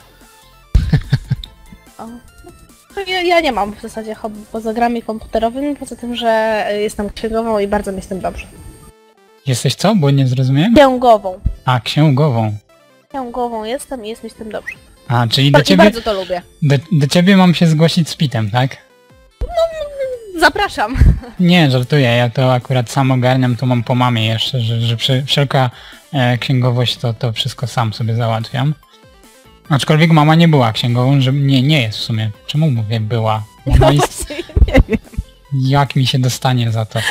O. No, ja nie mam w zasadzie hobby poza grami komputerowymi, poza tym, że jestem księgową i bardzo mi z tym dobrze. Jesteś co? Bo nie zrozumiałem? Księgową. A, księgową. Księgową jestem i jest mi z tym dobrze. A, czyli I bardzo to lubię. do ciebie mam się zgłosić z pitem, tak? Zapraszam. Nie, żartuję, ja to akurat sam ogarniam, to mam po mamie jeszcze, że wszelka księgowość to wszystko sam sobie załatwiam. Aczkolwiek mama nie była księgową, że nie jest w sumie. Czemu mówię była? Mama No jest, właśnie, nie wiem. jak mi się dostanie za to.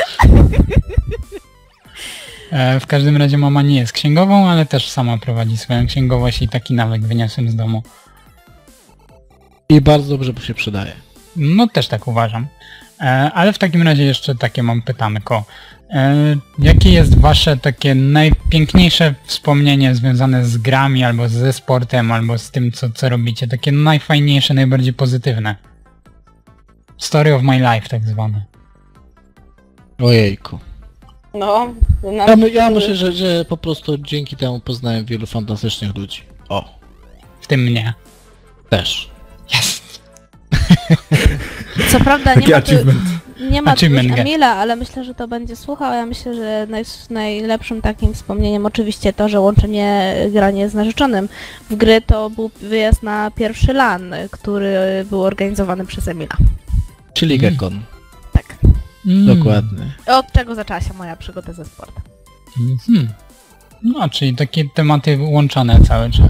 W każdym razie mama nie jest księgową, ale też sama prowadzi swoją księgowość i taki nawyk wyniosłem z domu. I bardzo dobrze się przydaje. No też tak uważam. Ale w takim razie jeszcze takie mam pytanko. Jakie jest wasze takie najpiękniejsze wspomnienie związane z grami, albo ze sportem, albo z tym, co robicie? Takie najfajniejsze, najbardziej pozytywne. Story of my life tak zwane. Ojejku. No, Ja myślę, że po prostu dzięki temu poznałem wielu fantastycznych ludzi. O, W tym mnie. też. Jest! Co prawda Taki nie ma achievement. nie ma Achievement czegoś get. Emila, ale myślę, że to będzie słuchał. Ja myślę, że najlepszym takim wspomnieniem oczywiście to, że łączenie granie z narzeczonym w gry to był wyjazd na pierwszy LAN, który był organizowany przez Emila. Czyli Gekon. Tak. Dokładnie. Od czego zaczęła się moja przygoda ze sportem. Mhm. No, czyli takie tematy łączone cały czas.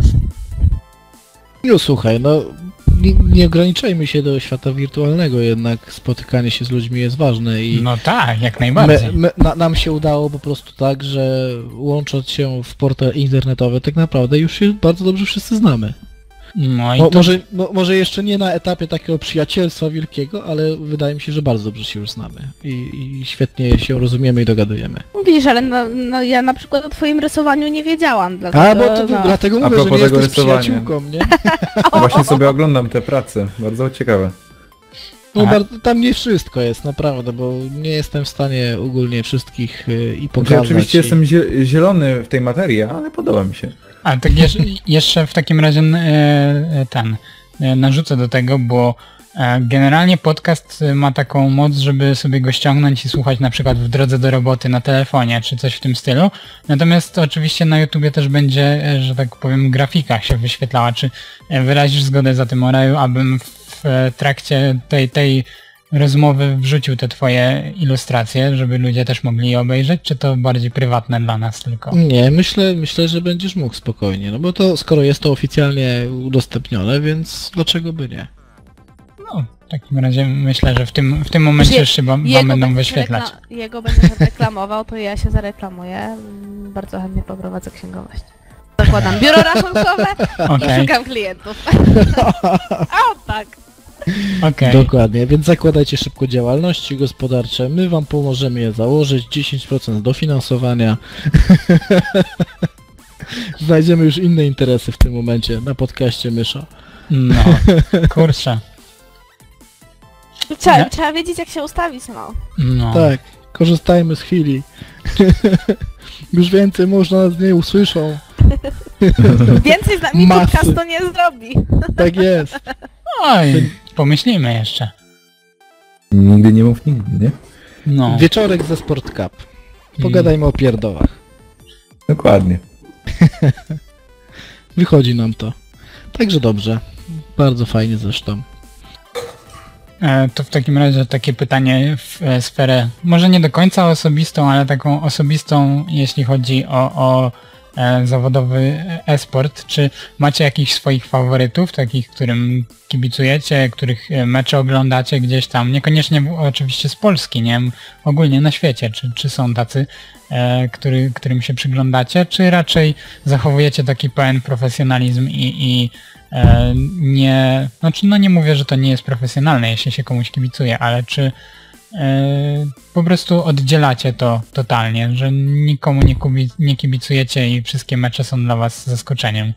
No słuchaj, no nie ograniczajmy się do świata wirtualnego, jednak spotykanie się z ludźmi jest ważne i No tak, jak najbardziej. nam się udało po prostu tak, że łącząc się w portal internetowy tak naprawdę już się bardzo dobrze wszyscy znamy. No i to... Może jeszcze nie na etapie takiego przyjacielstwa wielkiego, ale wydaje mi się, że bardzo dobrze się już znamy i świetnie się rozumiemy i dogadujemy. Widzisz, ale no, ja na przykład o twoim rysowaniu nie wiedziałam. Dlatego, Dlatego A mówię, że nie propos tego jesteś rysowania. przyjaciółką, nie? Właśnie sobie oglądam te prace, bardzo ciekawe. No, Aha. tam nie wszystko jest, naprawdę, bo nie jestem w stanie ogólnie wszystkich i Znaczy, pokazać. oczywiście jestem zielony w tej materii, ale podoba mi się. A tak jeszcze w takim razie narzucę do tego, bo generalnie podcast ma taką moc, żeby sobie go ściągnąć i słuchać na przykład w drodze do roboty na telefonie, czy coś w tym stylu. Natomiast oczywiście na YouTubie też będzie, że tak powiem, grafika się wyświetlała. Czy wyrazisz zgodę za tym, Oraju, abym w trakcie tej rozmowy wrzucił te twoje ilustracje, żeby ludzie też mogli je obejrzeć, czy to bardziej prywatne dla nas tylko? Nie, myślę, że będziesz mógł spokojnie, no bo to skoro jest to oficjalnie udostępnione, więc dlaczego by nie? No, w takim razie myślę, że w tym momencie już się wam będą wyświetlać. Jego będę reklamował, to ja się zareklamuję. Bardzo chętnie poprowadzę księgowość. Zakładam biuro rachunkowe Okej. i szukam klientów. O tak! Okej. Dokładnie, więc zakładajcie szybko działalności gospodarcze, my wam pomożemy je założyć, 10% dofinansowania. Znajdziemy już inne interesy w tym momencie na podcaście Mysza. No, kurczę. Trzeba wiedzieć, jak się ustawić, no. No. Tak, korzystajmy z chwili. Już więcej można nas nie usłyszą. Więcej z nami Masy. podcast to nie zrobi. Tak jest. Oj, pomyślimy jeszcze. Nigdy nie mów nigdy, nie? No. Wieczorek ze Sport Cup. Pogadajmy o pierdołach. Dokładnie. Wychodzi nam to. Także dobrze. Bardzo fajnie zresztą. To w takim razie takie pytanie w sferę, może nie do końca osobistą, ale taką osobistą, jeśli chodzi o zawodowy e-sport. Czy macie jakichś swoich faworytów, takich, którym kibicujecie, których mecze oglądacie gdzieś tam? Niekoniecznie oczywiście z Polski, nie wiem, ogólnie na świecie. Czy są tacy, którym się przyglądacie, czy raczej zachowujecie taki pełen profesjonalizm i nie... Znaczy, no nie mówię, że to nie jest profesjonalne, jeśli się komuś kibicuje, ale czy po prostu oddzielacie to totalnie, że nikomu nie kibicujecie i wszystkie mecze są dla was zaskoczeniem?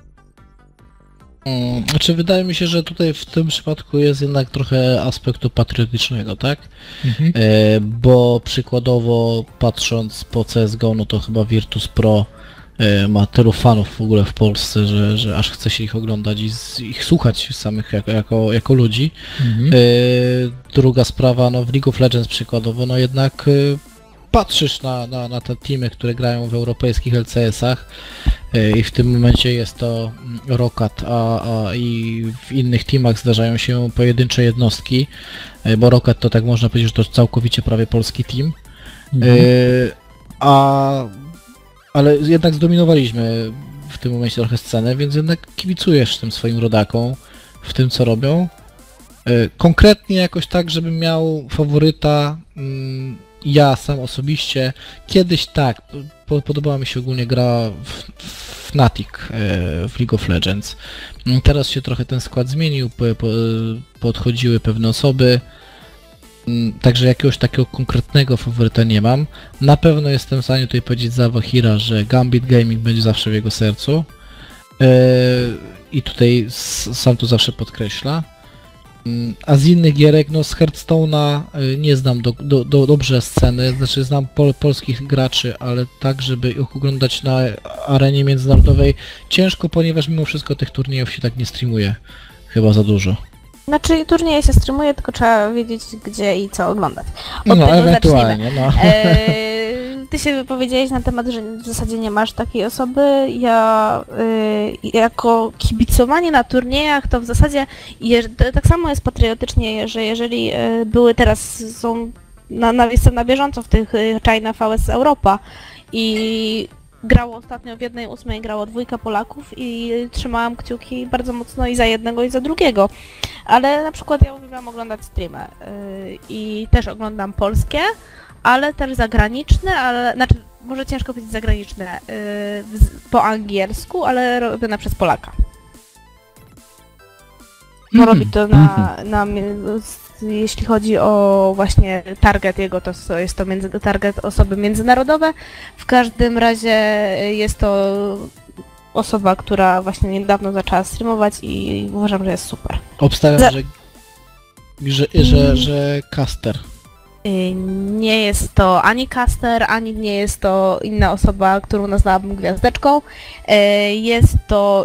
Znaczy wydaje mi się, że tutaj w tym przypadku jest jednak trochę aspektu patriotycznego, tak? Bo przykładowo patrząc po CSGO, no to chyba Virtus Pro ma tylu fanów w ogóle w Polsce, że aż chce się ich oglądać i ich słuchać samych jako ludzi. Druga sprawa, no w League of Legends przykładowo, no jednak patrzysz na te teamy, które grają w europejskich LCS-ach i w tym momencie jest to Roccat, a i w innych teamach zdarzają się pojedyncze jednostki, bo Roccat to tak można powiedzieć, że to całkowicie prawie polski team. Ale jednak zdominowaliśmy w tym momencie trochę scenę, więc jednak kibicujesz tym swoim rodakom w tym, co robią. Konkretnie jakoś tak, żebym miał faworyta, ja sam osobiście, kiedyś tak, podobała mi się ogólnie gra w Fnatic w League of Legends. Teraz się trochę ten skład zmienił, podchodziły pewne osoby, także jakiegoś takiego konkretnego faworyta nie mam. Na pewno jestem w stanie tutaj powiedzieć za Wahira, że Gambit Gaming będzie zawsze w jego sercu i tutaj sam to zawsze podkreśla. A z innych gierek, no z Hearthstone'a nie znam dobrze sceny, znaczy znam polskich graczy, ale tak, żeby ich oglądać na arenie międzynarodowej ciężko, ponieważ mimo wszystko tych turniejów się tak nie streamuje chyba za dużo. Znaczy turnieje się streamuje, tylko trzeba wiedzieć gdzie i co oglądać. Od No tego ewentualnie, zacznijmy. Ty się wypowiedziałeś na temat, że w zasadzie nie masz takiej osoby. Ja jako kibicowanie na turniejach to w zasadzie tak samo jest patriotycznie, że jeżeli były teraz, jestem na bieżąco w tych China VS Europa i grało ostatnio w 1/8 grało 2 Polaków i trzymałam kciuki bardzo mocno i za jednego i za drugiego. Ale na przykład ja uwielbiam oglądać streamy i też oglądam polskie, ale też zagraniczne, znaczy może ciężko powiedzieć zagraniczne po angielsku, ale robione przez Polaka. Bo robi to jeśli chodzi o właśnie target jego, to jest to target osoby międzynarodowe. W każdym razie jest to osoba, która właśnie niedawno zaczęła streamować i uważam, że jest super. Obstawiam, że caster. Nie jest to ani caster, ani nie jest to inna osoba, którą nazwałabym gwiazdeczką. Jest to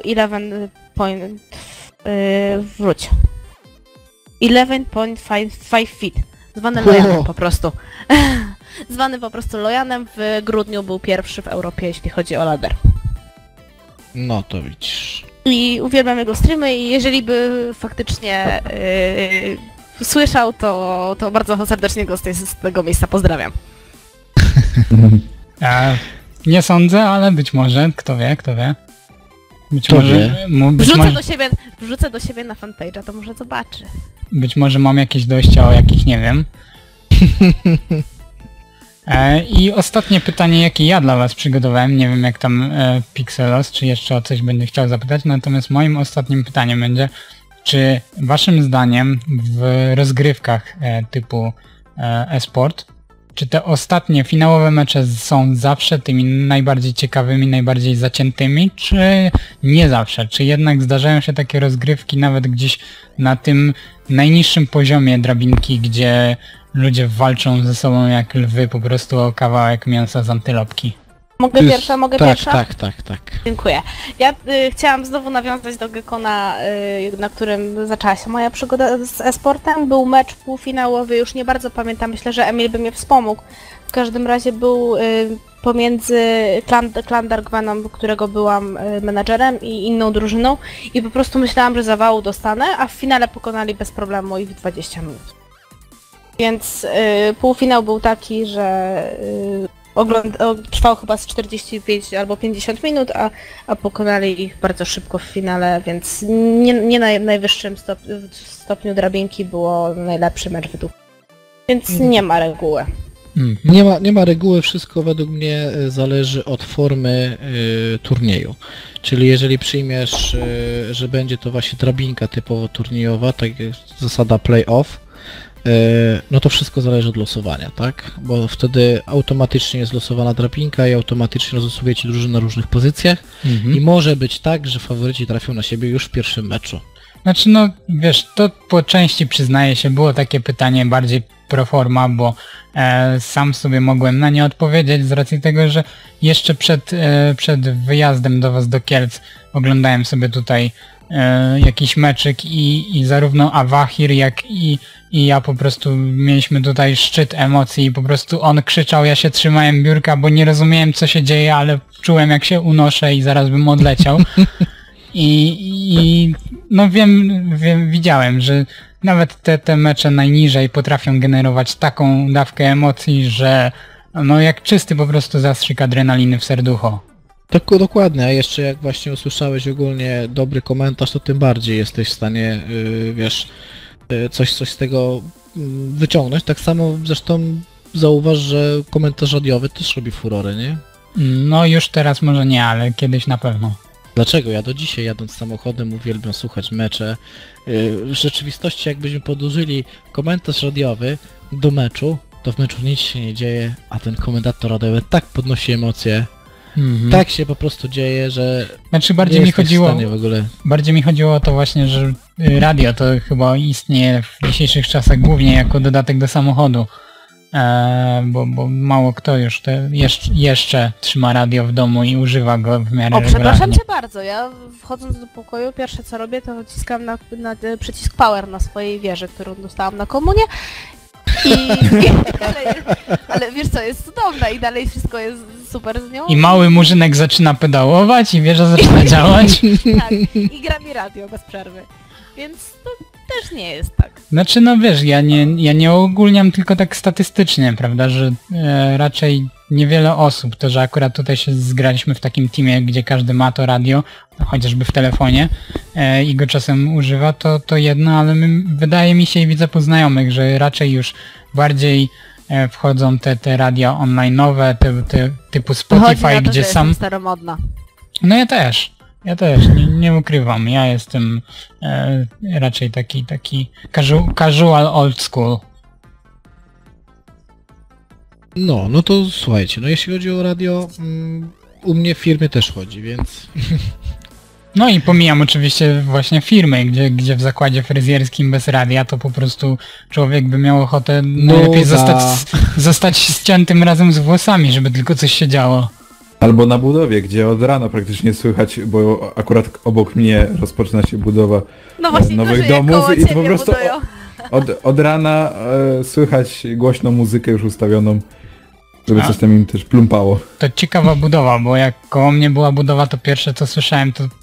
11.5 feet. Zwany Lojanem po prostu. Zwany po prostu Lojanem. W grudniu był pierwszy w Europie, jeśli chodzi o ladder. No to widzisz. I uwielbiam jego streamy i jeżeli by faktycznie słyszał, to bardzo serdecznie go z tego miejsca pozdrawiam. Nie sądzę, ale być może, kto wie. Wrzucę do siebie na fanpage'a, to może zobaczy. Być może mam jakieś dojścia, o jakich nie wiem. I ostatnie pytanie, jakie ja dla was przygotowałem, nie wiem jak tam Pixelos, czy jeszcze o coś będę chciał zapytać, natomiast moim ostatnim pytaniem będzie, czy waszym zdaniem w rozgrywkach typu e-sport, czy te ostatnie finałowe mecze są zawsze tymi najbardziej ciekawymi, najbardziej zaciętymi, czy nie zawsze? Czy jednak zdarzają się takie rozgrywki nawet gdzieś na tym najniższym poziomie drabinki, gdzie ludzie walczą ze sobą jak lwy po prostu o kawałek mięsa z antylopki? Mogę pierwsza? Tak. Dziękuję. Ja chciałam znowu nawiązać do Gekona, na którym zaczęła się moja przygoda z e-sportem. Był mecz półfinałowy, już nie bardzo pamiętam, myślę, że Emil by mnie wspomógł. W każdym razie był pomiędzy Clan Dark Venom, którego byłam menadżerem, i inną drużyną i po prostu myślałam, że zawału dostanę, a w finale pokonali bez problemu ich w 20 minut. Więc półfinał był taki, że Trwał chyba z 45 albo 50 minut, a pokonali ich bardzo szybko w finale, więc nie na najwyższym stopniu drabinki było najlepszy mecz według mnie. Więc nie ma reguły. Nie ma reguły, wszystko według mnie zależy od formy turnieju. Czyli jeżeli przyjmiesz, że będzie to właśnie drabinka typowo turniejowa, tak jak zasada play-off, no to wszystko zależy od losowania, tak? Bo wtedy automatycznie jest losowana drabinka i automatycznie rozlosuje ci drużyny na różnych pozycjach i może być tak, że faworyci trafią na siebie już w pierwszym meczu. Znaczy no, wiesz, to po części przyznaję się, było takie pytanie bardziej pro forma, bo sam sobie mogłem na nie odpowiedzieć z racji tego, że jeszcze przed wyjazdem do was do Kielc oglądałem sobie tutaj jakiś meczyk i zarówno Awahir jak i ja po prostu mieliśmy tutaj szczyt emocji i po prostu on krzyczał, ja się trzymałem biurka, bo nie rozumiałem co się dzieje, ale czułem jak się unoszę i zaraz bym odleciał. I no widziałem, że nawet te mecze najniżej potrafią generować taką dawkę emocji, że no jak czysty po prostu zastrzyk adrenaliny w serducho. Tak, dokładnie, a jeszcze jak właśnie usłyszałeś ogólnie dobry komentarz, to tym bardziej jesteś w stanie, wiesz, coś z tego wyciągnąć. Tak samo zresztą zauważ, że komentarz radiowy też robi furorę, nie? No już teraz może nie, ale kiedyś na pewno. Dlaczego? Ja do dzisiaj jadąc samochodem uwielbiam słuchać mecze. W rzeczywistości jakbyśmy podłożyli komentarz radiowy do meczu, to w meczu nic się nie dzieje, a ten komentator radiowy tak podnosi emocje. Tak się po prostu dzieje, że znaczy bardziej mi chodziło o to właśnie, że radio to chyba istnieje w dzisiejszych czasach głównie jako dodatek do samochodu. Bo mało kto już jeszcze trzyma radio w domu i używa go w miarę regularnie. Przepraszam cię bardzo, ja wchodząc do pokoju pierwsze co robię to naciskam na przycisk power na swojej wieży, którą dostałam na komunię ale wiesz co, jest cudowna i dalej wszystko jest super z nią. I mały murzynek zaczyna pedałować i wieża zaczyna działać. Tak, i gra mi radio bez przerwy, więc to też nie jest tak. Znaczy no wiesz, ja nie ogólniam tylko tak statystycznie, prawda, że raczej niewiele osób, to że akurat tutaj się zgraliśmy w takim teamie, gdzie każdy ma to radio, chociażby w telefonie i go czasem używa, to jedno, ale wydaje mi się i widzę po znajomych, że raczej już bardziej wchodzą te radia online'owe, typu Spotify, gdzie sam... staromodna. No ja też, nie ukrywam, ja jestem raczej taki casual old school. No to słuchajcie, no jeśli chodzi o radio, u mnie w firmie też chodzi, więc... No i pomijam oczywiście właśnie firmy, gdzie w zakładzie fryzjerskim bez radia to po prostu człowiek by miał ochotę najlepiej zostać ściętym razem z włosami, żeby tylko coś się działo. Albo na budowie, gdzie od rana praktycznie słychać, bo akurat obok mnie rozpoczyna się budowa nowych domów i to po prostu od rana słychać głośną muzykę już ustawioną, żeby coś tam im też plumpało. To ciekawa budowa, bo jak koło mnie była budowa, to pierwsze co słyszałem to...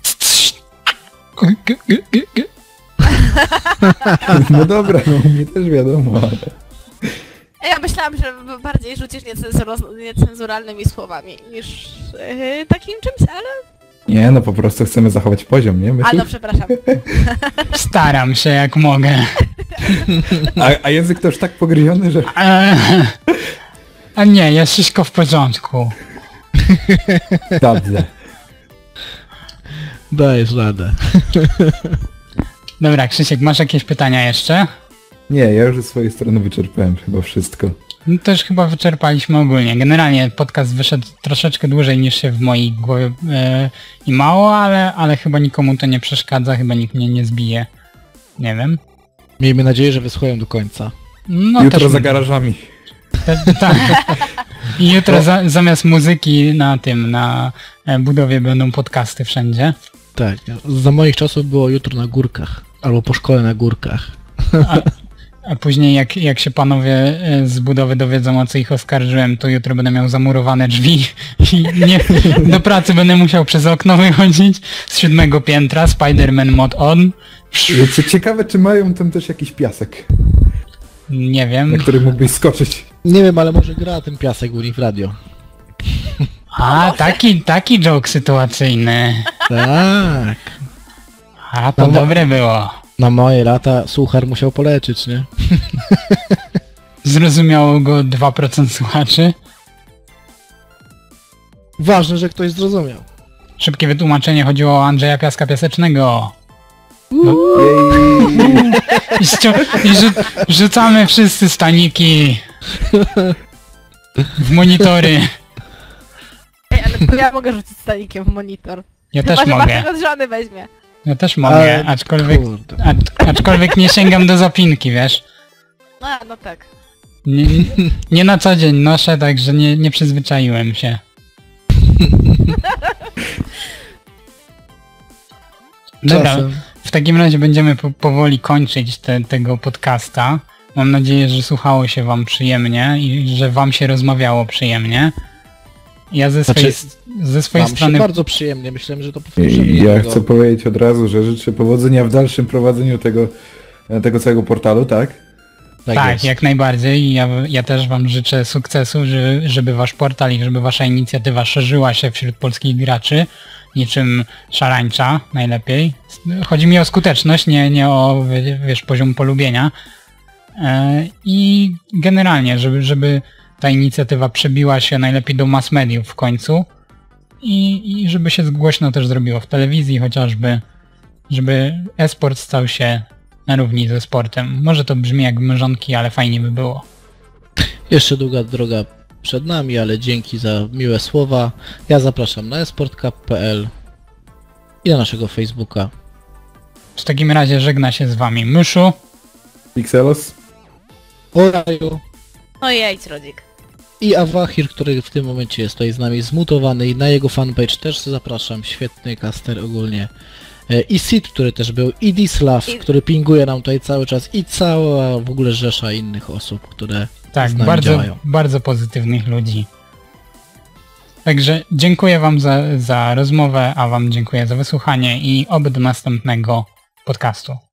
No dobra, no mnie też wiadomo, ale... Ja myślałam, że bardziej rzucisz niecenzuralnymi słowami niż takim czymś, ale... Nie, no po prostu chcemy zachować poziom, nie? A no przepraszam. Staram się jak mogę. A język to już tak pogryziony, że... A nie, jest wszystko w porządku. Dobrze. Dajesz radę. Dobra, Krzysiek, masz jakieś pytania jeszcze? Nie, ja już ze swojej strony wyczerpałem chyba wszystko. No też chyba wyczerpaliśmy ogólnie. Generalnie podcast wyszedł troszeczkę dłużej niż się w mojej głowie i mało, ale chyba nikomu to nie przeszkadza, chyba nikt mnie nie zbije. Nie wiem. Miejmy nadzieję, że wysłuchają do końca. No, jutro za garażami. Tak. I jutro zamiast muzyki na budowie będą podcasty wszędzie. Tak, za moich czasów było jutro na górkach, albo po szkole na górkach. A później jak się panowie z budowy dowiedzą, o co ich oskarżyłem, to jutro będę miał zamurowane drzwi i do pracy będę musiał przez okno wychodzić z 7. piętra, Spider-Man mod on. Co ciekawe, czy mają tam też jakiś piasek? Nie wiem. Na który mógłbyś skoczyć. Nie wiem, ale może gra ten piasek u nich w radio. A, taki joke sytuacyjny. Tak. A, to No, dobre było. Na moje lata Suchar musiał poleczyć, nie? Zrozumiało go 2% słuchaczy. Ważne, że ktoś zrozumiał. Szybkie wytłumaczenie, chodziło o Andrzeja Piaska Piasecznego. Rzucamy wszyscy staniki w monitory. Ej, ale to ja mogę rzucić stanikiem w monitor. Ja Chyba, też że mogę. Bartek od żony weźmie. Ja też mogę, Ale aczkolwiek, kurde. aczkolwiek nie sięgam do zapinki, wiesz. A, no tak. Nie na co dzień noszę, także nie przyzwyczaiłem się. Dobra, Czasem. w takim razie będziemy powoli kończyć tego podcasta. Mam nadzieję, że słuchało się wam przyjemnie i że wam się rozmawiało przyjemnie. Ja ze swojej, Znaczy, ze swojej Mam strony... się bardzo przyjemnie, myślałem, że to powtórzymy. Ja chcę powiedzieć od razu, że życzę powodzenia w dalszym prowadzeniu tego całego portalu, tak? Tak, jest. jak najbardziej. I ja też wam życzę sukcesu, żeby wasz portal i żeby wasza inicjatywa szerzyła się wśród polskich graczy. Niczym szarańcza najlepiej. Chodzi mi o skuteczność, nie o wiesz, poziom polubienia. I generalnie, żeby ta inicjatywa przebiła się najlepiej do mass mediów w końcu. I żeby się głośno też zrobiło w telewizji chociażby, żeby e-sport stał się na równi ze sportem. Może to brzmi jak mrzonki, ale fajnie by było. Jeszcze długa droga przed nami, ale dzięki za miłe słowa. Ja zapraszam na esportcup.pl i na naszego Facebooka. W takim razie żegna się z wami Myszu. Pixelos? Oraju No i jedź, Rodzik. i Awahir, który w tym momencie jest tutaj z nami zmutowany i na jego fanpage też zapraszam. Świetny caster ogólnie. I Sid, który też był, i Dislav, który pinguje nam tutaj cały czas i cała w ogóle rzesza innych osób, które Tak, z nami bardzo, działają. bardzo pozytywnych ludzi. Także dziękuję wam za rozmowę, a wam dziękuję za wysłuchanie i oby do następnego podcastu.